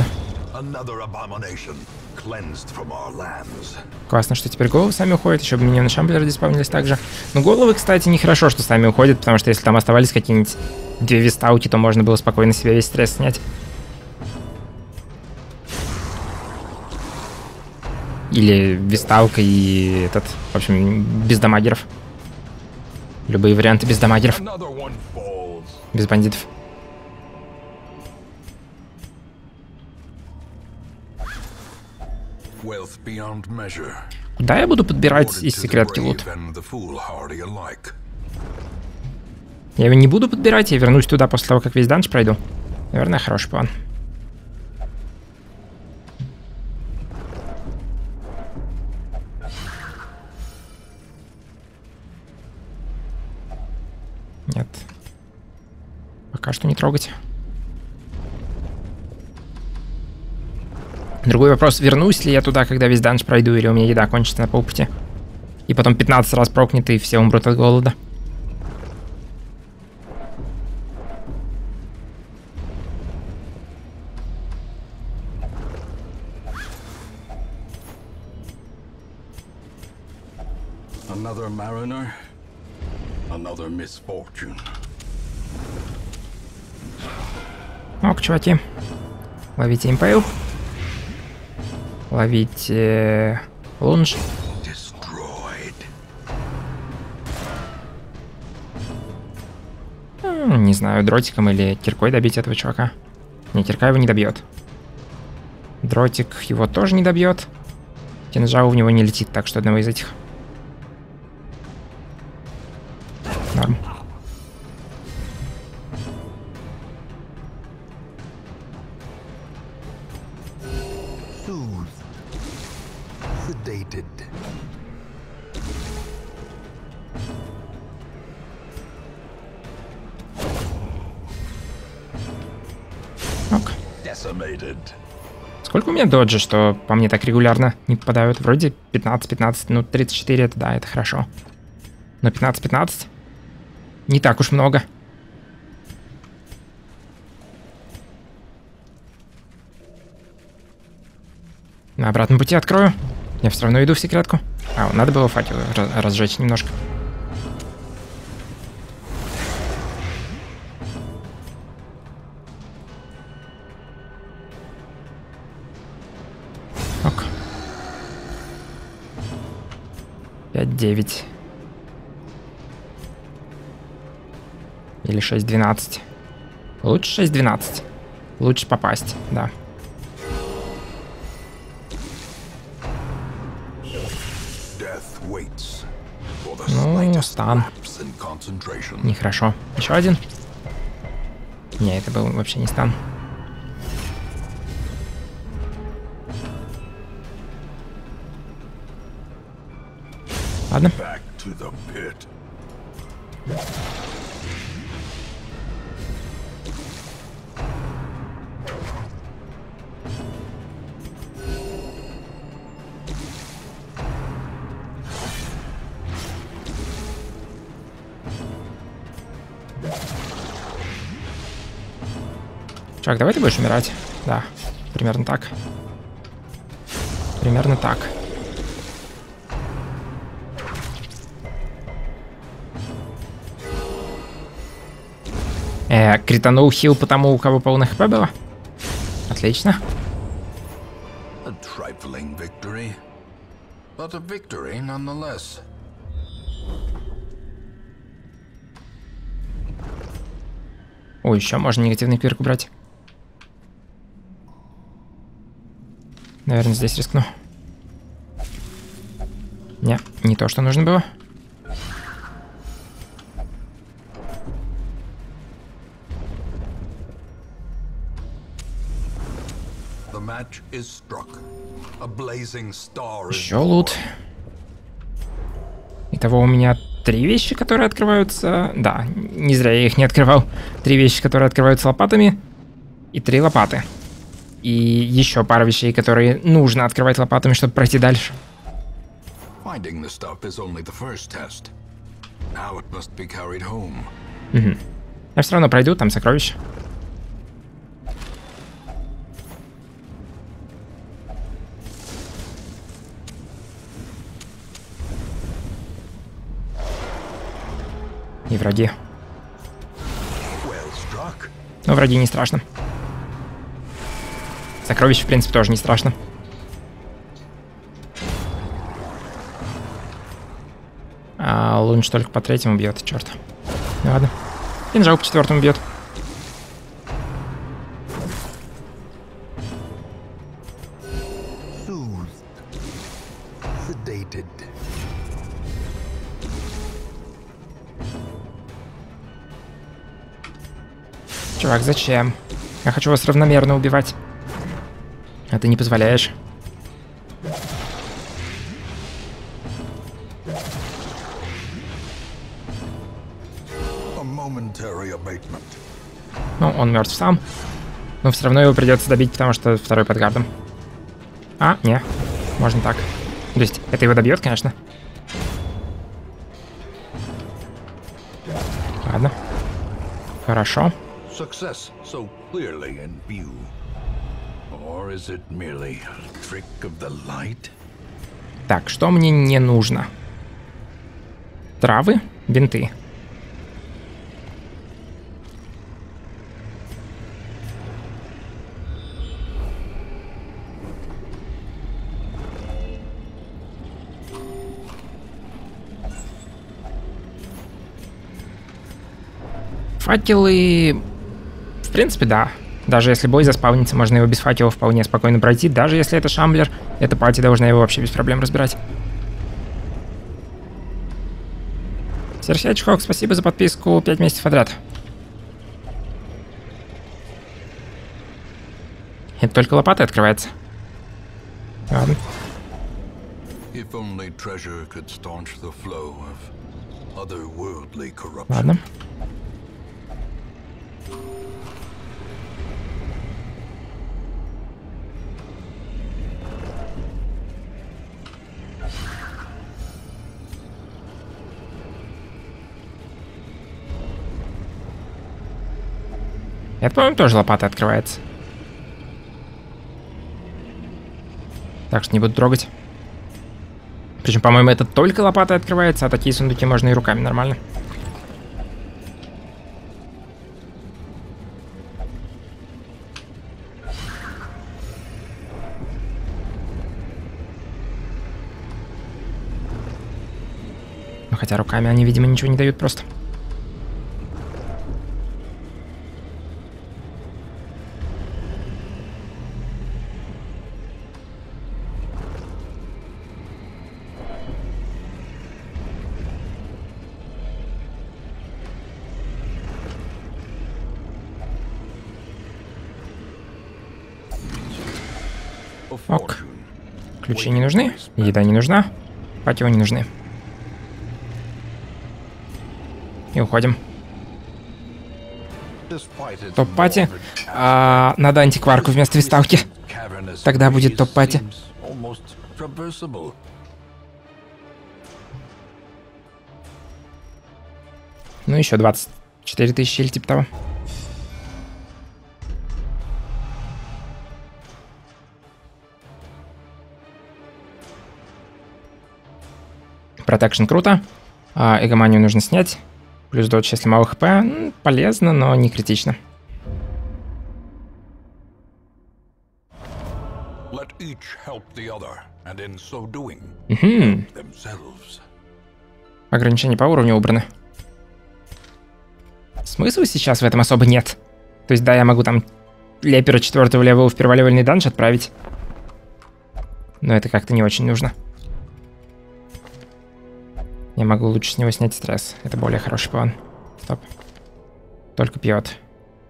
Классно, что теперь головы сами уходят, еще бы миньоны шамблеры диспавнились также. Но головы, кстати, нехорошо, что сами уходят, потому что если там оставались какие-нибудь две вистауки, то можно было спокойно себе весь стресс снять. Или висталка и этот, в общем, без дамагеров. Любые варианты без дамагеров. Без бандитов. Да, я буду подбирать из секретки лут. Я его не буду подбирать, я вернусь туда после того, как весь данж пройду. Наверное, хороший план. Нет. Пока что не трогать. Другой вопрос, вернусь ли я туда, когда весь данж пройду, или у меня еда кончится на полпути. И потом пятнадцать раз прокнет, и все умрут от голода. Another mariner, another misfortune. Ок, чуваки. Ловите импейл. Ловите лунж. М, не знаю, дротиком или киркой добить этого чувака. Не, кирка его не добьет. Дротик его тоже не добьет. Кинжал в него не летит, так что одного из этих. Норм. Ок. Сколько у меня доджи, что по мне так регулярно не попадают? Вроде пятнадцать пятнадцать, ну тридцать четыре это да, это хорошо. Но пятнадцать пятнадцать не так уж много. На обратном пути открою. Я все равно иду в секретку. А, надо было факел разжечь немножко. Ок. пять девять. Или шесть двенадцать. Лучше шесть двенадцать. Лучше попасть, да. Ну, стан. Нехорошо. Еще один? Не, это был вообще не стан. Ладно. Чувак, давай ты будешь умирать. Да, примерно так. Примерно так. Э, кританул хил по тому, у кого полный хп было. Отлично. О, еще можно негативный квирк убрать. Наверное, здесь рискну. Не, не то, что нужно было. Еще лут. Итого у меня три вещи, которые открываются... Да, не зря я их не открывал. Три вещи, которые открываются лопатами. И три лопаты. И еще пара вещей, которые нужно открывать лопатами, чтобы пройти дальше. Угу. Я все равно пройду, там сокровища. И враги. Но враги не страшно. Сокровища, в принципе, тоже не страшно. А лунч только по третьему бьет, черт. Ну ладно. Кинжал по четвертому бьет. Чувак, зачем? Я хочу вас равномерно убивать. А ты не позволяешь. Ну, он мертв сам. Но все равно его придется добить, потому что второй под гардом. А, не. Можно так. То есть, это его добьет, конечно. Ладно. Хорошо. Так, что мне не нужно? Травы, бинты. Факелы... В принципе, да. Даже если бой заспаунится, можно его без факелов вполне спокойно пройти. Даже если это шамблер, эта пати должна его вообще без проблем разбирать. Серсиач Хок, спасибо за подписку пять месяцев подряд. Это только лопата открывается. Ладно. Ладно. Это, по-моему, тоже лопата открывается. Так что не буду трогать. Причем, по-моему, это только лопатой открывается, а такие сундуки можно и руками нормально. Ну, хотя руками они, видимо, ничего не дают просто. Ок. Ключи не нужны, еда не нужна, патио не нужны. И уходим. Топ-пати. А, надо антикварку вместо виставки. Тогда будет топ-пати. Ну, еще двадцать четыре тысячи или типа того. Протекшн круто. А, эгоманию нужно снять. Плюс додж, если мало хп. М, полезно, но не критично. Угу. Ограничения по уровню убраны. Смысла сейчас в этом особо нет. То есть, да, я могу там лепера четвертого левела в перволевельный данж отправить. Но это как-то не очень нужно. Я могу лучше с него снять стресс. Это более хороший план. Стоп. Только пьет.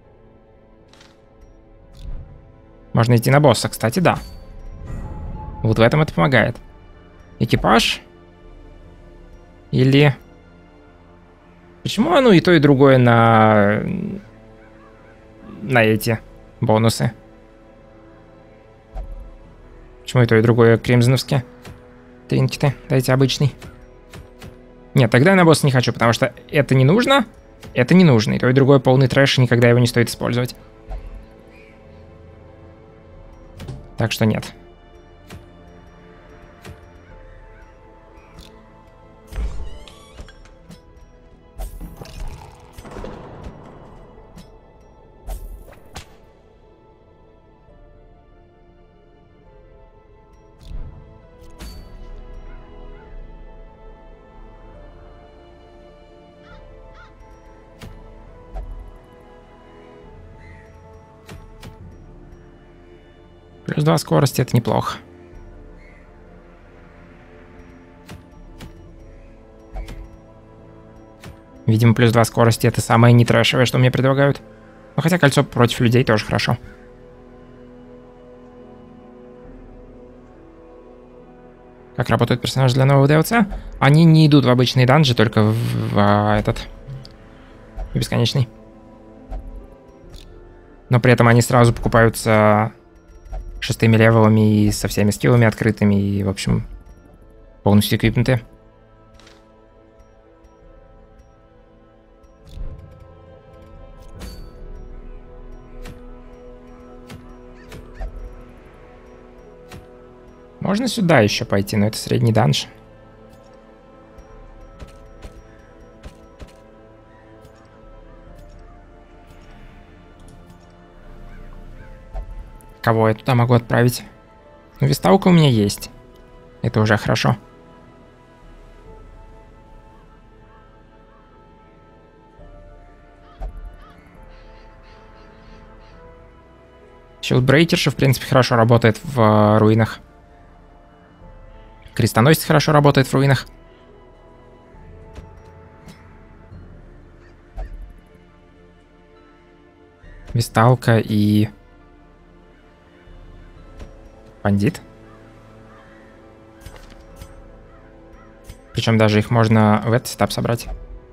Можно идти на босса, кстати, да. Вот в этом это помогает. Экипаж. Или... Почему оно и то, и другое на... На эти бонусы? Почему и то, и другое кримзоновские? Тринкеты. Дайте обычный. Нет, тогда я на босса не хочу, потому что это не нужно. Это не нужно. И то, и другое полный трэш, и никогда его не стоит использовать. Так что нет. Плюс два скорости — это неплохо. Видимо, плюс два скорости — это самое нетрэшевое, что мне предлагают. Ну, хотя кольцо против людей тоже хорошо. Как работают персонажи для нового ди эл си? Они не идут в обычные данжи, только в, в, в этот... в бесконечный. Но при этом они сразу покупаются... шестыми левелами и со всеми скиллами открытыми, и, в общем, полностью эквипнуты. Можно сюда еще пойти, но это средний данж. Кого я туда могу отправить? Ну, весталка у меня есть. Это уже хорошо. Щилдбрейкерша, в принципе, хорошо работает в э, руинах. Крестоносец хорошо работает в руинах. Весталка и... бандит. Причем даже их можно в этот сетап собрать.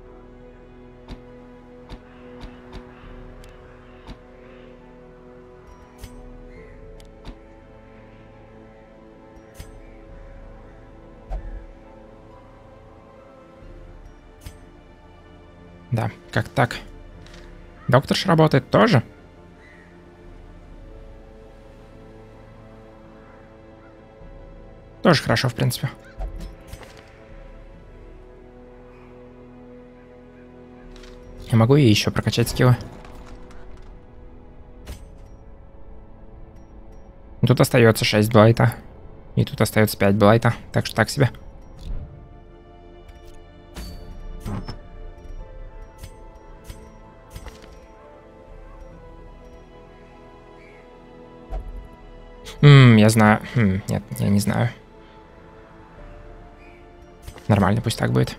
Да, как так. Докторш работает тоже. Тоже хорошо, в принципе. Я могу ей еще прокачать скиллы. Тут остается шесть блайта. И тут остается пять блайта. Так что так себе. Ммм, я знаю. Хм, нет, я не знаю. Нормально, пусть так будет.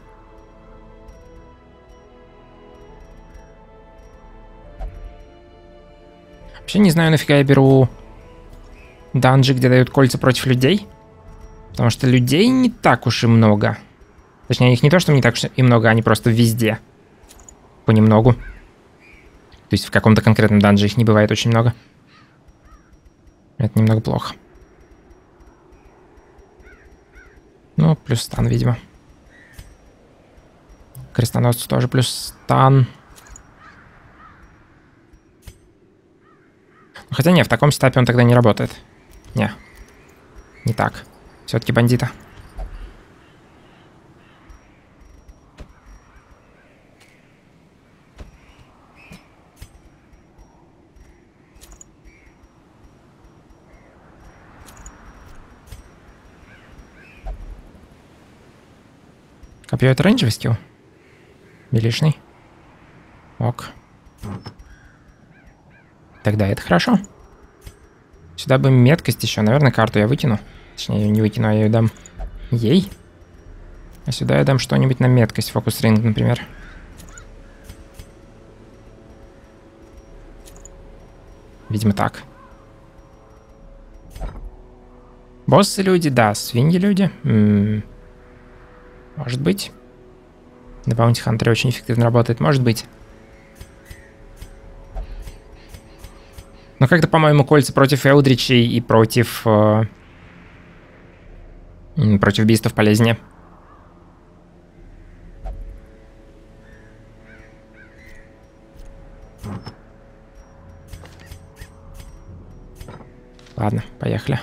Вообще не знаю, нафига я беру данжи, где дают кольца против людей. Потому что людей не так уж и много. Точнее, их не то, что не так уж и много, они просто везде. Понемногу. То есть в каком-то конкретном данже их не бывает очень много. Это немного плохо. Ну, плюс стан, видимо. Крестоносцу тоже плюс стан. Хотя не, в таком сетапе он тогда не работает. Не. Не так. Все-таки бандита. Копье — это рейнджевый скилл? Милишный? Ок. Тогда это хорошо. Сюда бы меткость еще. Наверное, карту я выкину. Точнее, ее не выкину, а я ее дам ей. А сюда я дам что-нибудь на меткость. Фокус-ринг, например. Видимо, так. Боссы-люди, да. Свиньи-люди. М-м- может быть. На Баунти Хантере очень эффективно работает. Может быть. Но как-то, по-моему, кольца против Элдричей и против... Э, против бистов полезнее. Ладно, поехали.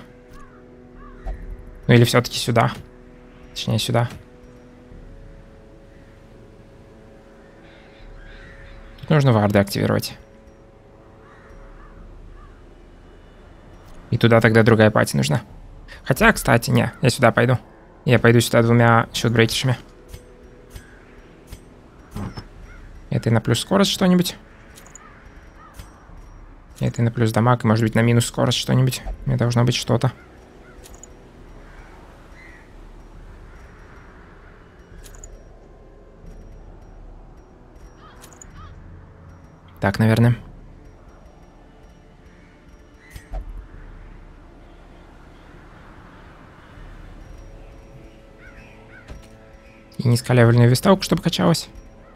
Ну или все-таки сюда. Точнее, сюда. Тут нужно варды активировать. И туда тогда другая пати нужна. Хотя, кстати, не, я сюда пойду. Я пойду сюда двумя щитбрейкершами. Это и на плюс скорость что-нибудь. Это и на плюс дамаг, и может быть на минус скорость что-нибудь. Мне должно быть что-то. Так, наверное. И низколевельную виставку, чтобы качалась.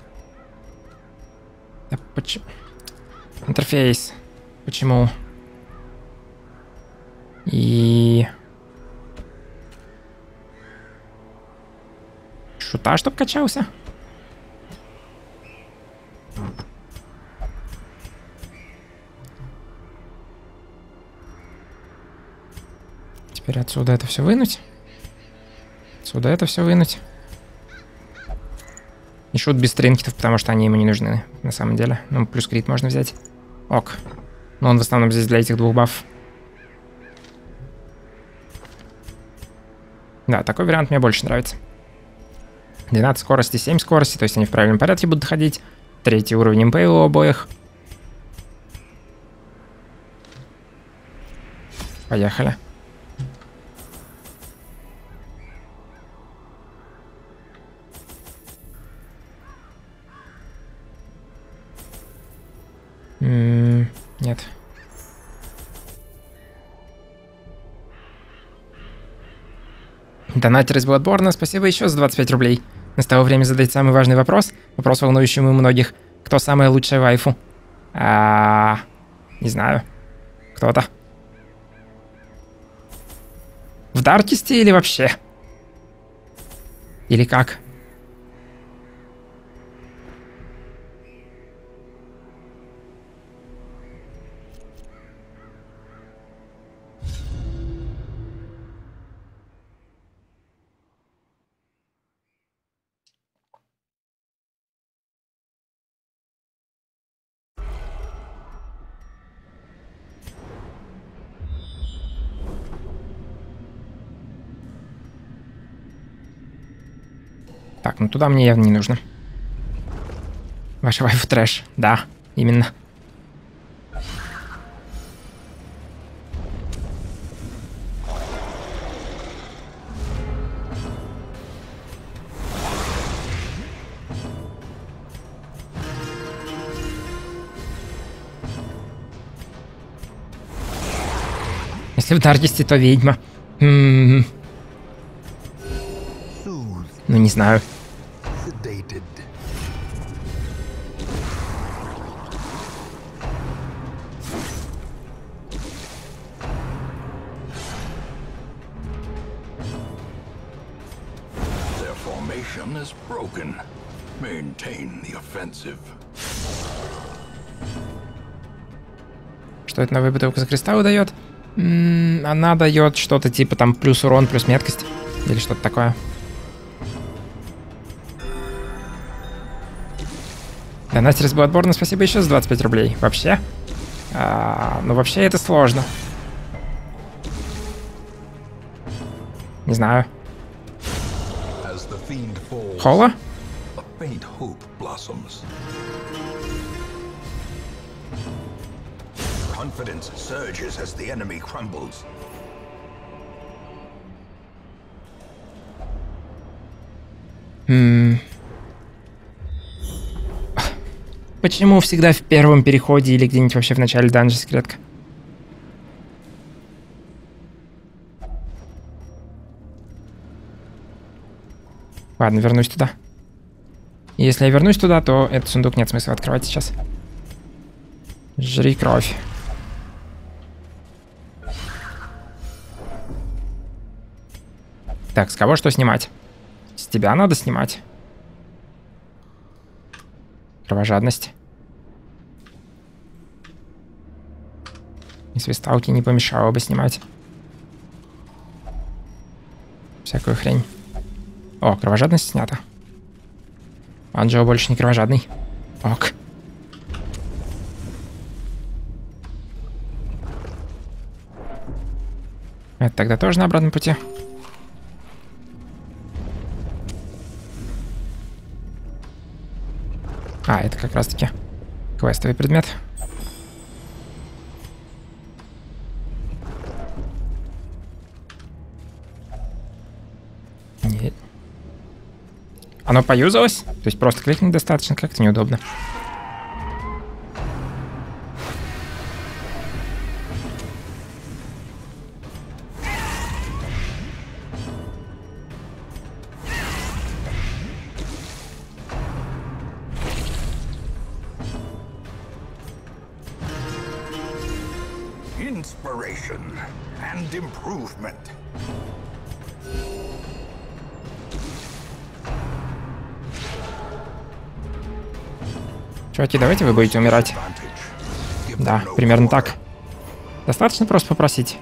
Да почему? Интерфейс. Почему? И... Шута, чтобы качался? Теперь отсюда это все вынуть. Отсюда это все вынуть. И шут без тринкетов, потому что они ему не нужны, на самом деле. Ну, плюс крит можно взять. Ок. Но он в основном здесь для этих двух бафов. Да, такой вариант мне больше нравится. двенадцать скорости, семь скорости, то есть они в правильном порядке будут ходить. Третий уровень МП у обоих. Поехали. М-м, нет. Донатер из Bloodborne, спасибо еще за двадцать пять рублей. Настало время задать самый важный вопрос. Вопрос, волнующий у многих. Кто самая лучшая вайфу? А, не знаю. Кто-то. В Даркисте или вообще? Или как? Так, ну туда мне явно не нужно. Ваша вайфу трэш. Да, именно. Если в Даркисте, то ведьма. М-м-м. Ну, не знаю. Is broken. Maintain the offensive. Что это новая бутылка за кристаллы дает? М-м, она дает что-то типа там плюс урон, плюс меткость. Или что-то такое. Донатер из Bloodborne, спасибо еще за двадцать пять рублей. Вообще? А, ну вообще это сложно. Не знаю. Холла? blossoms. Confidence surges as the enemy crumbles. Hmm. Почему всегда в первом переходе или где-нибудь вообще в начале данжа секретка? Ладно, вернусь туда. Если я вернусь туда, то этот сундук нет смысла открывать сейчас. Жри кровь. Так, с кого что снимать? С тебя надо снимать. Кровожадность. И свисталки не помешало бы снимать. Всякую хрень. О, кровожадность снята. Анджело больше не кровожадный. Ок. Это тогда тоже на обратном пути. А, это как раз-таки квестовый предмет. Нет. Оно поюзалось? То есть просто кликнуть достаточно, как-то неудобно. Inspiration and improvement. Чуваки, давайте вы будете умирать. Да, примерно так. Достаточно просто попросить.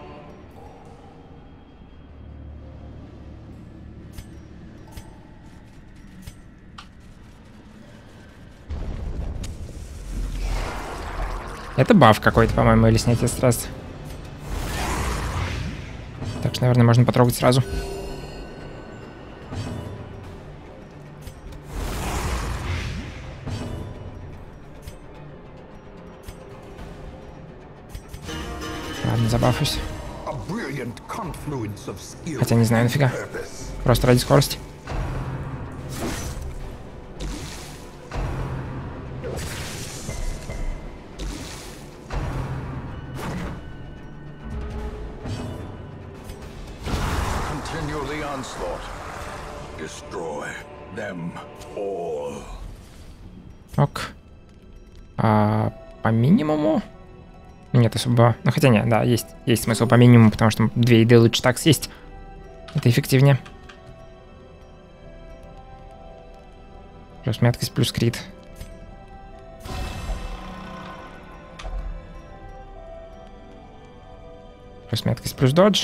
Это баф какой-то, по-моему, или снятие стресса. Так что, наверное, можно потрогать сразу. Ладно, забафусь. Хотя не знаю нафига. Просто ради скорости. Ок. А, по минимуму? Нет особо... Ну хотя нет, да, есть, есть смысл по минимуму, потому что две еды лучше так съесть. Это эффективнее. Плюс меткость, плюс крит. Плюс меткость, плюс додж.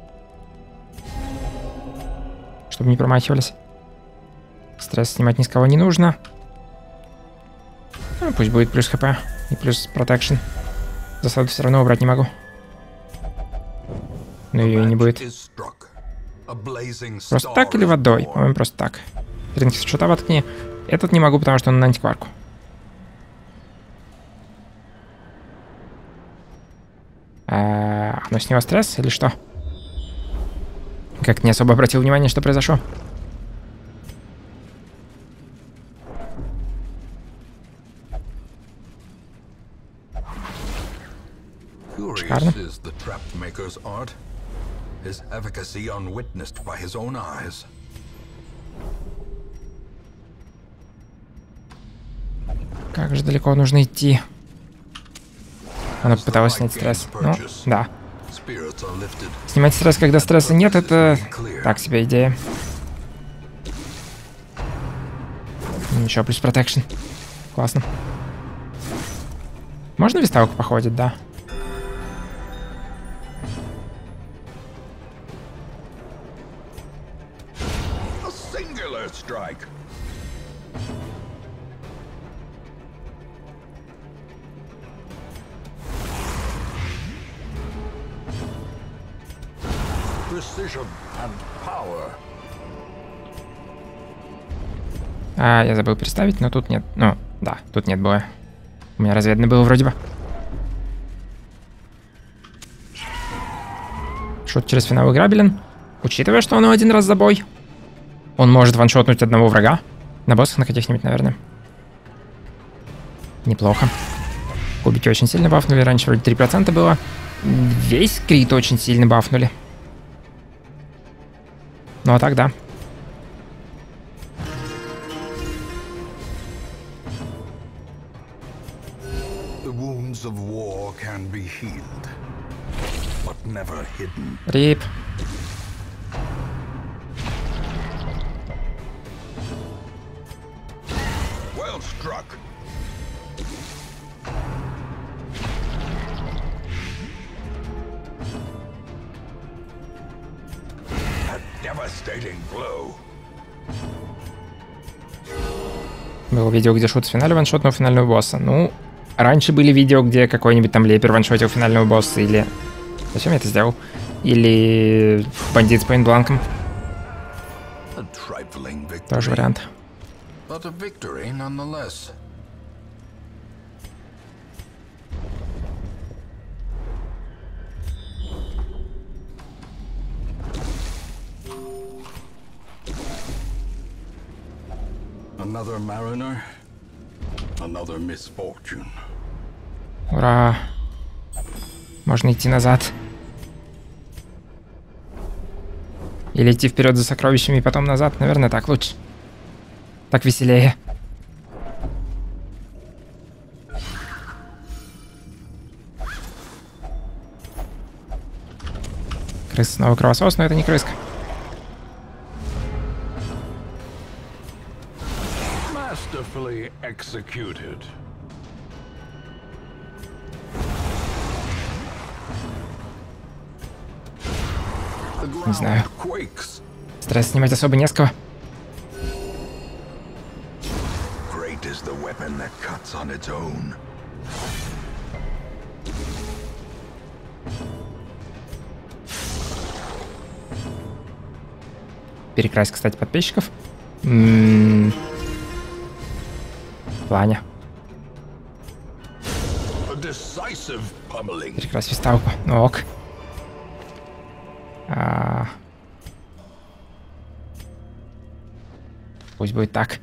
Чтобы не промахивались. Стресс снимать ни с кого не нужно. Ну, пусть будет плюс хп и плюс протекшн. Засаду все равно убрать не могу. Но ее и не будет. Просто так или водой? По-моему, просто так. Тринкс что-то воткни. Этот не могу, потому что он на антикварку. А, оно с него стресс или что? Как-то не особо обратил внимание, что произошло. Шикарно. Как же далеко нужно идти? Она попыталась снять стресс. Ну, да. Снимать стресс, когда стресса нет, это так себе идея. Ничего, плюс протекшн. Классно. Можно виставку походить, да? А, я забыл переставить, но тут нет. Ну, да, тут нет боя. У меня разведано было вроде бы. Шут через финал грабелен. Учитывая, что он один раз за бой, он может ваншотнуть одного врага. На боссах на каких-нибудь, наверное. Неплохо. Кубики очень сильно бафнули. Раньше вроде три процента было. Весь крит очень сильно бафнули. Ну а так, да. Рип. Well struck. A devastating blow. Было видео, где Шут в финале ваншотнул финального босса. Ну, раньше были видео, где какой-нибудь там лепер ваншотил финального босса, или... Зачем я это сделал? Или бандит с поинтбланком. Тоже вариант. But a victory nonetheless. Another mariner, another misfortune. Ура! Можно идти назад. Или идти вперед за сокровищами и потом назад. Наверное, так лучше. Так веселее. Крыс снова кровосос, но это не крыска. Masterfully executed. Не знаю. Стресс снимать особо не с кого. Перекрась, кстати, подписчиков. М-м-м. Ваня. Перекрась вставку. Ну ок. А... Пусть будет так.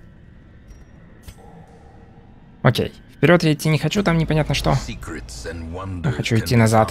Окей. Вперед я идти не хочу, там непонятно что. Я хочу идти назад.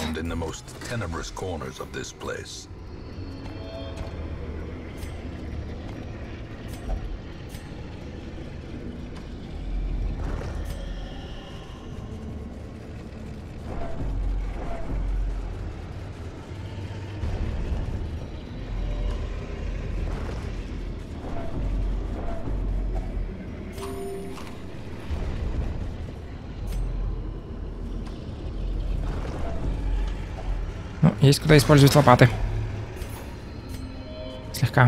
Есть куда использовать лопаты. Слегка.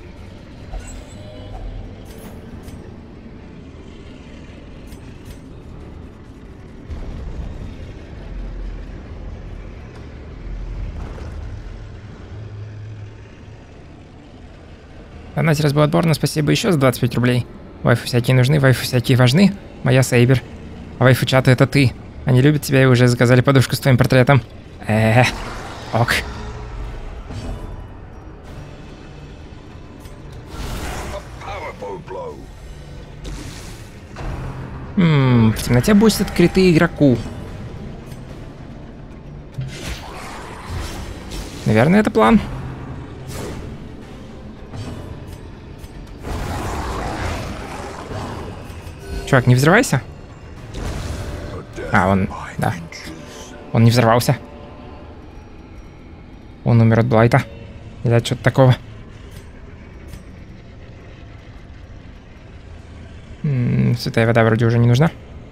Донатить разбил отборно, спасибо еще за двадцать пять рублей. Вайфу всякие нужны, вайфу всякие важны. Моя Сейбер. А вайфу чата это ты. Они любят тебя и уже заказали подушку с твоим портретом. Эээ. Ок. Ммм, в темноте бустят криты игроку. Наверное, это план. Чувак, не взрывайся. А, он... Да. Он не взорвался. Он умер от Блайта. Или от что-то такого. М-м, святая вода вроде уже не нужна.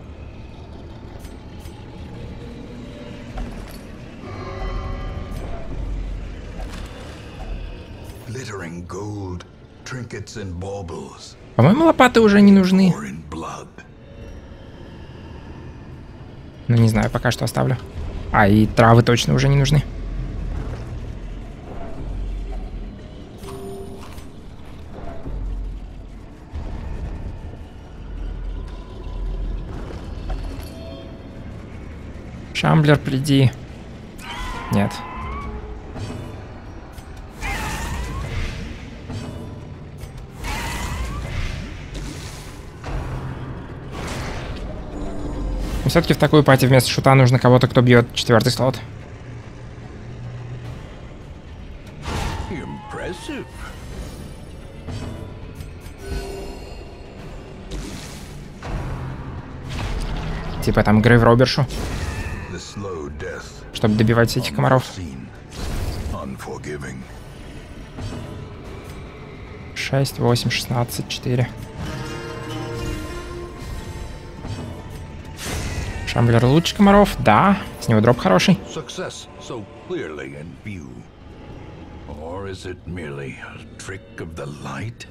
По-моему, лопаты уже не нужны. Ну, не знаю, пока что оставлю. А, и травы точно уже не нужны. Шамблер, приди. Нет. Все-таки в такую пати вместо шута нужно кого-то, кто бьет четвертый слот. Impressive. Типа там Грейв Робершу, The slow death чтобы добивать этих комаров. unseen, unforgiving. шесть, восемь, шестнадцать, четыре. Шамблер лучше комаров, да. С него дроп хороший. Success so clearly in view. Or is it merely a trick of the light?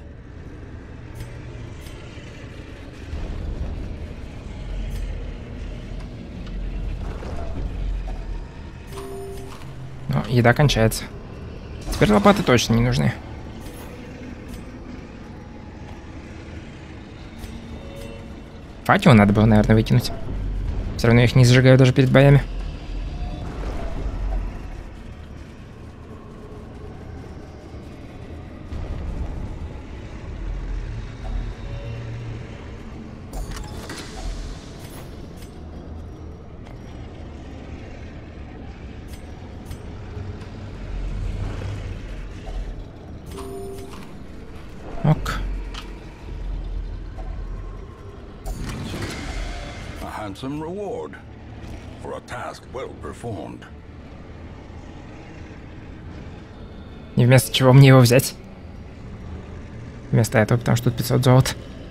Но еда кончается. Теперь лопаты точно не нужны. Фатио надо было, наверное, выкинуть. Все равно я их не сжигаю даже перед боями. Ок. A handsome reward for a task well performed. И вместо чего мне его взять? Вместо этого, потому что тут пятьсот золота.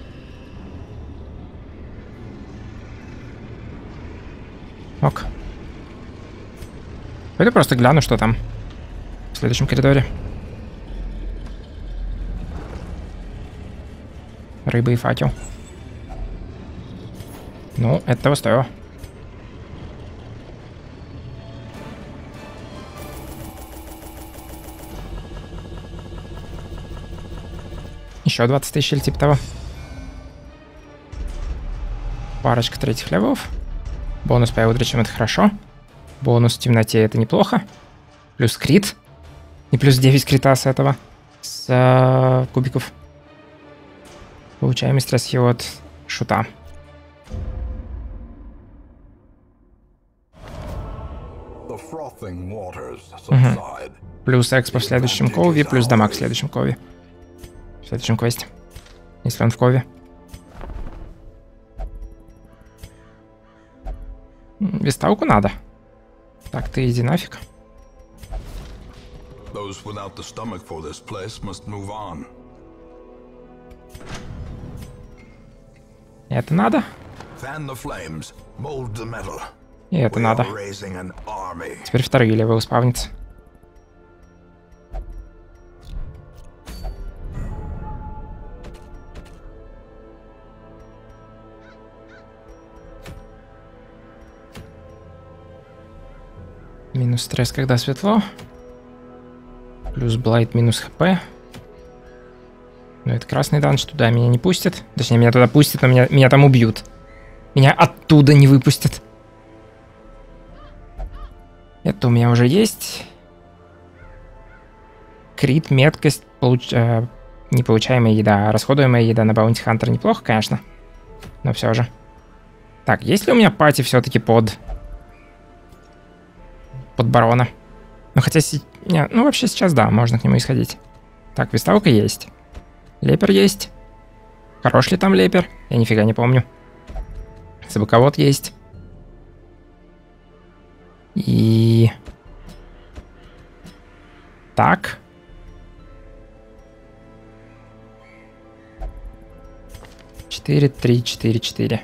Ок. Пойду просто гляну, что там в следующем коридоре. Рыба и факел. Ну, это того стоило. Еще двадцать тысяч или типа того. Парочка третьих левелов. Бонус по утречам — это хорошо. Бонус в темноте — это неплохо. Плюс крит. И плюс девять крита с этого. С э, кубиков. Получаем стресс от шута. The frothing waters subside. Плюс экспо в следующем кове, плюс дамаг в следующем кове. В следующем квесте. Если он в кове. Вестауку надо. Так, ты иди нафиг. Those without the stomach for this place must move on. Это надо. Fan the flames, mold the metal. И это We надо. are raising an army. Теперь вторые левелы спавнится. Минус стресс, когда светло. Плюс блайт, минус хп. Но это красный данж, туда меня не пустят. Точнее, меня туда пустят, но меня, меня там убьют. Меня оттуда не выпустят. Это у меня уже есть. Крит, меткость, получ... э, не получаемая еда, а расходуемая еда на Баунти Хантер неплохо, конечно. Но все же. Так, есть ли у меня пати все-таки под... Под барона? Ну, хотя... Си... Не, ну, вообще сейчас, да, можно к нему исходить. Так, вестаука есть. Лепер есть. Хорош ли там лепер? Я нифига не помню. Собаковод есть. И... Так. Четыре, три, четыре, четыре.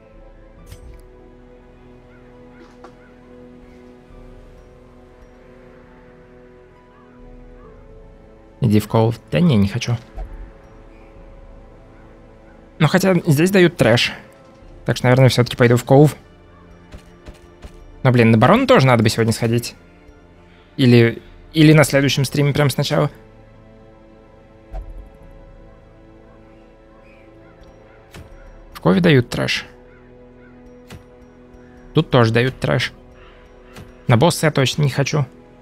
Иди в кол. Да не, не хочу. Ну, хотя здесь дают трэш. Так что, наверное, все-таки пойду в Коув. Но, блин, на барона тоже надо бы сегодня сходить. Или, или на следующем стриме прям сначала. В Кове дают трэш. Тут тоже дают трэш. На босса я точно не хочу.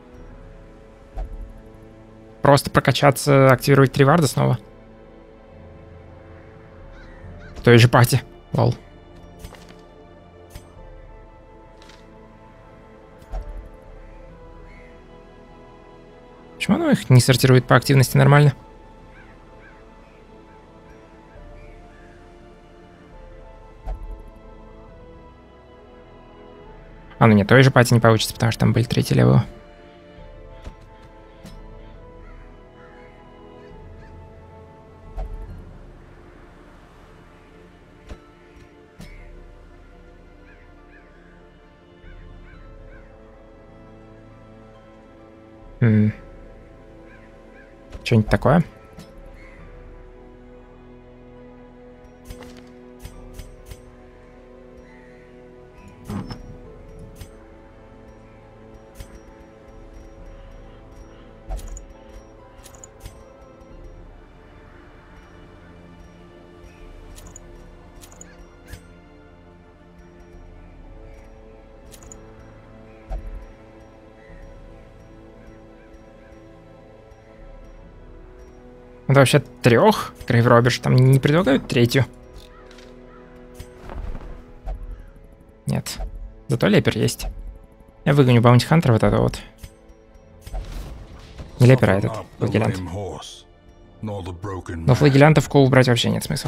Просто прокачаться, активировать три варда снова. В той же пати. Лол. Почему оно их не сортирует по активности нормально? А, ну нет, той же пати не получится, потому что там были третий левел. Хм. Что-нибудь такое? Это вообще трех Грейвроберш, там не предлагают третью. Нет. Зато лепер есть. Я выгоню баунти хантера вот это вот. Не лепер, а этот флагелянт. Но флагелянтов ко убрать вообще нет смысла.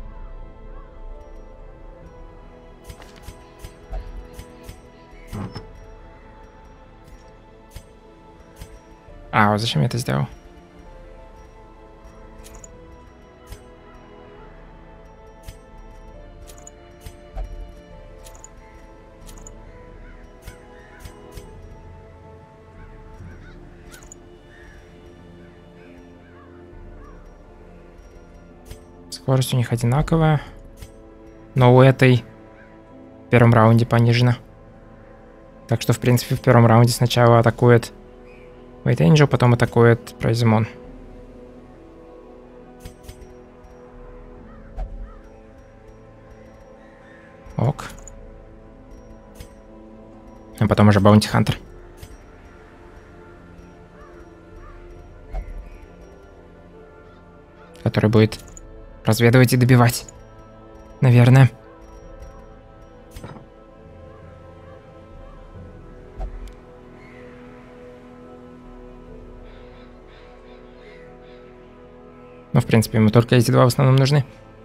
А, вот зачем я это сделал? Скорость у них одинаковая. Но у этой в первом раунде понижена. Так что, в принципе, в первом раунде сначала атакует White Angel, потом атакует Прайзимон. Ок. А потом уже Баунти Хантер. Который будет разведывать и добивать. Наверное. Ну, в принципе, ему только эти два в основном нужны.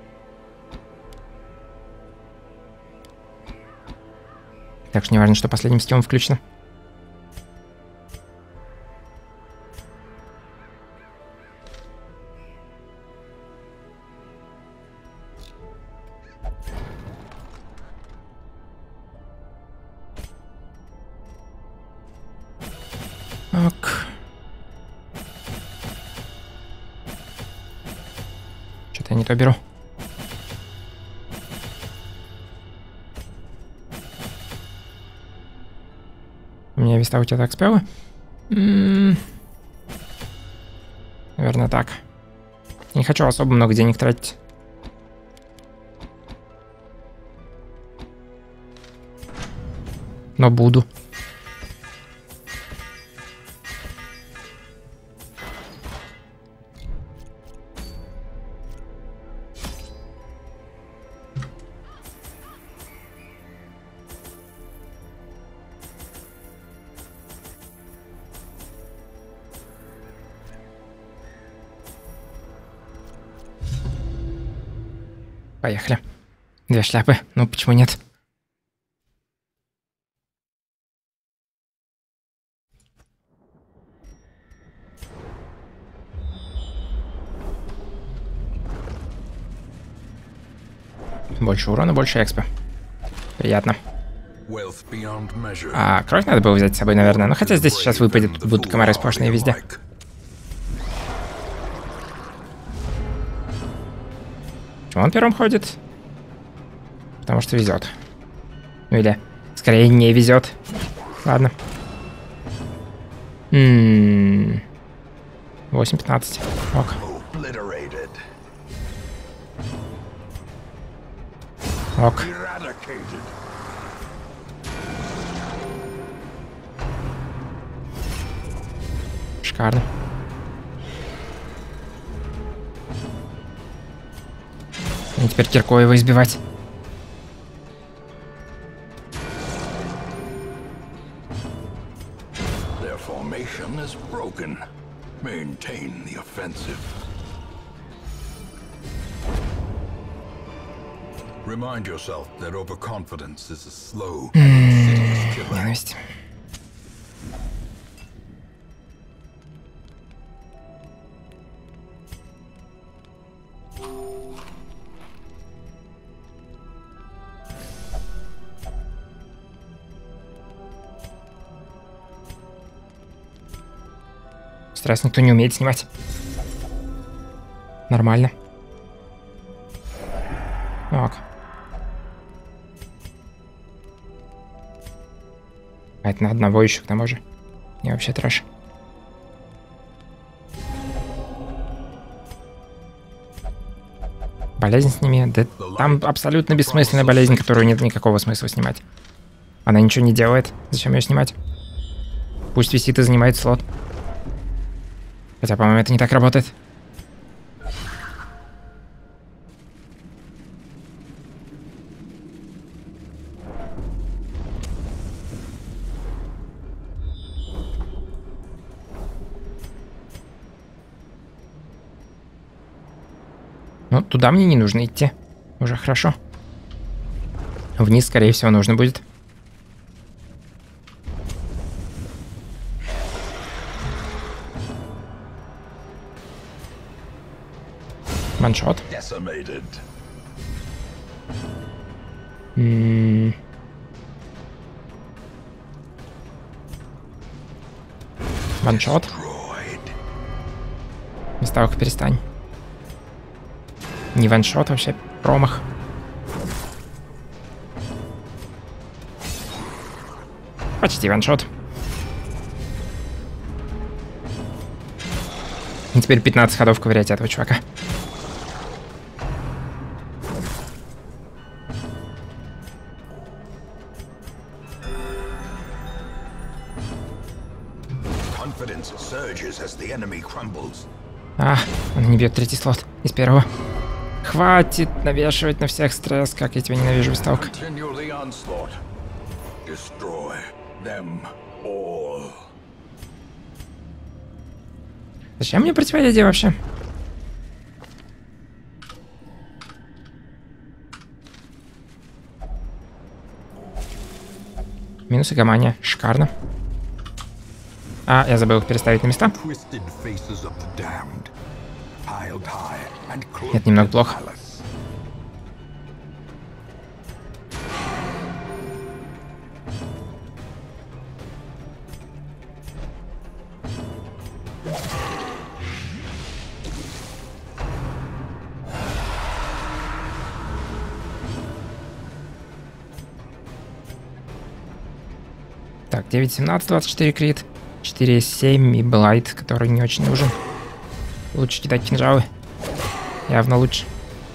Так что не важно, что последним стилом включено. Так. Что-то я не то беру. У меня веста у тебя так спела? М-м-м. Наверное, так. Не хочу особо много денег тратить. Но буду. Поехали. Две шляпы. Ну, почему нет? Больше урона, больше экспа. Приятно. А кровь надо было взять с собой, наверное. Ну, хотя здесь сейчас выпадет. Будут комары сплошные везде. Почему он первым ходит? Потому что везет. Ну или, скорее, не везет. Ладно. Ммм. восемь пятнадцать. Ок. Ок. Шикарно. И теперь киркой его избивать. Their formation is broken. Maintain the offensive. Remind yourself that overconfidence is a slow, insidious killer. Ненависть. Стресс никто не умеет снимать. Нормально. Ок. А это на одного еще к тому же. Не, вообще трэш. Болезнь сними. Да там абсолютно бессмысленная болезнь, которую нет никакого смысла снимать. Она ничего не делает. Зачем ее снимать? Пусть висит и занимает слот. Хотя, по-моему, это не так работает. Ну, туда мне не нужно идти. Уже хорошо. Вниз, скорее всего, нужно будет. Ваншот. М-м- Ваншот. Ставка перестань. Не ваншот, вообще промах. Почти ваншот. И теперь пятнадцать ходов ковырять этого чувака. А, он не бьет третий слот из первого. Хватит навешивать на всех стресс, как я тебя ненавижу, Весталка. Зачем мне противоядие вообще? Минус игомания. Шикарно. А, я забыл их переставить на места. Нет, немного плохо. Так, девять семнадцать, двадцать четыре крит. четыре семь и Блайт, который не очень нужен. Лучше кидать кинжалы. Явно лучше.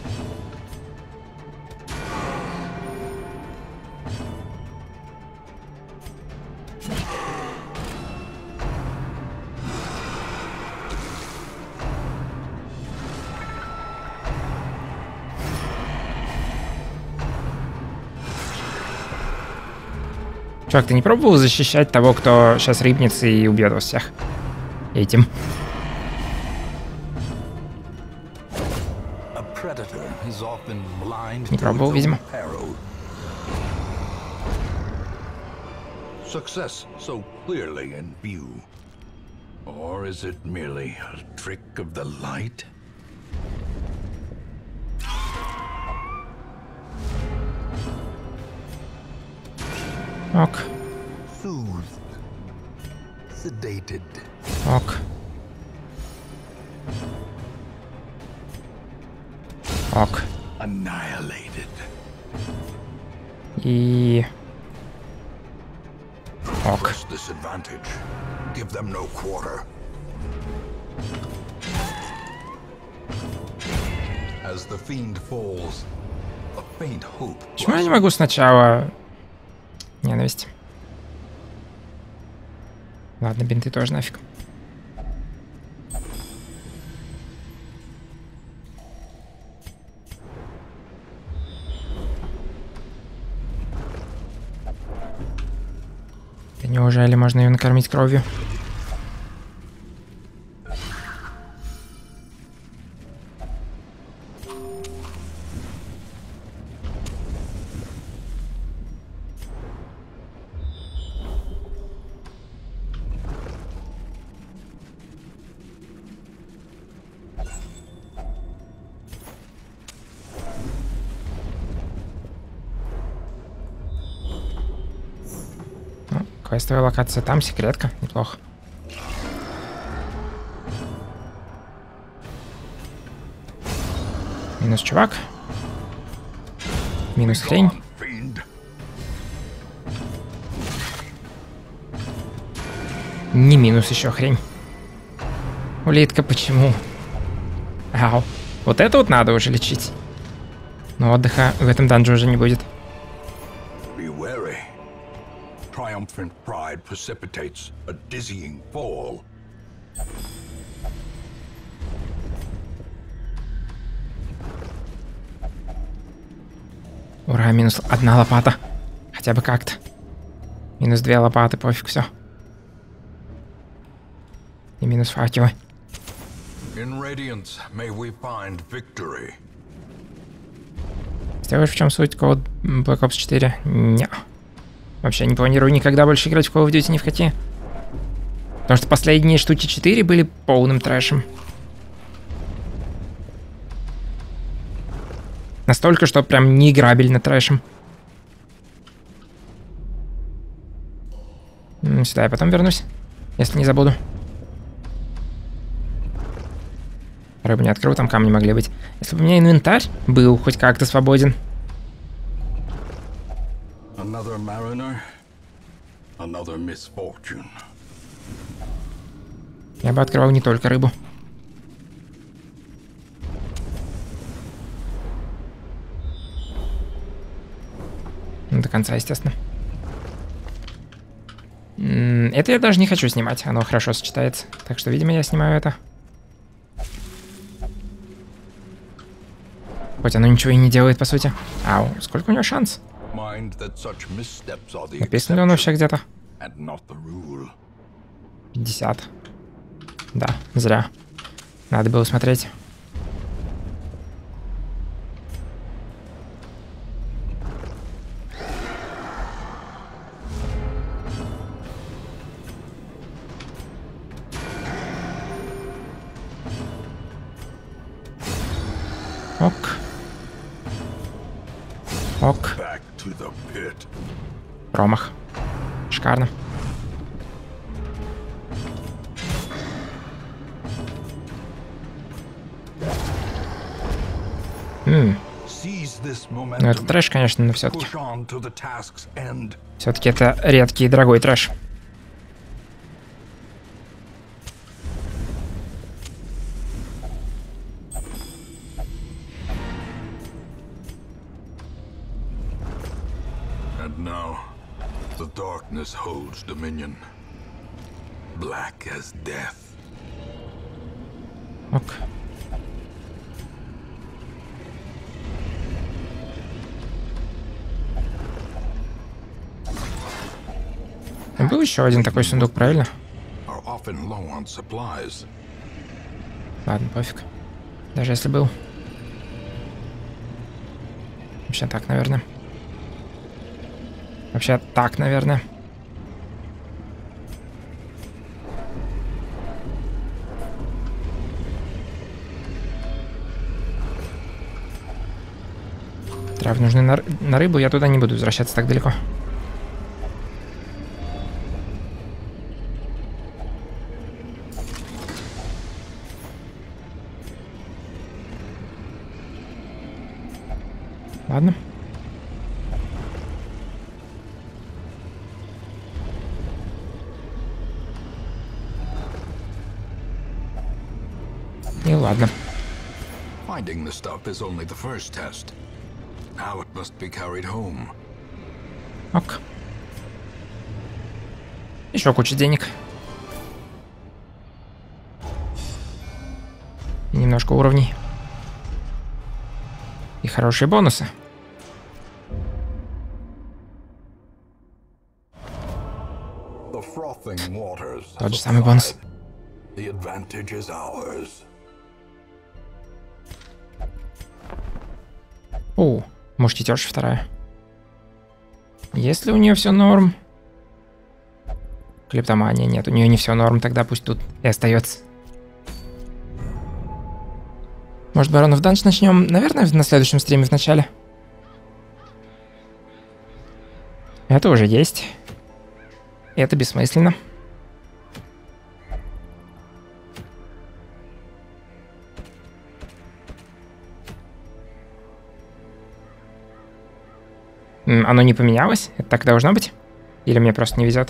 Чувак, ты не пробовал защищать того, кто сейчас рыбнется и убьет вас всех? Этим. Не пробовал, видимо. Success so clearly in view. Or is it merely a trick of the light? Ок. Soothed. Sedated. Ок. Ок. Annihilated. И... Ок. Press this advantage. Give them no quarter. As the fiend falls, a faint hope. Почему я не могу сначала... Ненависть. Ладно, бинты тоже нафиг. Да неужели можно ее накормить кровью? Квестовая локация там, секретка, неплохо. Минус чувак. Минус хрень. Не минус еще хрень. Улитка, почему? Ау. Вот это вот надо уже лечить. Но отдыха в этом данже уже не будет. Triumphant pride precipitates a dizzying fall. Ура, минус одна лопата. Хотя бы как-то. Минус две лопаты, пофиг, все. И минус факелы. In Radiance may we find victory. Сделаешь, в чем суть код Black Ops четыре? Не. Вообще не планирую никогда больше играть в Call of Duty ни в какие. Потому что последние штуки четыре были полным трэшем. Настолько, что прям неиграбельно трэшем. Сюда я потом вернусь, если не забуду. Рыбу не открыл, там камни могли быть. Если бы у меня инвентарь был хоть как-то свободен. Another mariner, another misfortune. Я бы открывал не только рыбу. Ну, до конца, естественно. Это я даже не хочу снимать, оно хорошо сочетается. Так что, видимо, я снимаю это. Хоть оно ничего и не делает, по сути. Ау, сколько у него шанс? Написано ли он вообще где-то? пятьдесят. Да, зря. Надо было смотреть. Ок. Ок. Промах. Шикарно. Ммм. Ну, это трэш, конечно, но все-таки. Все-таки это редкий и дорогой трэш. The darkness holds dominion, black as death. Ок. Был еще один такой сундук, правильно? Ладно, пофиг. Даже если был. Вообще так, наверное. Вообще так, наверное. Трав нужны на, на рыбу, я туда не буду возвращаться так далеко. Ладно. И ладно. Finding the stuff is only the first test. Now it must be carried home. Ок. Еще куча денег. И немножко уровней. И хорошие бонусы. The frothing waters Тот же самый бонус. The advantage is ours. О, мушкетерша вторая. Если у нее все норм. Клептомания нет, у нее не все норм, тогда пусть тут и остается. Может, Баронов Данж начнем, наверное, на следующем стриме в начале. Это уже есть. Это бессмысленно. Оно не поменялось? Это так должно быть? Или мне просто не везет?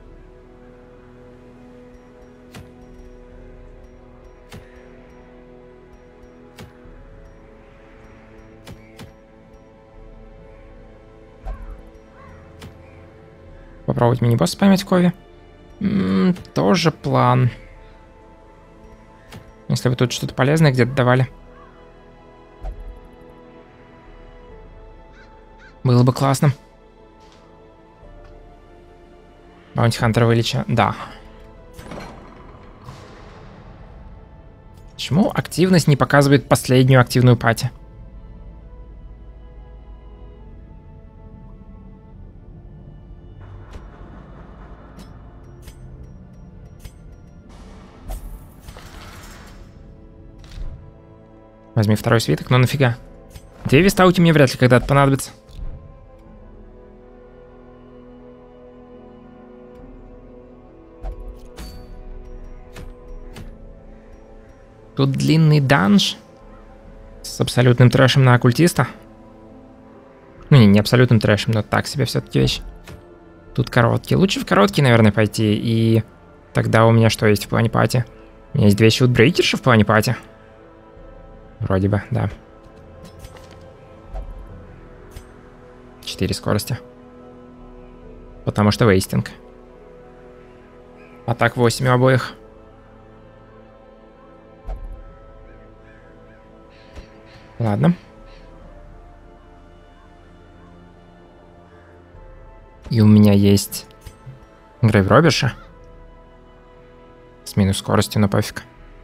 Попробовать мини-босс спамить в Кове. М-м, тоже план. Если бы тут что-то полезное где-то давали. Было бы классно. Баунти Хантер вылеча. Да. Почему активность не показывает последнюю активную пати? Возьми второй свиток, но нафига? Две вистаути мне вряд ли когда-то понадобится. Тут длинный данж с абсолютным трэшем на оккультиста. Ну не, не абсолютным трэшем, но так себе все-таки вещь. Тут короткий. Лучше в короткий, наверное, пойти. И тогда у меня что есть в плане пати? У меня есть две щитбрейкерши в плане пати. Вроде бы, да. Четыре скорости. Потому что вейстинг. А так восемь у обоих. Ладно. И у меня есть грейвроберша. С минус скоростью, но пофиг.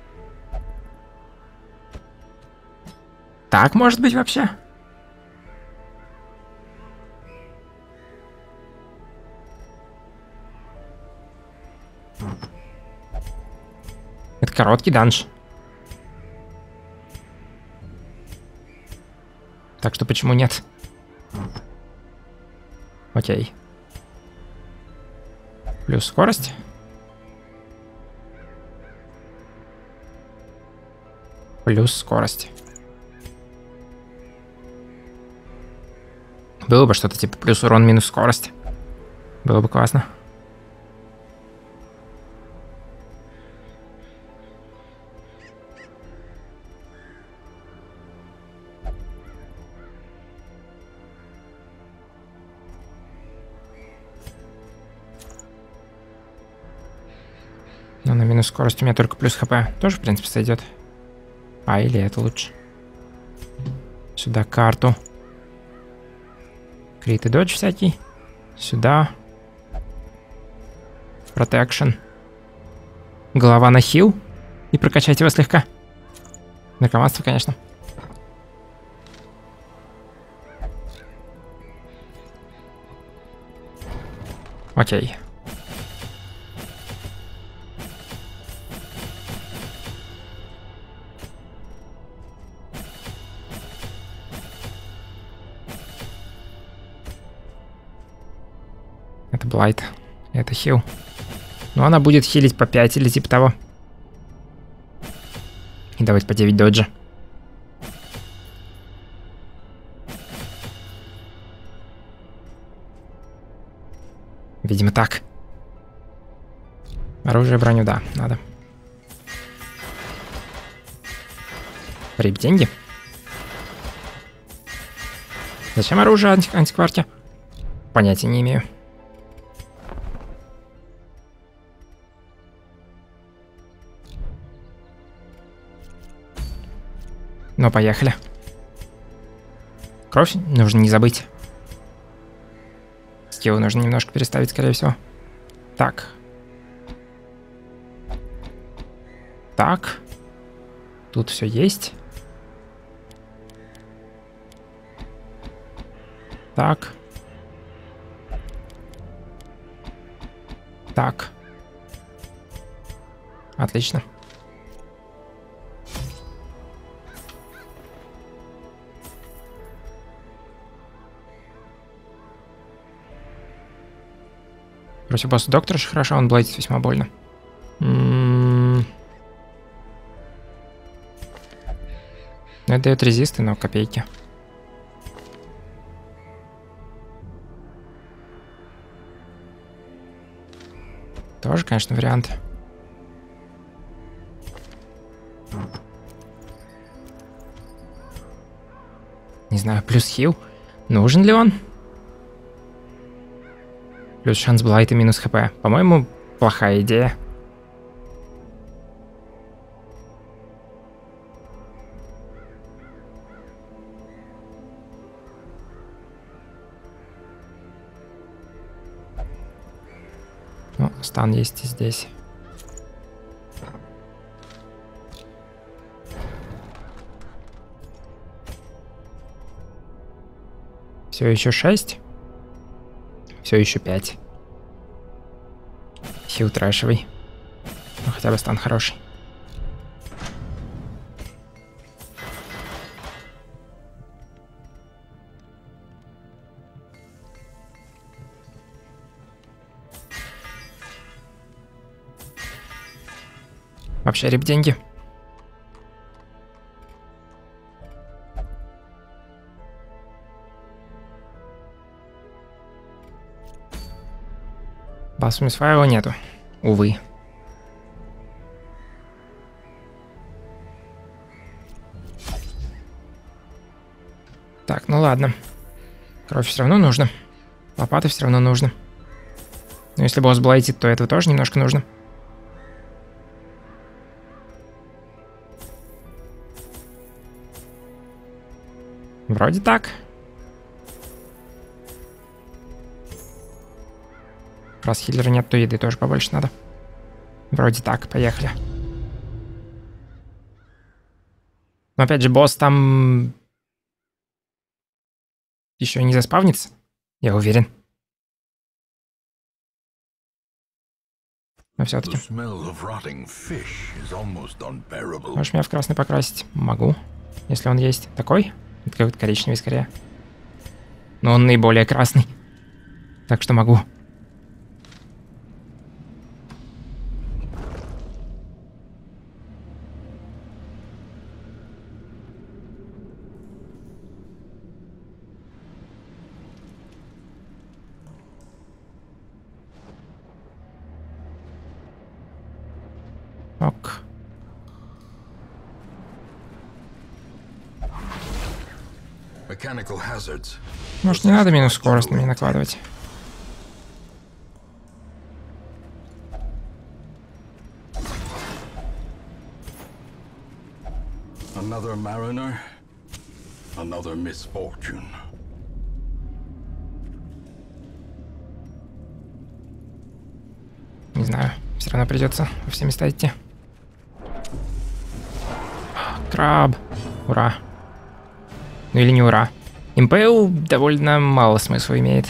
Так может быть вообще? Это короткий данж. Так что почему нет? Окей. Плюс скорость. Плюс скорость. Было бы что-то типа плюс урон, минус скорость. Было бы классно. Но на минус скорость у меня только плюс хп. Тоже, в принципе, сойдет. А, или это лучше. Сюда карту. Крит и додж всякий. Сюда. Протекшн. Голова на хил. И прокачать его слегка. Наркоманство, конечно. Окей. Это Блайт. Это хил. Но она будет хилить по пять или типа того. И давать по девять доджа. Видимо, так. Оружие, броню, да, надо. Рип деньги. Зачем оружие анти антикварки? Понятия не имею. Ну, поехали. Кровь нужно не забыть. Скилл нужно немножко переставить, скорее всего. Так. Так. Тут все есть. Так. Так. Отлично. Против босса доктора же хорошо, он блейдит весьма больно. М-м-м. Это дает резисты, но копейки. Тоже, конечно, вариант. Не знаю, плюс хил. Нужен ли он? Плюс шанс блайт и минус хп. По-моему, плохая идея. Ну, стан есть и здесь. Все еще шесть. Все еще пять. Хил трэшевый. Ну, хотя бы стан хороший. Вообще рип деньги. Басу Мисфайла нету. Увы. Так, ну ладно. Кровь все равно нужно. Лопаты все равно нужно. Но если босс блайтит, то этого тоже немножко нужно. Вроде так. Раз хиллера нет, то еды тоже побольше надо. Вроде так, поехали. Но опять же, босс там еще не заспавнится, я уверен. Но все-таки. Можешь меня в красный покрасить? Могу. Если он есть. Такой? Это какой-то коричневый скорее. Но он наиболее красный. Так что могу. Ок. Может, не надо минус скорость на меня накладывать? Another mariner, another misfortune. Не знаю, все равно придется во все места идти. Краб. Ура. Ну или не ура. Импейл довольно мало смысла имеет.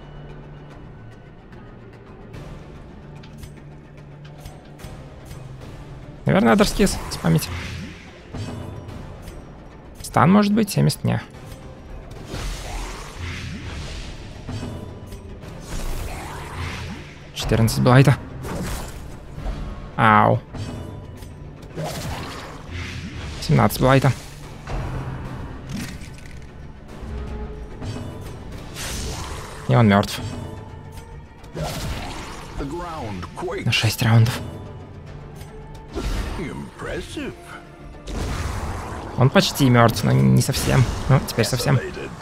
Наверное, Адарскис спамить. Стан может быть, семьдесят дня. четырнадцать блайта. Ау. семнадцать блайта. И он мертв. На шесть раундов. Он почти мертв, но не совсем. Ну, теперь совсем.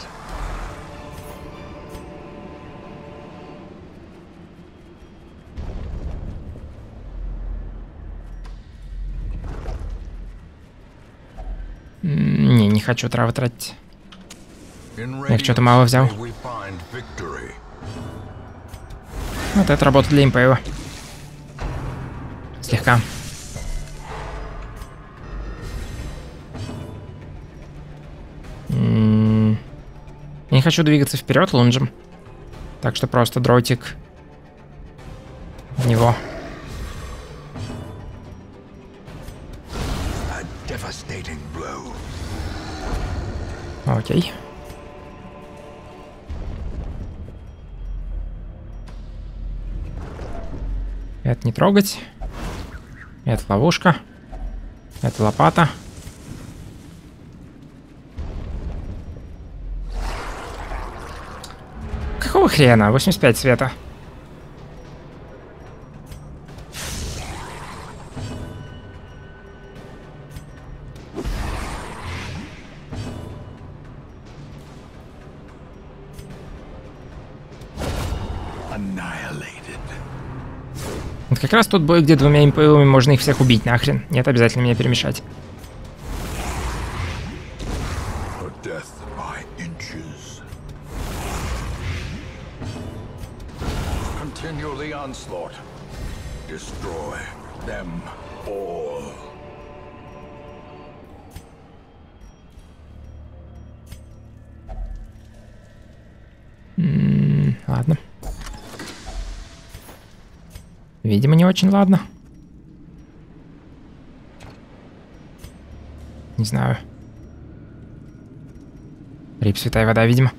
Не, не хочу травы тратить. Я их что-то мало взял. Вот это работа для импейла. слегка. М-м-м. Я не хочу двигаться вперед лунжем. Так что просто дротик в него. Окей. Это не трогать. Это ловушка. Это лопата. Какого хрена? восемьдесят пять света. Вот как раз тот бой, где двумя импелами можно их всех убить нахрен. Нет, обязательно меня перемешать. М-м, ладно. Видимо, не очень ладно. Не знаю. Рип, святая вода, видимо.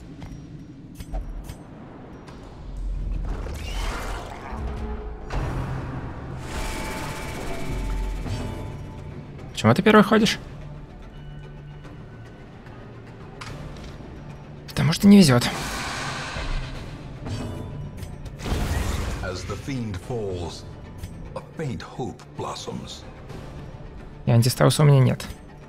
Почему ты первый ходишь? Потому что не везет. И антистауса у меня нет.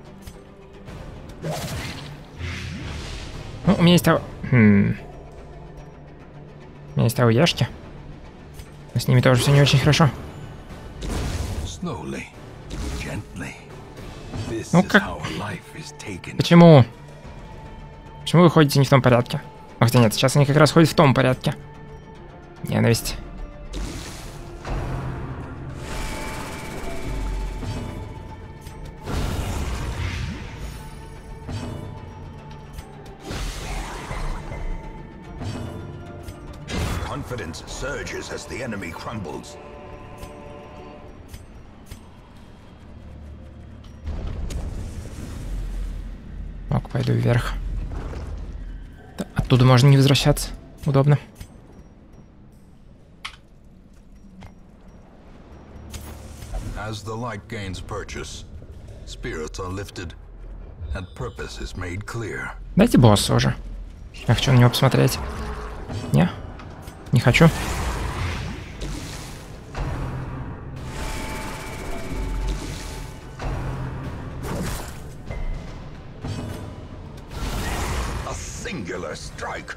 Ну, у меня есть ау... Хм. У меня есть ауяшки. Но с ними тоже все не очень хорошо. Ну как? Почему? Почему вы ходите не в том порядке? Ах ты, нет, сейчас они как раз ходят в том порядке. Ненависть. Confidence surges as the enemy crumbles. Ок, пойду вверх. Да, оттуда можно не возвращаться. Удобно. As the light gains purchase, spirits are lifted, and purpose is made clear. Дайте босса уже. Я хочу на него посмотреть. Не? Не хочу. A singular strike.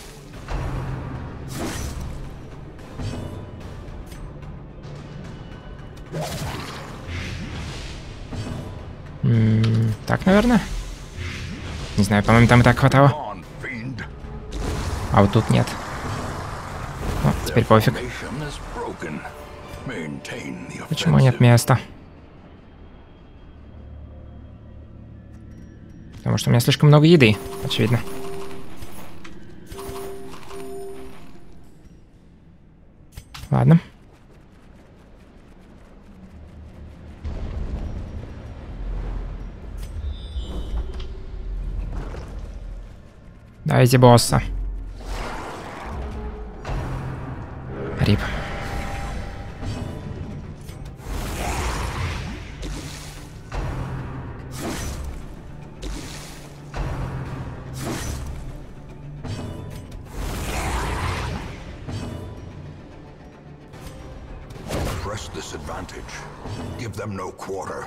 М-м, так, наверное. Не знаю, по-моему, там и так хватало. А вот тут нет. О, теперь пофиг. Почему нет места? Потому что у меня слишком много еды, очевидно. Ладно. Давайте босса. Рип. Press this advantage. Give them no quarter.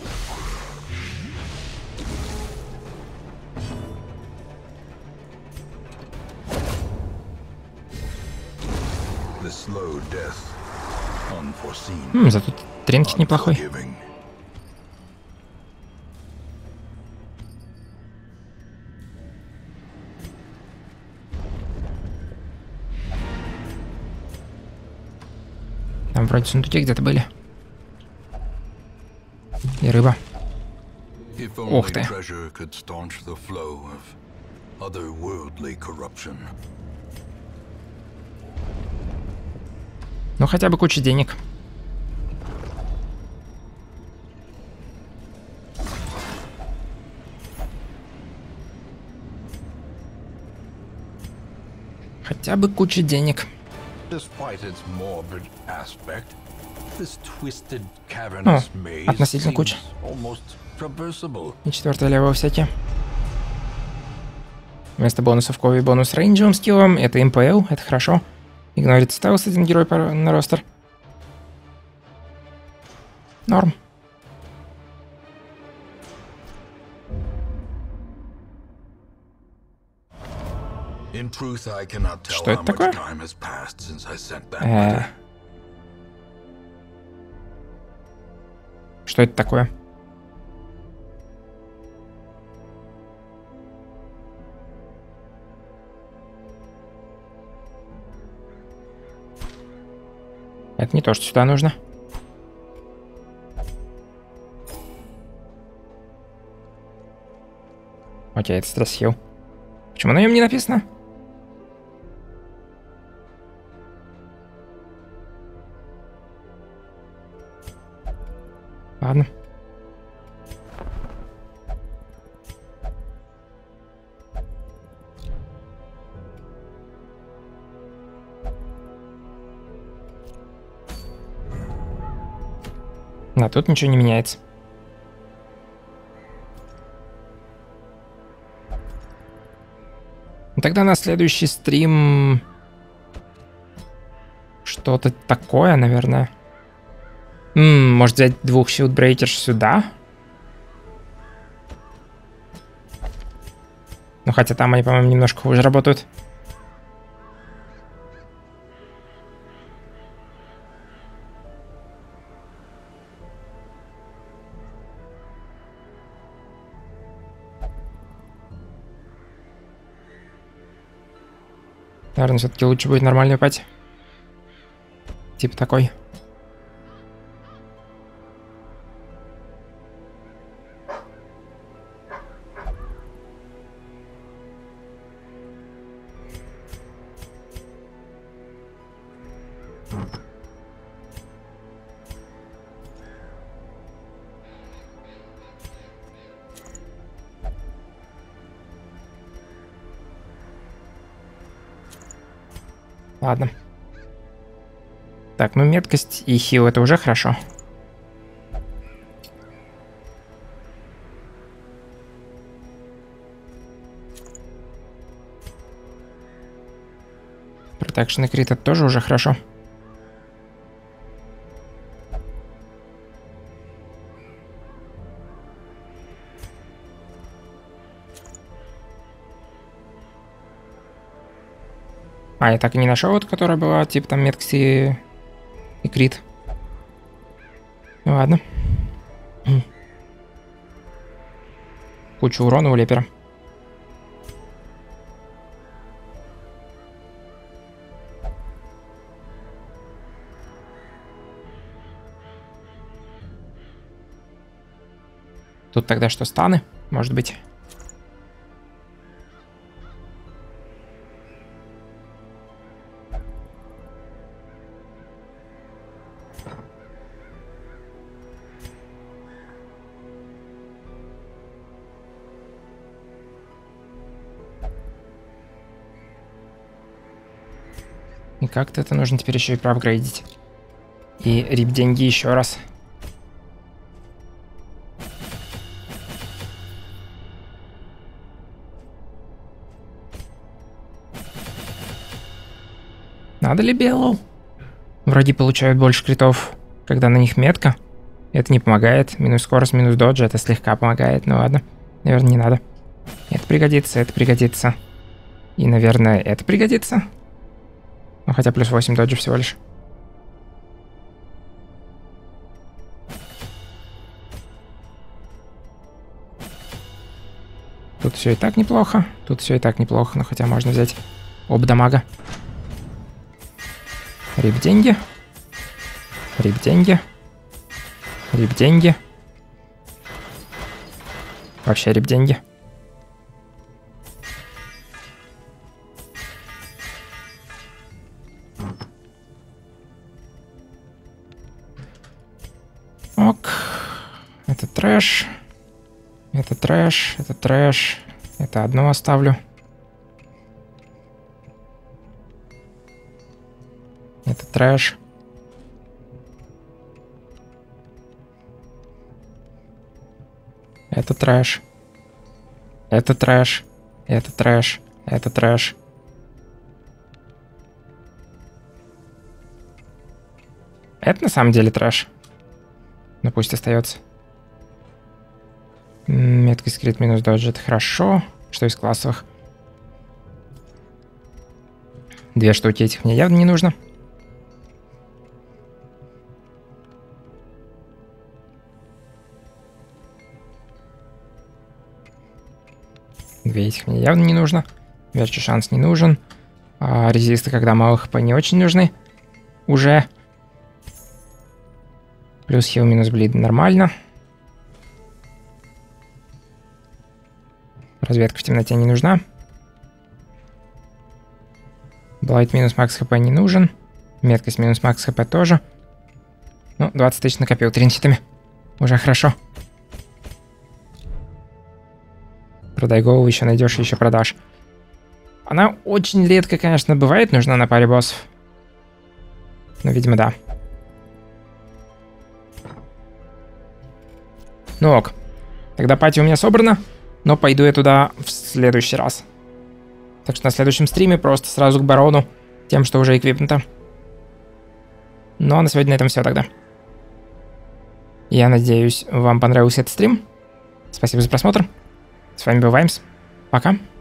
The slow death, unforeseen. Хм, зато тринкет неплохой. Там вроде сундуки где-то были. И рыба. If Ух only ты. treasure could staunch the flow of otherworldly corruption. Ну, хотя бы куча денег. Хотя бы куча денег. Despite its morbid aspect, this twisted Ну, cavernous maze относительно seems куча. almost traversable. И четвертое левого всякие. Вместо бонусов Кови бонус рейнджевым скиллом. Это эм пэ эл, это хорошо. Игнорит стелс один герой по- на ростер. Норм. In truth, I cannot tell Что how это much такое? time has passed since I sent that Э, letter. Что это такое? Это не то, что сюда нужно. Окей, это стресс-хилл. Почему на нем не написано? Ладно. Да, тут ничего не меняется. Ну, тогда на следующий стрим... Что-то такое, наверное. М-м, может взять двух Shieldbreakers сюда? Ну, хотя там они, по-моему, немножко хуже работают. Наверное, все-таки лучше будет нормальный пати. Типа такой. Ладно. Так, ну меткость и хил это уже хорошо. Протекшн и крит это тоже уже хорошо. А, я так и не нашел вот, которая была, типа там меткость и, и крит. Ну ладно. Куча урона у лепера. Тут тогда что, станы? Может быть. И как-то это нужно теперь еще и проапгрейдить. И рип деньги еще раз. Надо ли белл? Враги получают больше критов, когда на них метка. Это не помогает. Минус скорость, минус доджи, это слегка помогает. Ну ладно, наверное, не надо. Это пригодится, это пригодится. И, наверное, это пригодится. Ну, хотя плюс восемь доджи всего лишь. Тут все и так неплохо. Тут все и так неплохо, но хотя можно взять оба дамага. Рип деньги. Рип деньги. Рип деньги. Вообще рип деньги. Ок. Это трэш. Это трэш. Это трэш. Это одно оставлю. Это трэш. Это трэш. Это трэш. Это трэш. Это трэш. Это на самом деле трэш. Но пусть остается. Меткость крит минус додж, это хорошо. Что из классовых? Две штуки этих мне явно не нужно. Две этих мне явно не нужно. Верчий шанс не нужен. А резисты, когда мало хп, не очень нужны. Уже. Плюс хил минус блид нормально. Разведка в темноте не нужна. Блайт минус макс хп не нужен. Меткость минус макс хп тоже. Ну, двадцать тысяч накопил тринситами. Уже хорошо. Продай голову, еще найдешь, еще продашь. Она очень редко, конечно, бывает нужна на паре боссов. Но, видимо, да. Ну ок. Тогда пати у меня собрана. Но пойду я туда в следующий раз. Так что на следующем стриме просто сразу к барону. Тем, что уже эквипнуто. Ну а на сегодня на этом все тогда. Я надеюсь, вам понравился этот стрим. Спасибо за просмотр. С вами был Ваймс. Пока.